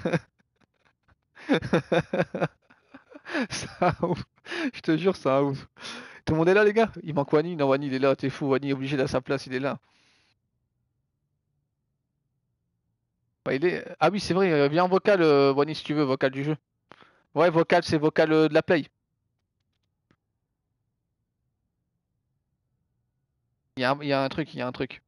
Ça ouf. Je te jure, ça ouf. Tout le monde est là, les gars? Il manque Wani? Non, Wani, il est là, t'es fou, Wani est obligé d'à sa place, il est là. Bah, il est... Ah oui, c'est vrai, euh, viens en vocal, euh, Wani, si tu veux, vocal du jeu. Ouais, vocal, c'est vocal euh, de la play. Il y a un, il y a un truc, il y a un truc.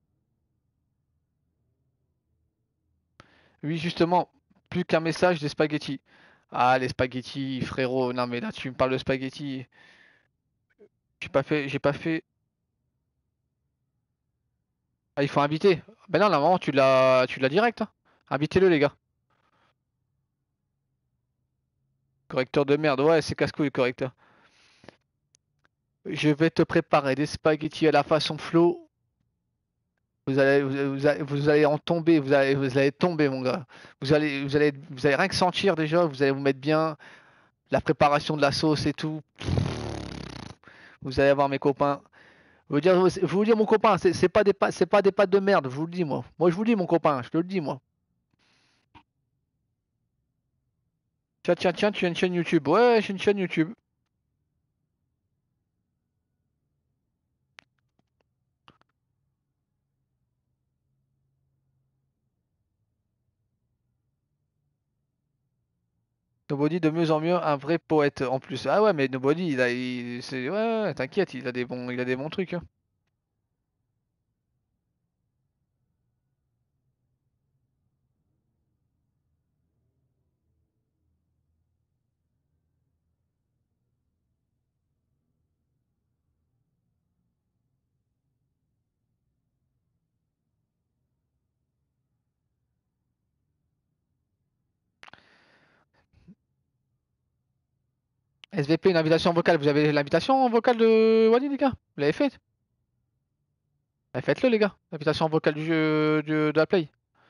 Oui, justement, plus qu'un message des spaghettis. Ah, les spaghettis, frérot. Non, mais là, tu me parles de spaghettis. J'ai pas fait, j'ai pas fait. Ah, il faut inviter. Ben non, normalement, tu l'as, tu l'as direct, hein. Invitez-le, les gars. Correcteur de merde. Ouais, c'est casse-couille, le correcteur. Je vais te préparer des spaghettis à la façon Flo. Vous allez, vous, vous allez, vous allez en tomber. Vous allez, vous allez tomber, mon gars. Vous allez, vous allez, vous allez rien que sentir déjà. Vous allez vous mettre bien. La préparation de la sauce et tout. Vous allez avoir mes copains. Je veux dire, je vous dire mon copain, c'est c'est pas des pâtes, c'est pas des pâtes de merde, je vous le dis moi. Moi je vous le dis mon copain, je te le dis moi. Tiens, tiens, tiens, tu as une chaîne YouTube. Ouais, j'ai une chaîne YouTube. Nobody de mieux en mieux, un vrai poète en plus. Ah ouais, mais Nobody, il a, il- c'est, ouais, ouais, t'inquiète, il a des bons, il a des bons trucs, hein. S V P, une invitation vocale. Vous avez l'invitation vocale de Wally, les gars? Vous l'avez faite? Eh, faites-le, les gars. L'invitation vocale du jeu du- de la Play.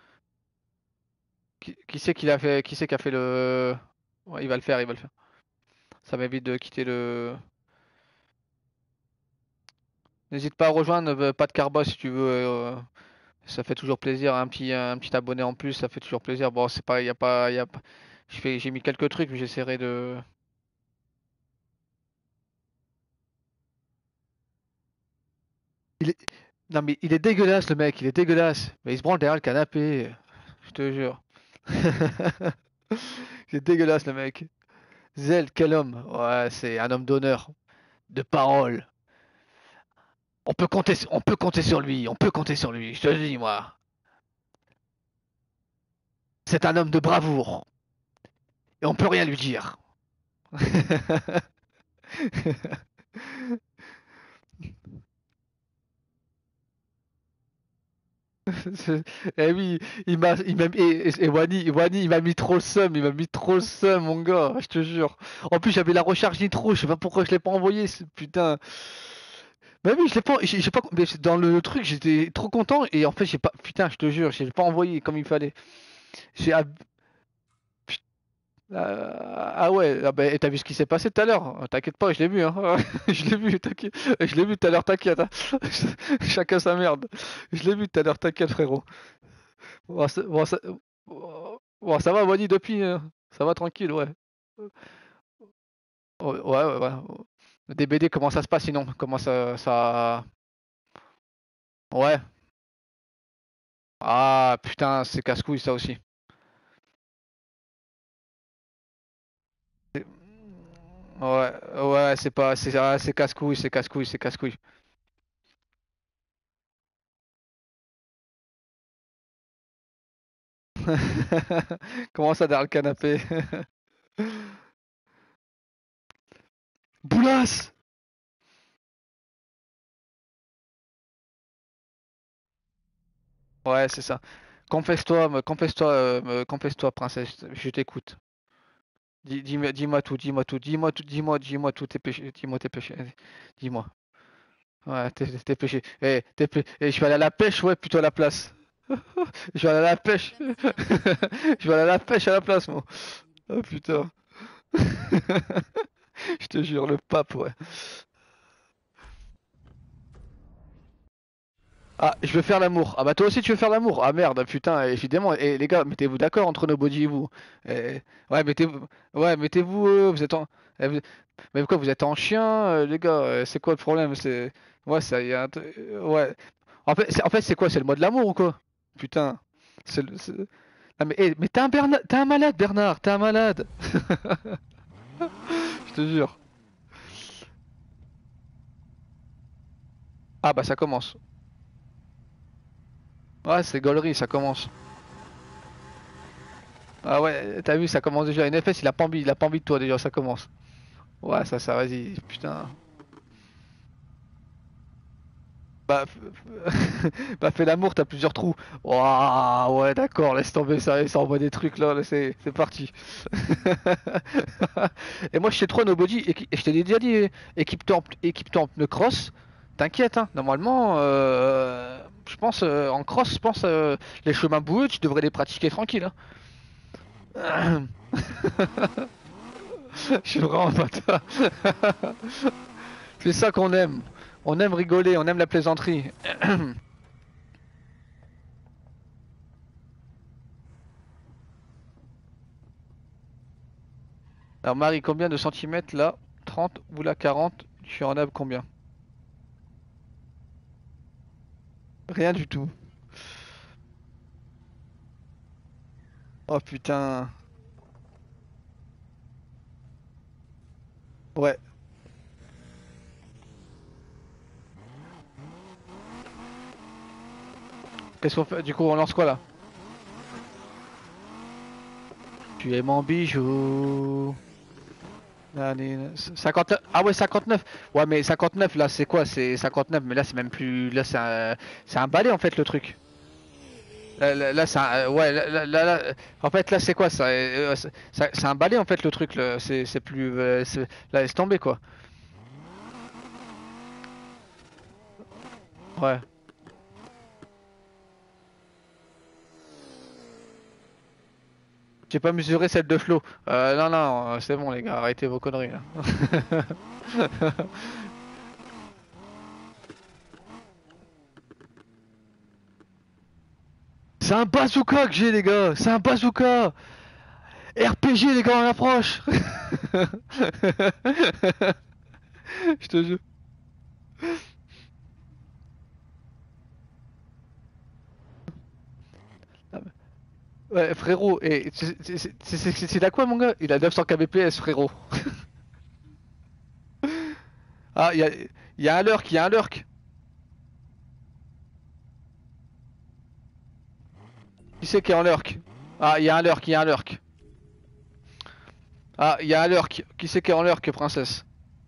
Qui, qui c'est qui l'a fait? Qui c'est qui a fait le. Ouais, il va le faire, il va le faire. Ça m'évite de quitter le. N'hésite pas à rejoindre, euh, pas de Carbo si tu veux. euh, Ça fait toujours plaisir. Un petit, un petit abonné en plus, ça fait toujours plaisir. Bon, c'est pas, y a pas, y a pas. Je fais, j'ai mis quelques trucs, mais j'essaierai de. Il est... Non mais il est dégueulasse le mec, il est dégueulasse. Mais il se branle derrière le canapé. Je te jure. Il est dégueulasse le mec. Zell, quel homme. Ouais, c'est un homme d'honneur, de parole. On peut compter, on peut compter sur lui, on peut compter sur lui, je te le dis moi. C'est un homme de bravoure. Et on peut rien lui dire. Eh oui, il m'a, il m'a, et, et- et Wani, Wani, il m'a mis trop le seum, il m'a mis trop le seum, mon gars, je te jure. En plus, j'avais la recharge nitro, je sais pas pourquoi je l'ai pas envoyé, ce putain. Bah oui, je l'ai pas, j'ai j'ai pas, mais c'est dans le truc, j'étais trop content et en fait, j'ai pas, putain, je te jure, j'ai pas envoyé comme il fallait. J'ai, ab- ah ah ouais, ah bah, et t'as vu ce qui s'est passé tout à l'heure? T'inquiète pas, je l'ai vu, hein. Je l'ai vu, t'inquiète. Je l'ai vu tout à l'heure, t'inquiète, hein. Chacun sa merde. Je l'ai vu tout à l'heure, t'inquiète, frérot. Bon, ça, bon, ça- bon, ça va, Wally, depuis, hein. Ça va tranquille, ouais. Ouais, ouais, ouais. Ouais. Le D B D, comment ça se passe sinon? Comment ça, ça... Ouais. Ah, putain, c'est casse-couille ça aussi. Ouais, ouais, c'est pas, c'est ah, c'est casse-couille, c'est casse-couille, c'est casse-couille. Comment ça derrière le canapé? Boulasse! Ouais, c'est ça. Confesse-toi, me- confesse-toi, euh, me- confesse-toi, princesse, je t'écoute. Dis, dis-moi, dis-moi tout, dis-moi tout, dis-moi tout, dis-moi, dis-moi tout tes péchés, dis-moi tes péchés, dis-moi. Ouais, tes, tes péchés. Eh, tes pé- eh, je vais aller à la pêche, ouais, plutôt à la place. Je vais aller à la pêche. Je vais aller à la pêche à la place, moi. Oh putain. Je te jure, le pape, ouais. Ah, je veux faire l'amour. Ah bah toi aussi tu veux faire l'amour. Ah merde, putain, évidemment. Et les gars, mettez-vous d'accord entre Nobody et vous. Eh, ouais, mettez-vous. Ouais, mettez-vous. euh, vous êtes en. eh, vous- Mais pourquoi vous êtes en chien, euh, les gars? euh, C'est quoi le problème? C'est. Ouais, ça y a un t- euh, Ouais. En fait, c'est en fait, c'est quoi? C'est le mot de l'amour ou quoi? Putain. C'est le- c'est- Ah, mais eh, mais t'es un Bernard... t'es un malade, Bernard. T'es un malade. Je te jure. Ah bah ça commence. Ouais, c'est gaulerie, ça commence. Ah ouais, t'as vu, ça commence déjà. N F S, il a pas envie, il a pas envie de toi déjà, ça commence. Ouais, ça, ça, vas-y, putain. Bah, f- f- bah fais l'amour, t'as plusieurs trous. Waouh, ouais, d'accord, laisse tomber ça, ça envoie des trucs là, là, c'est c'est parti. Et moi, je sais trop nobody, et, qui- et je t'ai déjà dit, équipe-toi en, équipe-toi en pneu cross. T'inquiète, hein, normalement, euh, je pense, euh, en cross, je pense, euh, les chemins boueux, tu devrais les pratiquer tranquille, hein. Je suis vraiment pas toi. C'est ça qu'on aime. On aime rigoler, on aime la plaisanterie. Alors Marie, combien de centimètres là? Trente ou là quarante? Tu suis en ab combien? Rien du tout. Oh putain. Ouais. Qu'est-ce qu'on fait? Du coup, on lance quoi là? Tu es mon bijou. Allez, cinquante... Ah ouais, cinquante-neuf. Ouais, mais cinquante-neuf là, c'est quoi? C'est cinquante-neuf, mais là, c'est même plus. Là, c'est un... c'est un balai en fait le truc. Là, là, là, c'est un, euh, ouais, là, là, là, là, en fait, là, c'est quoi ça? Euh, c'est ça- c'est un balai en fait le truc. là. C'est c'est plus, euh, c'est- là, laisse tomber quoi. Ouais. J'ai pas mesuré celle de Flo. Euh, non, non, euh, c'est bon les gars, arrêtez vos conneries là. C'est un bazooka que j'ai les gars, c'est un bazooka. R P G les gars, on approche. Je te jure. Ouais, frérot, et c'est c'est- c'est- c'est- c'est- c'est à quoi mon gars? Il a neuf cents kbps frérot. Ah, il y a, il y a un lurk, il y a un lurk. Qui c'est qui est en lurk? Ah, il y a un lurk, il y a un lurk. Ah, il y a un lurk. Qui c'est qui est en lurk, princesse?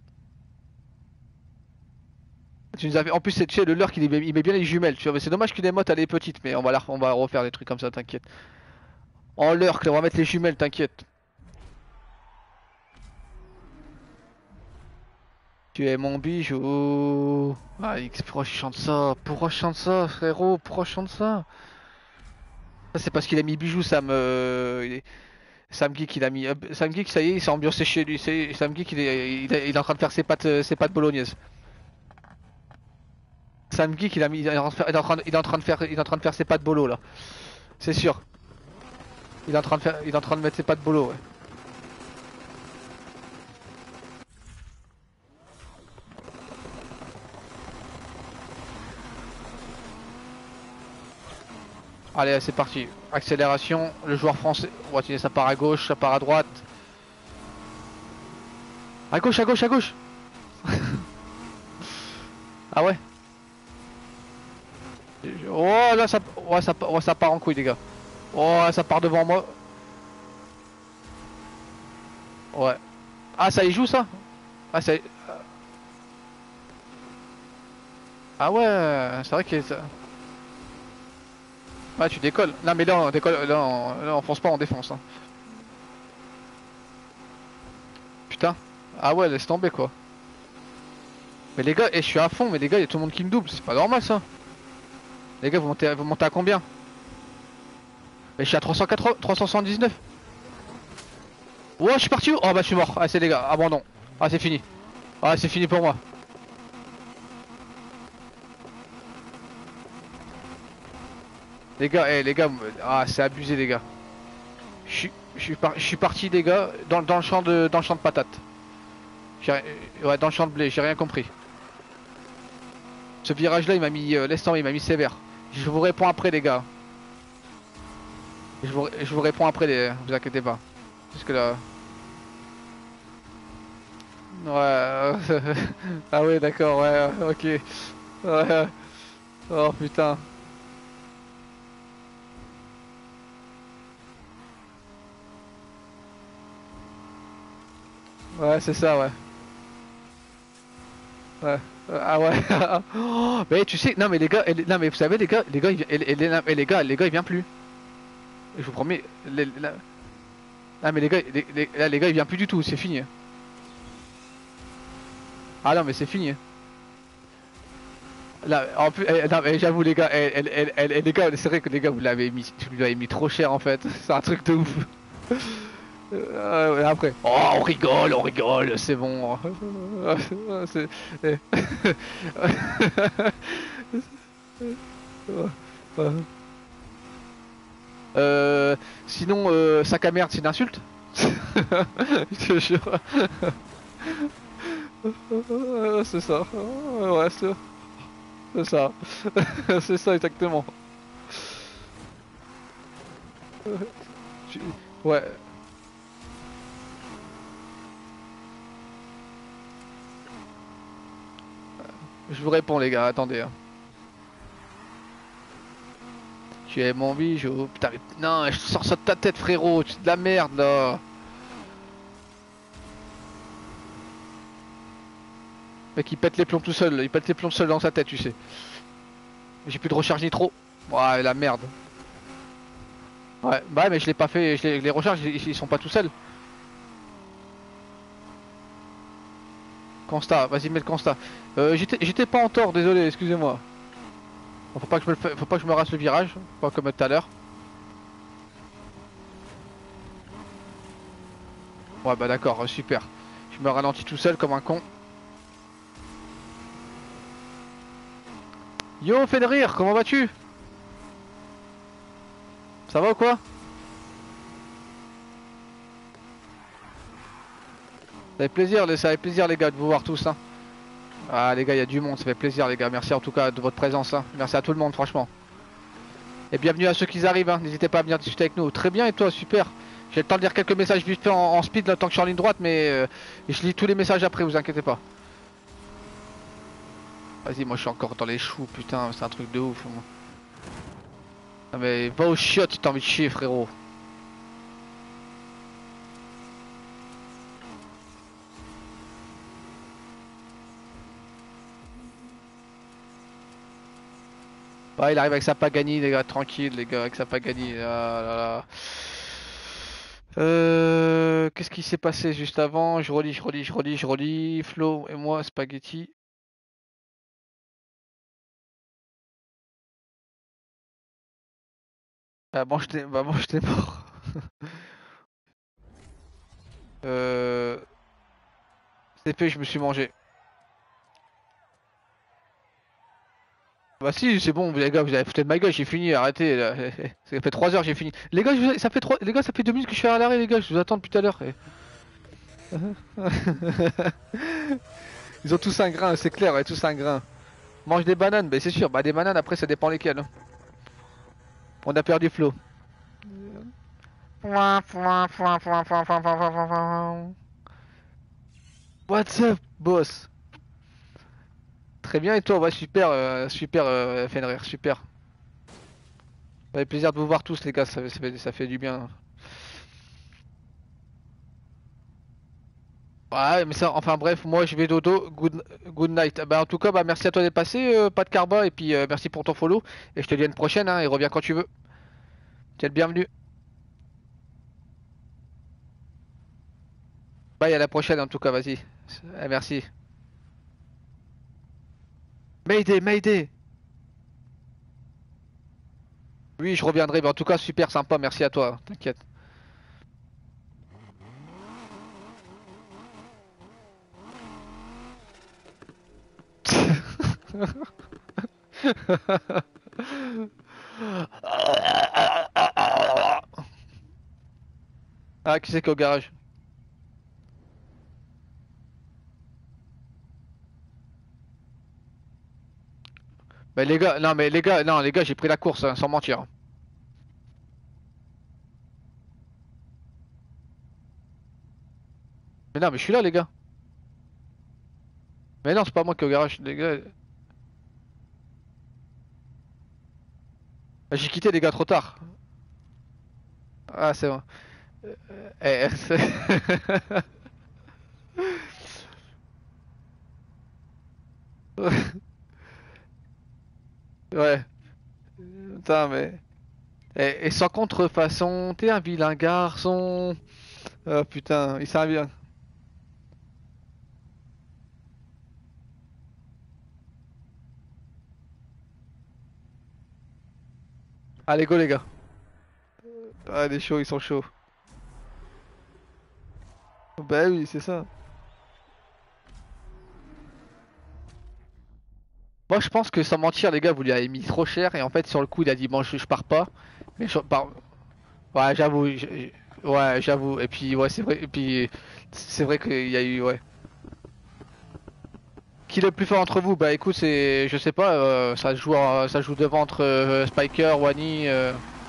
Tu nous avais... En plus, c'est- tu sais, le lurk, il met, il met bien les jumelles, tu vois. Mais c'est dommage qu'une émote, elle est petite, mais on va, la... on va refaire des trucs comme ça, t'inquiète. En lurk, là, on va mettre les jumelles, t'inquiète. Tu es mon bijou. Ah, X, pourquoi je chante ça? Pourquoi je chante ça, frérot? Pourquoi je chante ça? Ça, c'est parce qu'il a mis bijou, ça me... il est- Sam Geek, il a mis. euh, Sam Geek, ça y est, il s'est ambiancé chez lui. C'est- Sam Geek, il est, il est, il est en train de faire ses pâtes, euh, ses pâtes bolognaises. Sam Geek, il a mis, il est en train de faire, il est en train de, il est en train de faire, il est en train de faire ses pâtes bolo là. C'est sûr. Il est en train de faire, il est en train de mettre ses pâtes bolo. Ouais. Allez, c'est parti. Accélération. Le joueur français. On va tirer, ça part à gauche, ça part à droite. À gauche, à gauche, à gauche. Ah ouais. Oh là, ça, ouais, ça, ouais, ça part en couille, les gars. Oh, ça part devant moi. Ouais. Ah, ça y joue ça? Ah, ça. Ah ouais, c'est vrai que ça... Ah, tu décolles. Non, mais là, on décolle. Là, on, là, on fonce pas, on défonce. Hein. Putain. Ah ouais, laisse tomber quoi. Mais les gars, et je suis à fond, mais les gars, il y a tout le monde qui me double. C'est pas normal ça. Les gars, vous montez, vous montez à combien? Mais je suis à trois cent quatre-vingts, trois cent soixante-dix-neuf. Ouais, je suis parti où? Oh bah, je suis mort. Ah, c'est les gars, abandon. Ah, c'est fini. Ah, c'est fini pour moi. Les gars, eh, les gars, ah, c'est abusé, les gars. Je suis, je suis, par- je suis parti, les gars, dans, dans le champ de, dans le champ de patates. J'ai ri- Ouais, dans le champ de blé, j'ai rien compris. Ce virage-là, il m'a mis, euh, laisse tomber, il m'a mis sévère. Je vous réponds après, les gars. Je vous, je vous réponds après, les... vous inquiétez pas. Parce que là. Ouais. euh, ah ouais, d'accord, ouais, ok. Ouais. Oh putain. Ouais, c'est ça, ouais. Ouais. Euh, Ah ouais. Oh, mais tu sais, non mais les gars, elle- non mais vous savez les gars, les gars, ils, elle- elle- elle- et les gars, les gars, il vient plus. Je vous promets. les- la- Ah mais les gars, les, les- là, les gars, il vient plus du tout, c'est fini. Ah non mais c'est fini. Là, en plus, eh, non, mais j'avoue les gars, eh, elle, elle, elle- elle- les gars, c'est vrai que les gars, vous l'avez mis, vous l'avez mis trop cher en fait. C'est un truc de ouf. Euh, ouais, après, oh, on rigole, on rigole, c'est bon. C'est- eh. Euh, sinon, euh, sac à merde, c'est une insulte? Je te jure. C'est ça. Ouais, c'est c'est ça. C'est ça exactement. Tu- Ouais. Je vous réponds les gars, attendez. Hein. Tu es mon bijou. Putain, mais... non, je sors ça de ta tête frérot, c'est de la merde là. Mec il pète les plombs tout seul, il pète les plombs seul dans sa tête tu sais. J'ai plus de recharge nitro. Ouais la merde. Ouais, bah mais je l'ai pas fait, je les, les recharges, ils, ils sont pas tout seuls. Constat, vas-y mets le constat. Euh, j'étais j'étais pas en tort, désolé, excusez-moi. Bon, faut pas que je me le fa- faut pas que je me rase le virage, pas comme tout à l'heure. Ouais bah d'accord, euh, super. Je me ralentis tout seul comme un con. Yo Fenrir, comment vas-tu? Ça va ou quoi? Ça fait plaisir, les- ça fait plaisir les gars de vous voir tous hein. Ah les gars, il y a du monde, ça fait plaisir les gars. Merci en tout cas de votre présence hein. Merci à tout le monde franchement. Et bienvenue à ceux qui arrivent hein. N'hésitez pas à venir discuter avec nous. Très bien et toi, super. J'ai le temps de lire quelques messages vite fait en, en speed là tant que je suis en ligne droite mais euh, je lis tous les messages après, vous inquiétez pas. Vas-y, moi je suis encore dans les choux, putain, c'est un truc de ouf. Moi. Non mais va au chiottes si t'as envie de chier frérot. Ouais, il arrive avec sa Pagani les gars, tranquille les gars, avec sa Pagani. Ah là là. Euh, qu'est-ce qui s'est passé juste avant? Je relis, je relis, je relis, je relis. Flo et moi, spaghetti. Bah mange tes, bah mange tes morts. Euh, c'est fait, je me suis mangé. Bah si, c'est bon, les gars, vous avez foutu de ma gueule, j'ai fini, arrêtez là. Ça fait trois heures, j'ai fini. Les gars, je vous ai- ça fait trois, les gars, ça fait deux minutes que je suis à l'arrêt, les gars, je vous attends depuis tout à l'heure. eh. Ils ont tous un grain, c'est clair, ouais, tous un grain. Mange des bananes, bah c'est sûr, bah des bananes après ça dépend lesquelles. hein. On a perdu Flo. What's up, boss? Très bien, et toi? Ouais, super, euh, super, euh, Fenrir, super. Ça fait plaisir de vous voir tous, les gars, ça, ça fait, ça fait du bien. Ouais, mais ça, enfin bref, moi je vais dodo, good, good night. Bah en tout cas, bah merci à toi d'être passé, euh, pas de carba, et puis euh, merci pour ton follow. Et je te dis à une prochaine, hein, et reviens quand tu veux. Tu es le bienvenu. Bye, à la prochaine en tout cas, vas-y. Eh, merci. Mayday, Mayday! Oui, je reviendrai, mais en tout cas, super sympa, merci à toi, t'inquiète. Ah, qui c'est qui est au garage? Bah les gars, non mais les gars, non les gars, j'ai pris la course, hein, sans mentir. Mais non, mais je suis là les gars. Mais non, c'est pas moi qui est au garage, les gars. J'ai quitté les gars trop tard. Ah, c'est bon. Eh, eh, c'est- Ouais, putain, mais. Et, et sans contrefaçon, t'es un vilain garçon. Oh putain, il s'en bien. Allez, go les gars. Ah, les chauds, ils sont chauds. Bah oui, c'est ça. Moi, je pense que sans mentir, les gars, vous lui avez mis trop cher. Et en fait, sur le coup, il a dit, bon, je, je pars pas. Mais je pars. Ouais, j'avoue. j'- Ouais, j'avoue. Et puis, ouais, c'est vrai. Et puis, c'est vrai qu'il y a eu, ouais. Qui est le plus fort entre vous? Bah écoute, c'est, je sais pas, euh, ça se joue, en- ça se joue devant entre euh, Spiker, Wani. Euh...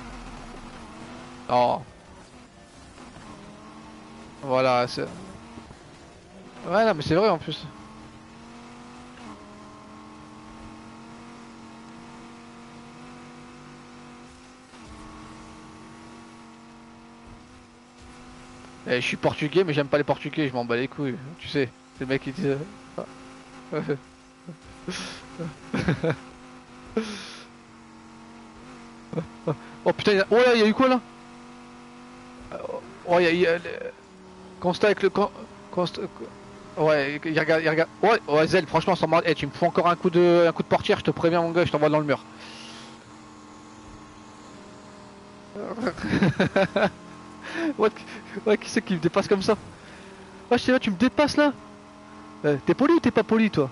Oh, voilà. c'est- Ouais, non, mais c'est vrai en plus. Eh, je suis portugais, mais j'aime pas les portugais, je m'en bats les couilles. Tu sais, c'est le mec qui dit. Oh putain, il y a... oh là, il y a eu quoi là? Oh, y a, y a- le- constat avec le... con- Const... Ouais, il regarde, il regarde. Ouais, ouais, Zel, franchement, sans mar- eh, tu me fous encore un coup de, un coup de portière, je te préviens, mon gars, je t'envoie dans le mur. Ouais, ouais, qui c'est qui me dépasse comme ça? Ouais, je sais pas, tu me dépasses là? Eh, t'es poli ou t'es pas poli, toi?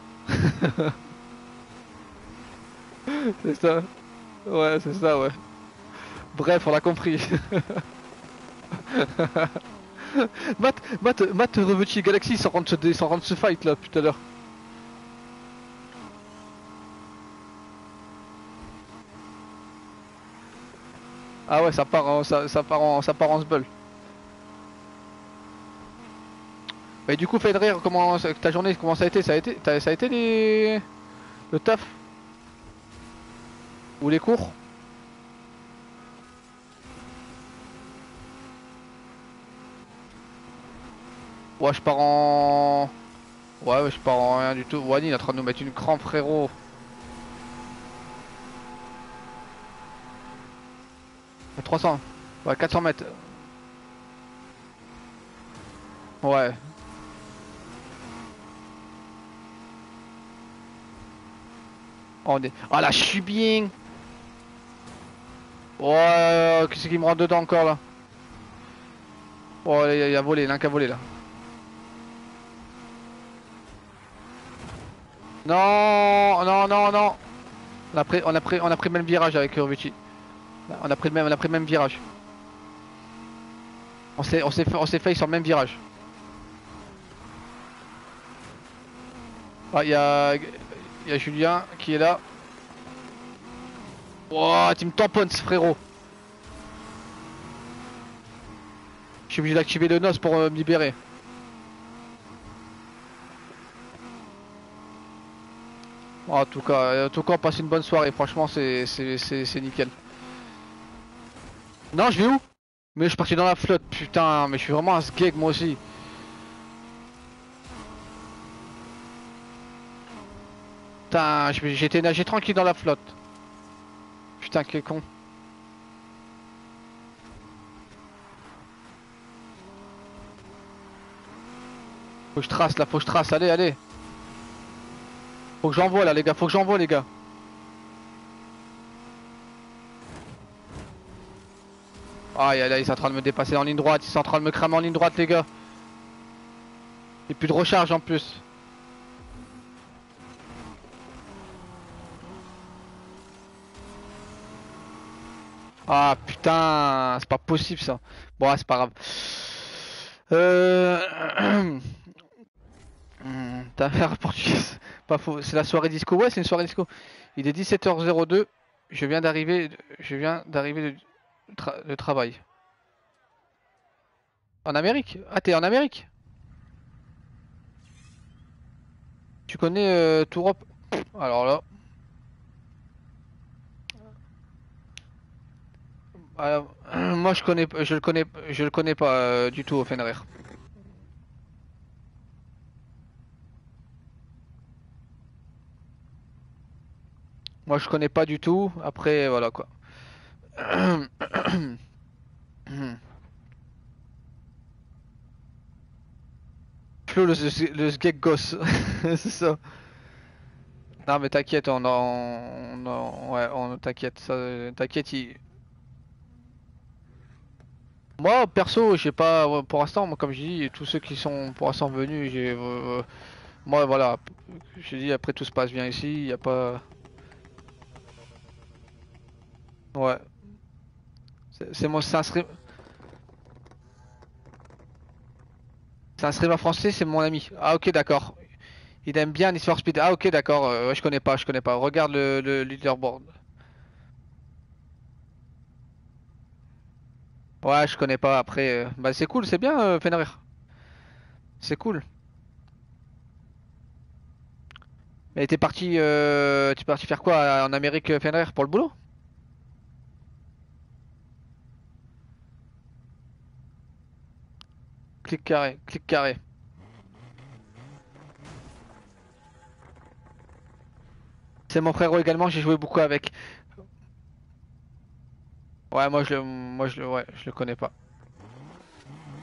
C'est ça. Ouais, c'est ça, ouais. Bref, on l'a compris. Matt, Matt, Matt revêtu Galaxy sans rendre ce, dé- sans rendre ce fight là, tout à l'heure. Ah ouais, ça part en, ça, ça part en, ça part en sbull. Mais du coup, Federer, comment ta journée, comment ça a été? Ça a été, t'as- ça a été les, le taf ou les cours? Ouais, je pars en, ouais, ouais, je pars en rien du tout. Wani il est en train de nous mettre une crampe, frérot. À trois cents, ouais, quatre cents mètres. Ouais. Oh, on est... Ah là, je suis bien. Ouais, qu'est-ce qui me rentre dedans encore là? Oh, il y, a y a volé, l'un qui a volé là. Non, non, non, non. On a pris, on a pris, on a pris le même virage avec Urvici. On a pris le même, on a pris le même virage. On s'est, on s'est, fait- on s'est fait sur le même virage. Ah, il y a, il y a Julien qui est là. Ouah, tu me tamponnes, frérot. Je suis obligé d'activer le N O S pour euh, me libérer. Bon, en tout cas, en tout cas, on passe une bonne soirée. Franchement, c'est, c'est, c'est, c'est nickel. Non, je vais où? Mais je suis parti dans la flotte. Putain, mais je suis vraiment un sgeg moi aussi. Putain, je- j'étais nager tranquille dans la flotte. Putain, quel con. Faut que je trace là, faut que je trace. Allez, allez. Faut que j'envoie là, les gars. Faut que j'envoie, les gars. Ah, là, ils sont en train de me dépasser en ligne droite. Ils sont en train de me cramer en ligne droite, les gars. Et plus de recharge en plus. Ah putain, c'est pas possible ça. Bon, ouais, c'est pas grave. Euh... Hmm, T'as un portugaise. Pas faux. C'est la soirée disco. Ouais, c'est une soirée disco. Il est dix-sept heures zéro deux. Je viens d'arriver. Je viens d'arriver de... Tra... de travail. En Amérique? Ah, t'es en Amérique? Tu connais euh, Tourop? Alors là. Alors, moi je connais, je le connais, je le connais pas euh, du tout au Fenrir. Moi je connais pas du tout. Après voilà quoi. Flo le, le sgeg gosse, c'est ça. Non mais t'inquiète, on en, on en- ouais, on t'inquiète, ça, t'inquiète. il- Moi perso, j'ai pas, ouais, pour l'instant, moi, comme je dis, tous ceux qui sont pour l'instant venus, j'ai, euh, moi voilà, j'ai dit après tout se passe bien ici, y a pas, ouais, c'est c'est mon, c'est un stream, c'est un streamer français, c'est mon ami. Ah ok d'accord. Il aime bien Need for Speed. Ah ok d'accord, euh, ouais, je connais pas, je connais pas. Regarde le, le leaderboard. Ouais, je connais pas. Après, euh, bah c'est cool, c'est bien, euh, Fenrir. C'est cool. Mais t'es parti, euh, t'es parti faire quoi en Amérique, euh, Fenrir, pour le boulot? Clic carré, clic carré. C'est mon frérot également, j'ai joué beaucoup avec. Ouais, moi je le, moi je le, ouais, je le connais pas.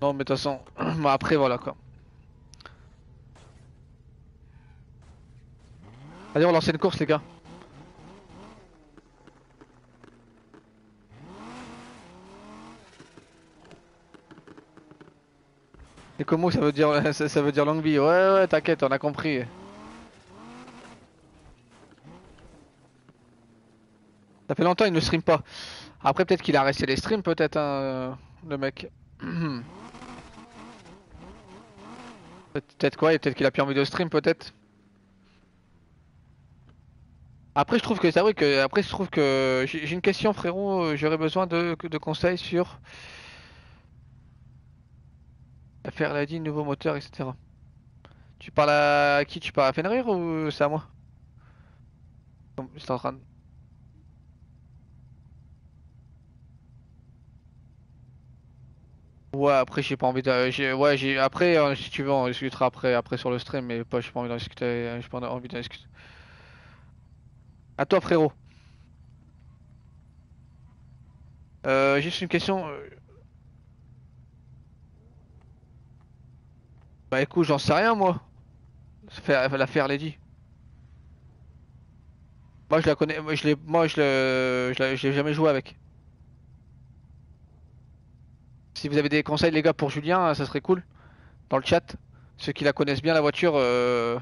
Non, mais de toute façon, bah, après, voilà quoi. Allez, on lance une course, les gars. Et comment ça veut dire, ça, ça veut dire longue vie? Ouais, ouais, t'inquiète, on a compris. Ça fait longtemps il ne stream pas. Après, peut-être qu'il a resté les streams, peut-être, hein, euh, le mec. Peut-être quoi, et peut-être qu'il a plus envie de stream, peut-être. Après, je trouve que c'est vrai que, après, je trouve que j'ai j'ai une question, frérot. euh, J'aurais besoin de, de conseils sur faire la dit, nouveau moteur, et cetera. Tu parles à qui? Tu parles à Fenrir ou c'est à moi? Bon, j'étais en train de... Ouais, après, j'ai pas envie de. j'ai- Ouais, j'ai. Après, euh, si tu veux, on discutera après, après sur le stream, mais pas, j'ai pas envie d'en discuter. euh, J'ai pas envie d'en discuter. À toi, frérot. Euh, juste une question. euh, Bah écoute, j'en sais rien, moi. Faire l'affaire Lady. Moi, je la connais. Moi, je l'ai. Moi, je le. Je l'ai je l'ai jamais joué avec. Si vous avez des conseils, les gars, pour Julien, ça serait cool. Dans le chat. Ceux qui la connaissent bien, la voiture. euh,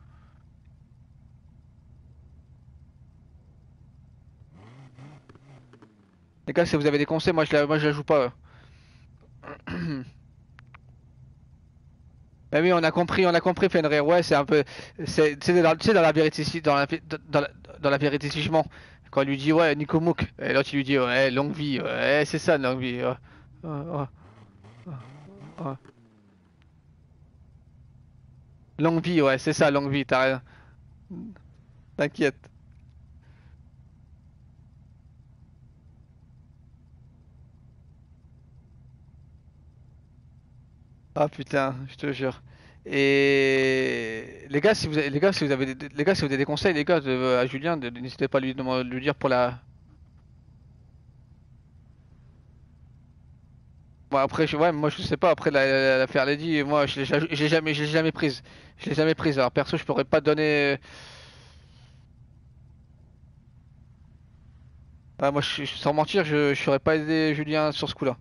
Les gars, si vous avez des conseils, moi, je la, moi, je la joue pas. euh. Bah oui, on a compris, on a compris, Fenrir. Ouais, c'est un peu, c'est, tu sais, dans, tu sais, dans la vérité, si- dans la, dans la, dans la vérité jugement, quand on lui dit ouais, Nico Mouk, et l'autre il lui dit ouais, longue vie, ouais, c'est ça, longue vie. Ouais, ouais, ouais, ouais. Longue vie, ouais, c'est ça, longue vie, t'as rien. T'inquiète. Ah putain, je te jure. Et les gars, si vous avez, les gars, si vous avez, des, les gars, si vous avez des conseils, les gars, de- à Julien, de- de- n'hésitez pas à lui demander, lui dire pour la. Bon après, je, ouais, moi je sais pas. Après la, la, la faire Lady, moi je l'ai ja- je l'ai jamais, je l'ai jamais prise. Je l'ai jamais prise. Alors perso, je pourrais pas te donner. Ouais, moi, je, je- sans mentir, je, je saurais pas aidé Julien sur ce coup-là.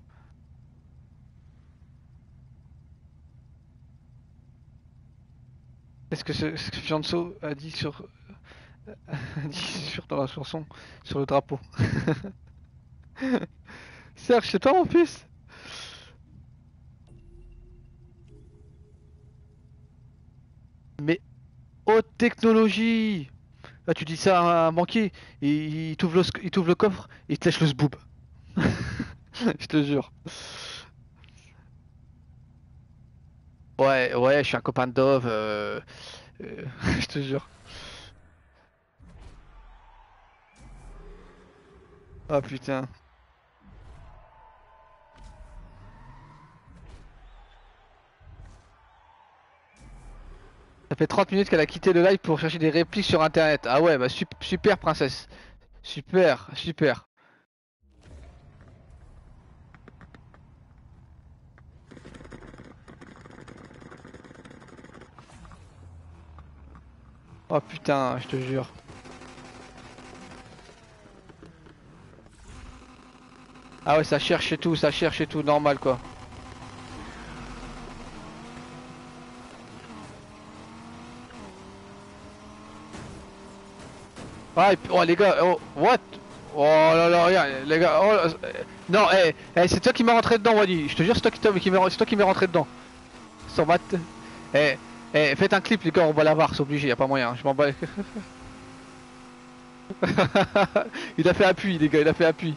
Qu'est-ce que ce, ce que Fianso a dit sur, a dit sur dans la chanson, sur le drapeau. Serge, c'est toi mon fils? Mais haute technologie! Là, tu dis ça à un banquier, il, il t'ouvre le, sc- il t'ouvre le coffre, il te lèche le zboob. Je te jure. Ouais, ouais, je suis un copain de Dove. euh, euh, je te jure. Ah putain. Ça fait trente minutes qu'elle a quitté le live pour chercher des répliques sur internet. Ah ouais, bah sup- super princesse. Super, super. Oh putain, je te jure. Ah ouais, ça cherche et tout, ça cherche et tout, normal quoi. Ah, et puis- oh les gars, oh, what? Oh là là, regarde, les gars, oh, là, euh, non, eh, eh, c'est toi qui m'es rentré dedans, Wadi. Je te jure, c'est toi qui, t'as- qui m'est- c'est toi qui m'es rentré dedans. Sans bat. Eh, eh, faites un clip, les gars, on va l'avoir, c'est obligé, y a pas moyen, je m'en bats. Il a fait appui, les gars, il a fait appui.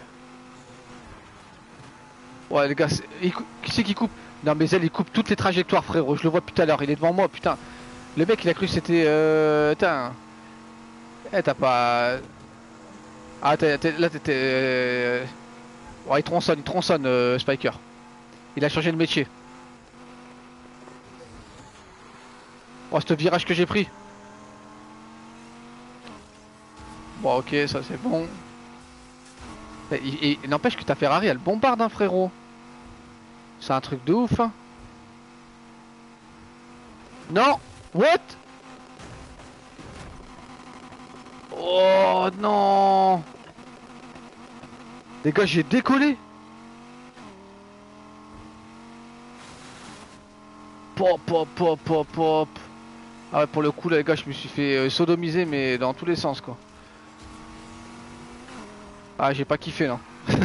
Ouais, les gars, c'est- il cou- qui c'est qui coupe? Non, mais elle, il coupe toutes les trajectoires, frérot. Je le vois depuis tout à l'heure, il est devant moi, putain. Le mec, il a cru que c'était. Euh... Putain. Eh, t'as pas. Ah, t'es, t'es- là, t'étais. euh, Ouais, il tronçonne, il tronçonne, euh, Spiker. Il a changé de métier. Oh, ce virage que j'ai pris. Bon, ok, ça c'est bon. Et, et- et n'empêche que ta Ferrari, elle bombarde, hein, frérot. C'est un truc de ouf hein. Non. What? Oh non. Les gars j'ai décollé. Pop pop pop pop pop. Ah ouais pour le coup là les gars je me suis fait euh, sodomiser mais dans tous les sens quoi. Ah j'ai pas kiffé non.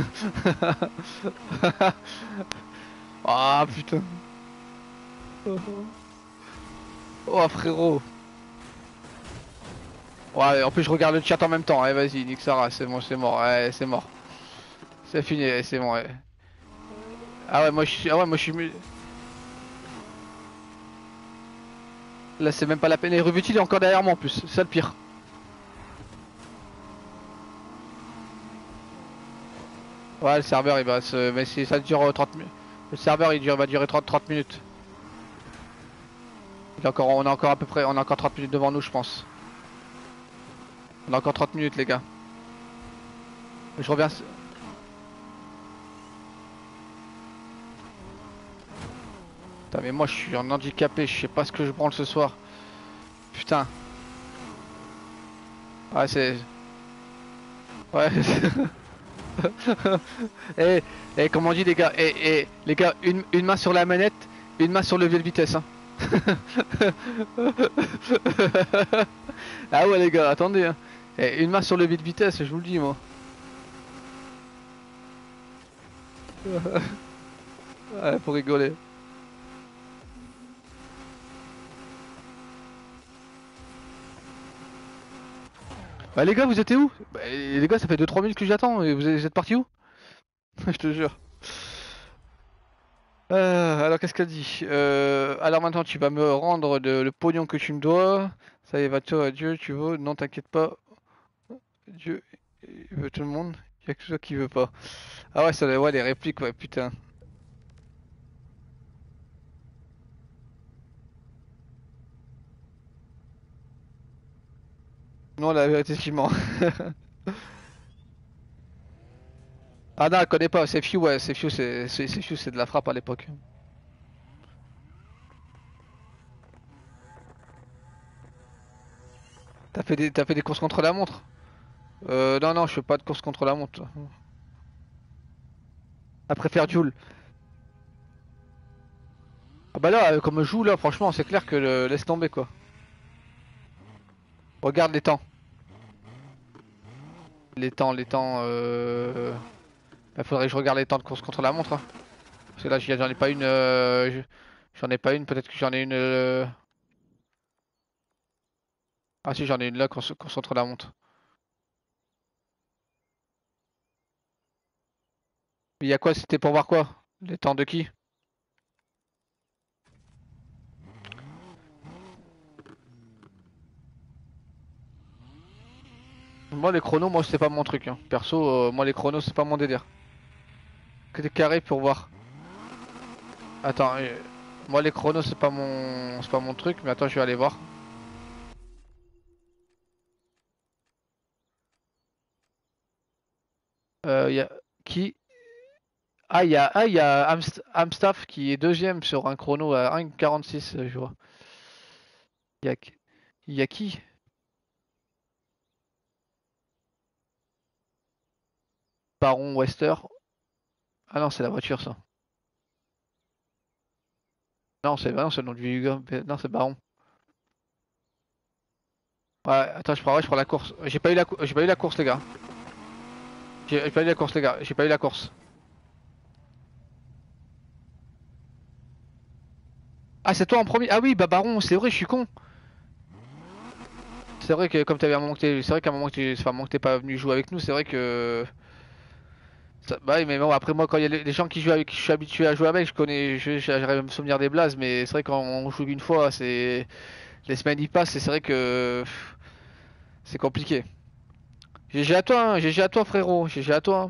Ah putain. Oh frérot. Ouais en plus je regarde le chat en même temps. Allez vas-y nique Sarah c'est bon c'est mort. Ouais c'est mort. C'est fini c'est bon ouais. Ah ouais moi je suis. Ah ouais moi je suis. Là c'est même pas la peine. Et Rubuti il est encore derrière moi en plus. C'est ça le pire. Ouais le serveur il va se. Mais si ça dure trente minutes. Le serveur il dure... va durer trente, trente minutes. Il est encore... On a encore à peu près. On a encore trente minutes devant nous je pense. On a encore trente minutes les gars. Je reviens. Putain mais moi je suis un handicapé. Je sais pas ce que je branle ce soir. Putain. Ouais c'est... Ouais. Et, et comme on dit les gars, et, et les gars, une, une main sur la manette, une main sur le levier de vitesse. Hein. Ah ouais les gars, attendez. Hein. Et une main sur le levier de vitesse, je vous le dis moi. Ouais, pour rigoler. Bah les gars, vous étiez où? Bah, les gars, ça fait deux trois minutes que j'attends et vous êtes vous êtes partis où? Je te jure. Euh, alors qu'est-ce qu'elle dit? euh, Alors maintenant tu vas me rendre le, le pognon que tu me dois. Ça y est, va-toi, adieu, tu veux? Non, t'inquiète pas. Dieu, il veut tout le monde. Il y a que toi qui veut pas. Ah ouais, ça ouais, les répliques, ouais, putain. Non, la vérité, je mens. Ah non, elle connaît pas. C'est Few, ouais, c'est Few, c'est c'est c'est Few, c'est de la frappe à l'époque. T'as fait des t'as fait des courses contre la montre? Euh, non, non, je fais pas de courses contre la montre. Elle préfère Joule. Ah bah là, euh, comme je joue là, franchement, c'est clair que le... laisse tomber quoi. Regarde les temps. Les temps, les temps. Euh... Bah, faudrait que je regarde les temps de course contre la montre. Hein. Parce que là, j'en ai pas une. Euh... J'en ai pas une. Peut-être que j'en ai une. Euh... Ah si, j'en ai une là, course, course contre la montre. Il y a quoi? C'était pour voir quoi? Les temps de qui? Moi, les chronos, moi, c'est pas mon truc. Hein. Perso, euh, moi, les chronos, c'est pas mon délire. Que des carrés pour voir. Attends, euh, moi, les chronos, c'est pas mon, c'est pas mon truc. Mais attends, je vais aller voir. Euh, y a qui? Ah, il y a, ah, y a Amst- Amstaff qui est deuxième sur un chrono à un virgule quarante-six, euh, je vois. Il y a, qui- y a qui? Baron Wester. Ah non, c'est la voiture, ça. Non, c'est non, c'est le nom du gars. Non, c'est Baron. Ouais, attends, je prends, ouais, je prends la course. J'ai pas eu la, cou- j'ai pas eu la course, les gars. J'ai j'ai pas eu la course, les gars. J'ai pas eu la course. Ah, c'est toi en premier. Ah oui, bah Baron, c'est vrai, je suis con. C'est vrai que comme t'avais un moment que t'es- c'est vrai qu'à un moment que t'es, enfin, un moment que t'es pas venu jouer avec nous, c'est vrai que. Ça- Bah oui, mais bon, après moi, quand il y a les les gens qui jouent avec qui je suis habitué à jouer avec, je connais, je- j'arrive à me souvenir des blazes, mais c'est vrai quand on joue une fois, c'est les semaines y passent, et c'est vrai que pff, c'est compliqué. G G à toi, hein, G G à toi, frérot, G G à toi, hein.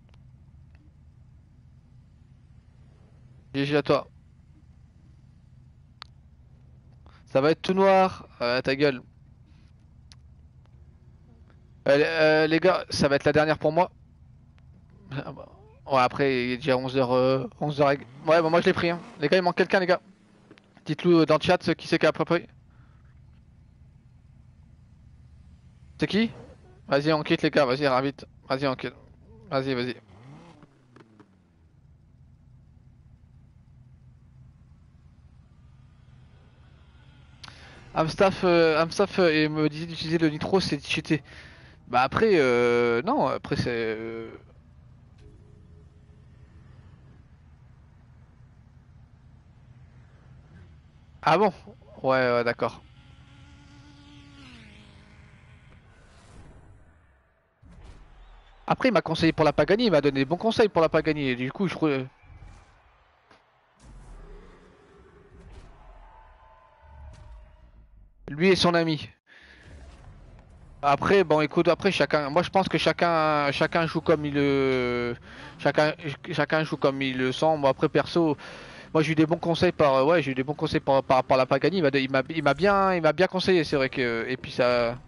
G G à toi. Ça va être tout noir, euh, ta gueule. Euh, euh, les gars, ça va être la dernière pour moi. Ah bah. Ouais, après, il est déjà onze heures. Euh, onze heures. Ouais, bah moi je l'ai pris. Hein. Les gars, il manque quelqu'un, les gars. Dites-le dans le chat, ceux qui c'est qui a préparé. C'est qui? Vas-y, on quitte, les gars. Vas-y, invite. Vas-y, on quitte. Vas-y, vas-y. Amstaff, euh, Amstaff euh, et me disait d'utiliser le nitro, c'est cheaté. Bah après, euh, non, après c'est. euh, Ah bon? Ouais, ouais, d'accord. Après, il m'a conseillé pour la Pagani, il m'a donné des bons conseils pour la Pagani, et du coup, je trouve. Lui et son ami. Après, bon, écoute, après chacun, moi je pense que chacun, chacun joue comme il le, chacun, chacun joue comme il le sent. Moi après perso, moi j'ai eu des bons conseils par, ouais, j'ai eu des bons conseils par, par, par la Pagani. Il m'a, il m'a, il m'a bien, il m'a bien conseillé. C'est vrai que, et puis ça,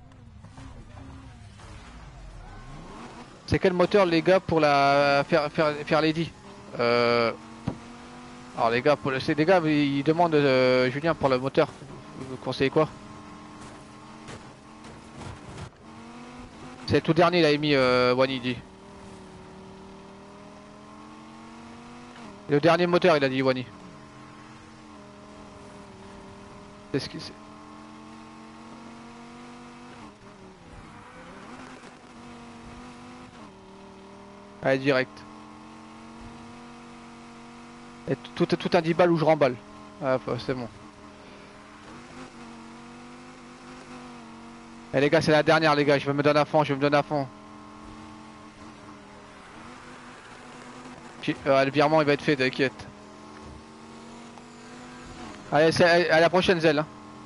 c'est quel moteur les gars pour la faire, faire, faire Lady? Euh, alors les gars, pour le, c'est des gars, ils demandent euh, Julien pour le moteur. Vous conseillez quoi? C'est le tout dernier, il a émis euh, Wanidi. Le dernier moteur, il a dit Wani. C'est ce qui, c'est- Allez, direct. Et tout, tout, tout un dix balles où je remballe. Ah, bah, c'est bon. Eh les gars, c'est la dernière, les gars. Je vais me donner à fond, je vais me donner à fond. Puis, euh, le virement, il va être fait, t'inquiète. Allez, c'est à la prochaine, Zelle. Hein.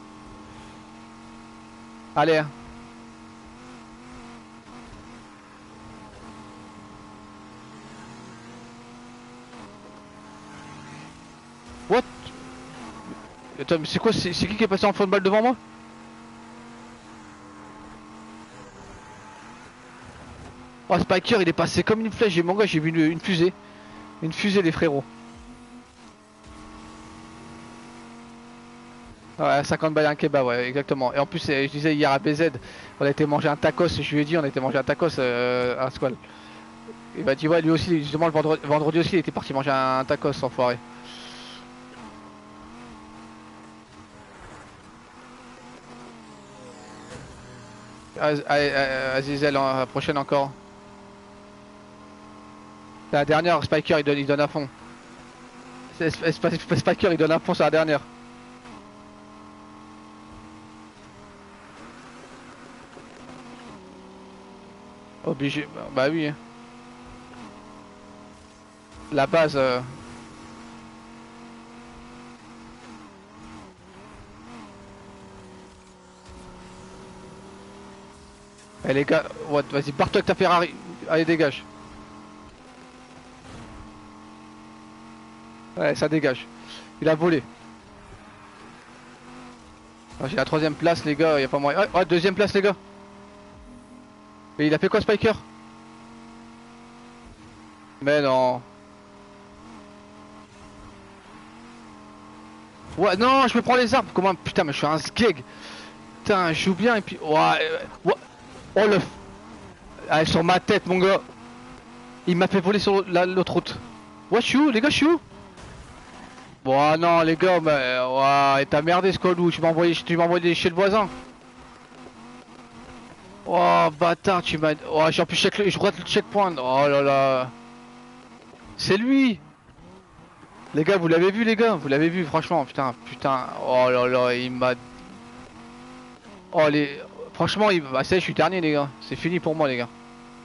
Allez. Hein. What? Attends, mais c'est quoi? C'est c'est qui qui est passé en fond de balle devant moi? Oh, Spiker, il est passé comme une flèche. J'ai mon gars, j'ai vu une, une fusée. Une fusée, les frérots. Ouais, cinquante balles un kebab, ouais, exactement. Et en plus, euh, je disais hier à B Z, on a été manger un tacos. Je lui ai dit, on a été manger un tacos euh, à Squall. Il m'a dit, ouais, lui aussi, justement, le vendredi, vendredi aussi, il était parti manger un tacos, enfoiré. Allez, allez, Zelle, la prochaine encore. La dernière, Spiker, il donne, il donne à fond. C'est- c'est- c'est- Spiker, il donne à fond sur la dernière. Obligé. Bah, bah oui. Hein. La base. euh, Eh les gars, what, vas-y, barre-toi avec ta Ferrari. Allez, dégage. Ouais, ça dégage. Il a volé. Ah, j'ai la troisième place, les gars, y a pas moyen. Ouais, ouais, deuxième place, les gars. Mais il a fait quoi, Spiker? Mais non. Ouais, non, je me prends les arbres. Comment? Putain, mais je suis un skeg. Putain, je joue bien et puis. Ouais, euh, ouais. Oh le. Ah, sur ma tête, mon gars. Il m'a fait voler sur la- l'autre route. Ouais, je suis où, les gars, je suis où? Bon, non, les gars, mais. Ouais, t'as merdé, Squalou. Tu m'as envoyé, tu m'as envoyé chez le voisin. Oh, bâtard, tu m'as. Oh, j'ai en plus check, je rate le checkpoint. Oh là là. C'est lui. Les gars, vous l'avez vu, les gars? Vous l'avez vu, franchement. Putain, putain. Oh là là, il m'a. Oh, les. Franchement, il... bah, ça y est, je suis dernier, les gars. C'est fini pour moi, les gars.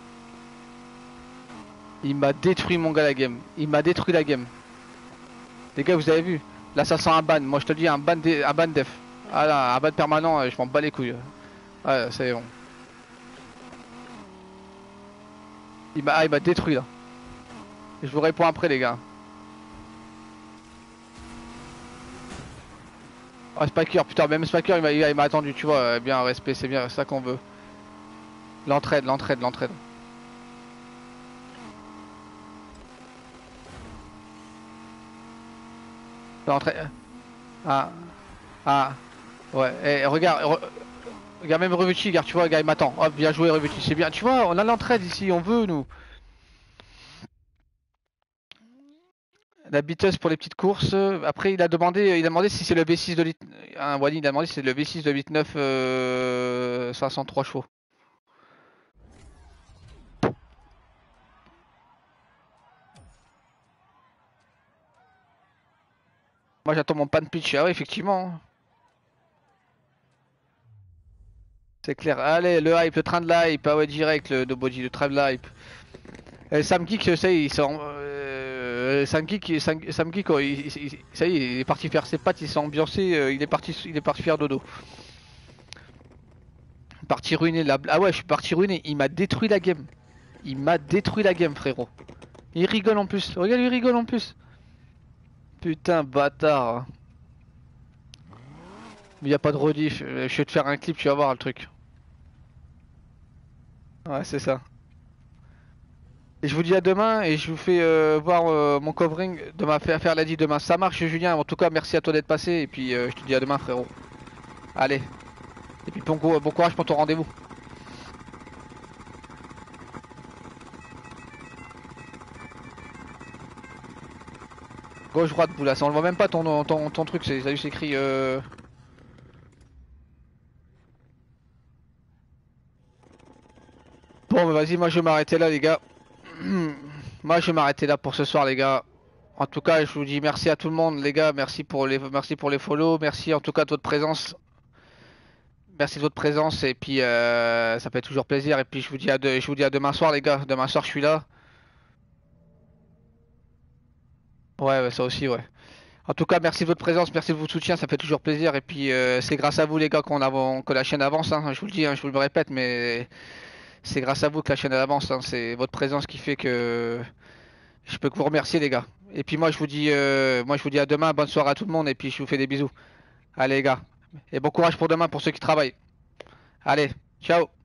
Il m'a détruit, mon gars, la game. Il m'a détruit la game. Les gars, vous avez vu? Là, ça sent un ban. Moi, je te dis, un ban, dé- un ban def. Ah là, un ban permanent, euh, je m'en bats les couilles. Ouais, c'est bon. Il m'a ah, il m'a détruit, là. Je vous réponds après, les gars. Oh, Spiker, putain, même Spiker, il m'a il m'a attendu, tu vois. euh, Bien, respect, c'est bien, c'est ça qu'on veut. L'entraide, l'entraide, l'entraide. L'entrée. Ah, ah, ouais. Et regarde, re- regarde même Revucci, regarde, tu vois, le gars il m'attend. Hop, bien joué Revucci, c'est bien. Tu vois, on a l'entraide ici, on veut nous. La biteuse pour les petites courses. Après, il a demandé, il a demandé si c'est le V six de l'I... Un Wally, il a demandé si c'est le V six de l'I neuf euh, soixante-trois chevaux. Moi, j'attends mon pan pitch. Ah ouais, effectivement. C'est clair. Allez, le hype, le train de l'hype. Ah ouais, direct, le de body, le train de l'hype. Euh, Sam Geek, ça y est, il s'en- euh, Sam Geek, Sam, Sam Geek, oh, il- il- il- ça y est, il est parti faire ses pattes, il s'est ambiancé, euh, il est parti, il est parti faire dodo. Parti ruiner la, ah ouais, je suis parti ruiner. Il m'a détruit la game. Il m'a détruit la game, frérot. Il rigole en plus. Regarde, il rigole en plus. Putain, bâtard. Mais y a pas de rediff. Euh, Je vais te faire un clip, tu vas voir le truc. Ouais, c'est ça. Et je vous dis à demain et je vous fais euh, voir euh, mon covering demain, faire, faire la dit demain. Ça marche, Julien. En tout cas, merci à toi d'être passé et puis euh, je te dis à demain, frérot. Allez. Et puis bon, bon courage pour ton rendez-vous. Gauche, droite, Boulas. On le voit même pas ton, ton, ton truc, c'est juste écrit. Euh... Bon, bah vas-y, moi je vais m'arrêter là, les gars. Moi je vais m'arrêter là pour ce soir, les gars. En tout cas, je vous dis merci à tout le monde, les gars. Merci pour les, merci pour les follow. Merci en tout cas de votre présence. Merci de votre présence et puis euh, ça fait toujours plaisir. Et puis je vous dis à de- je vous dis à demain soir, les gars. Demain soir, je suis là. Ouais, ouais, ça aussi, ouais. En tout cas, merci de votre présence, merci de votre soutien, ça fait toujours plaisir. Et puis euh, c'est grâce à vous, les gars, qu'on avance, que la chaîne avance. Hein. Je vous le dis, hein, je vous le répète, mais c'est grâce à vous que la chaîne elle avance. Hein. C'est votre présence qui fait que je peux que vous remercier, les gars. Et puis moi, je vous dis, euh, moi, je vous dis à demain. Bonne soirée à tout le monde. Et puis je vous fais des bisous. Allez, les gars. Et bon courage pour demain pour ceux qui travaillent. Allez, ciao.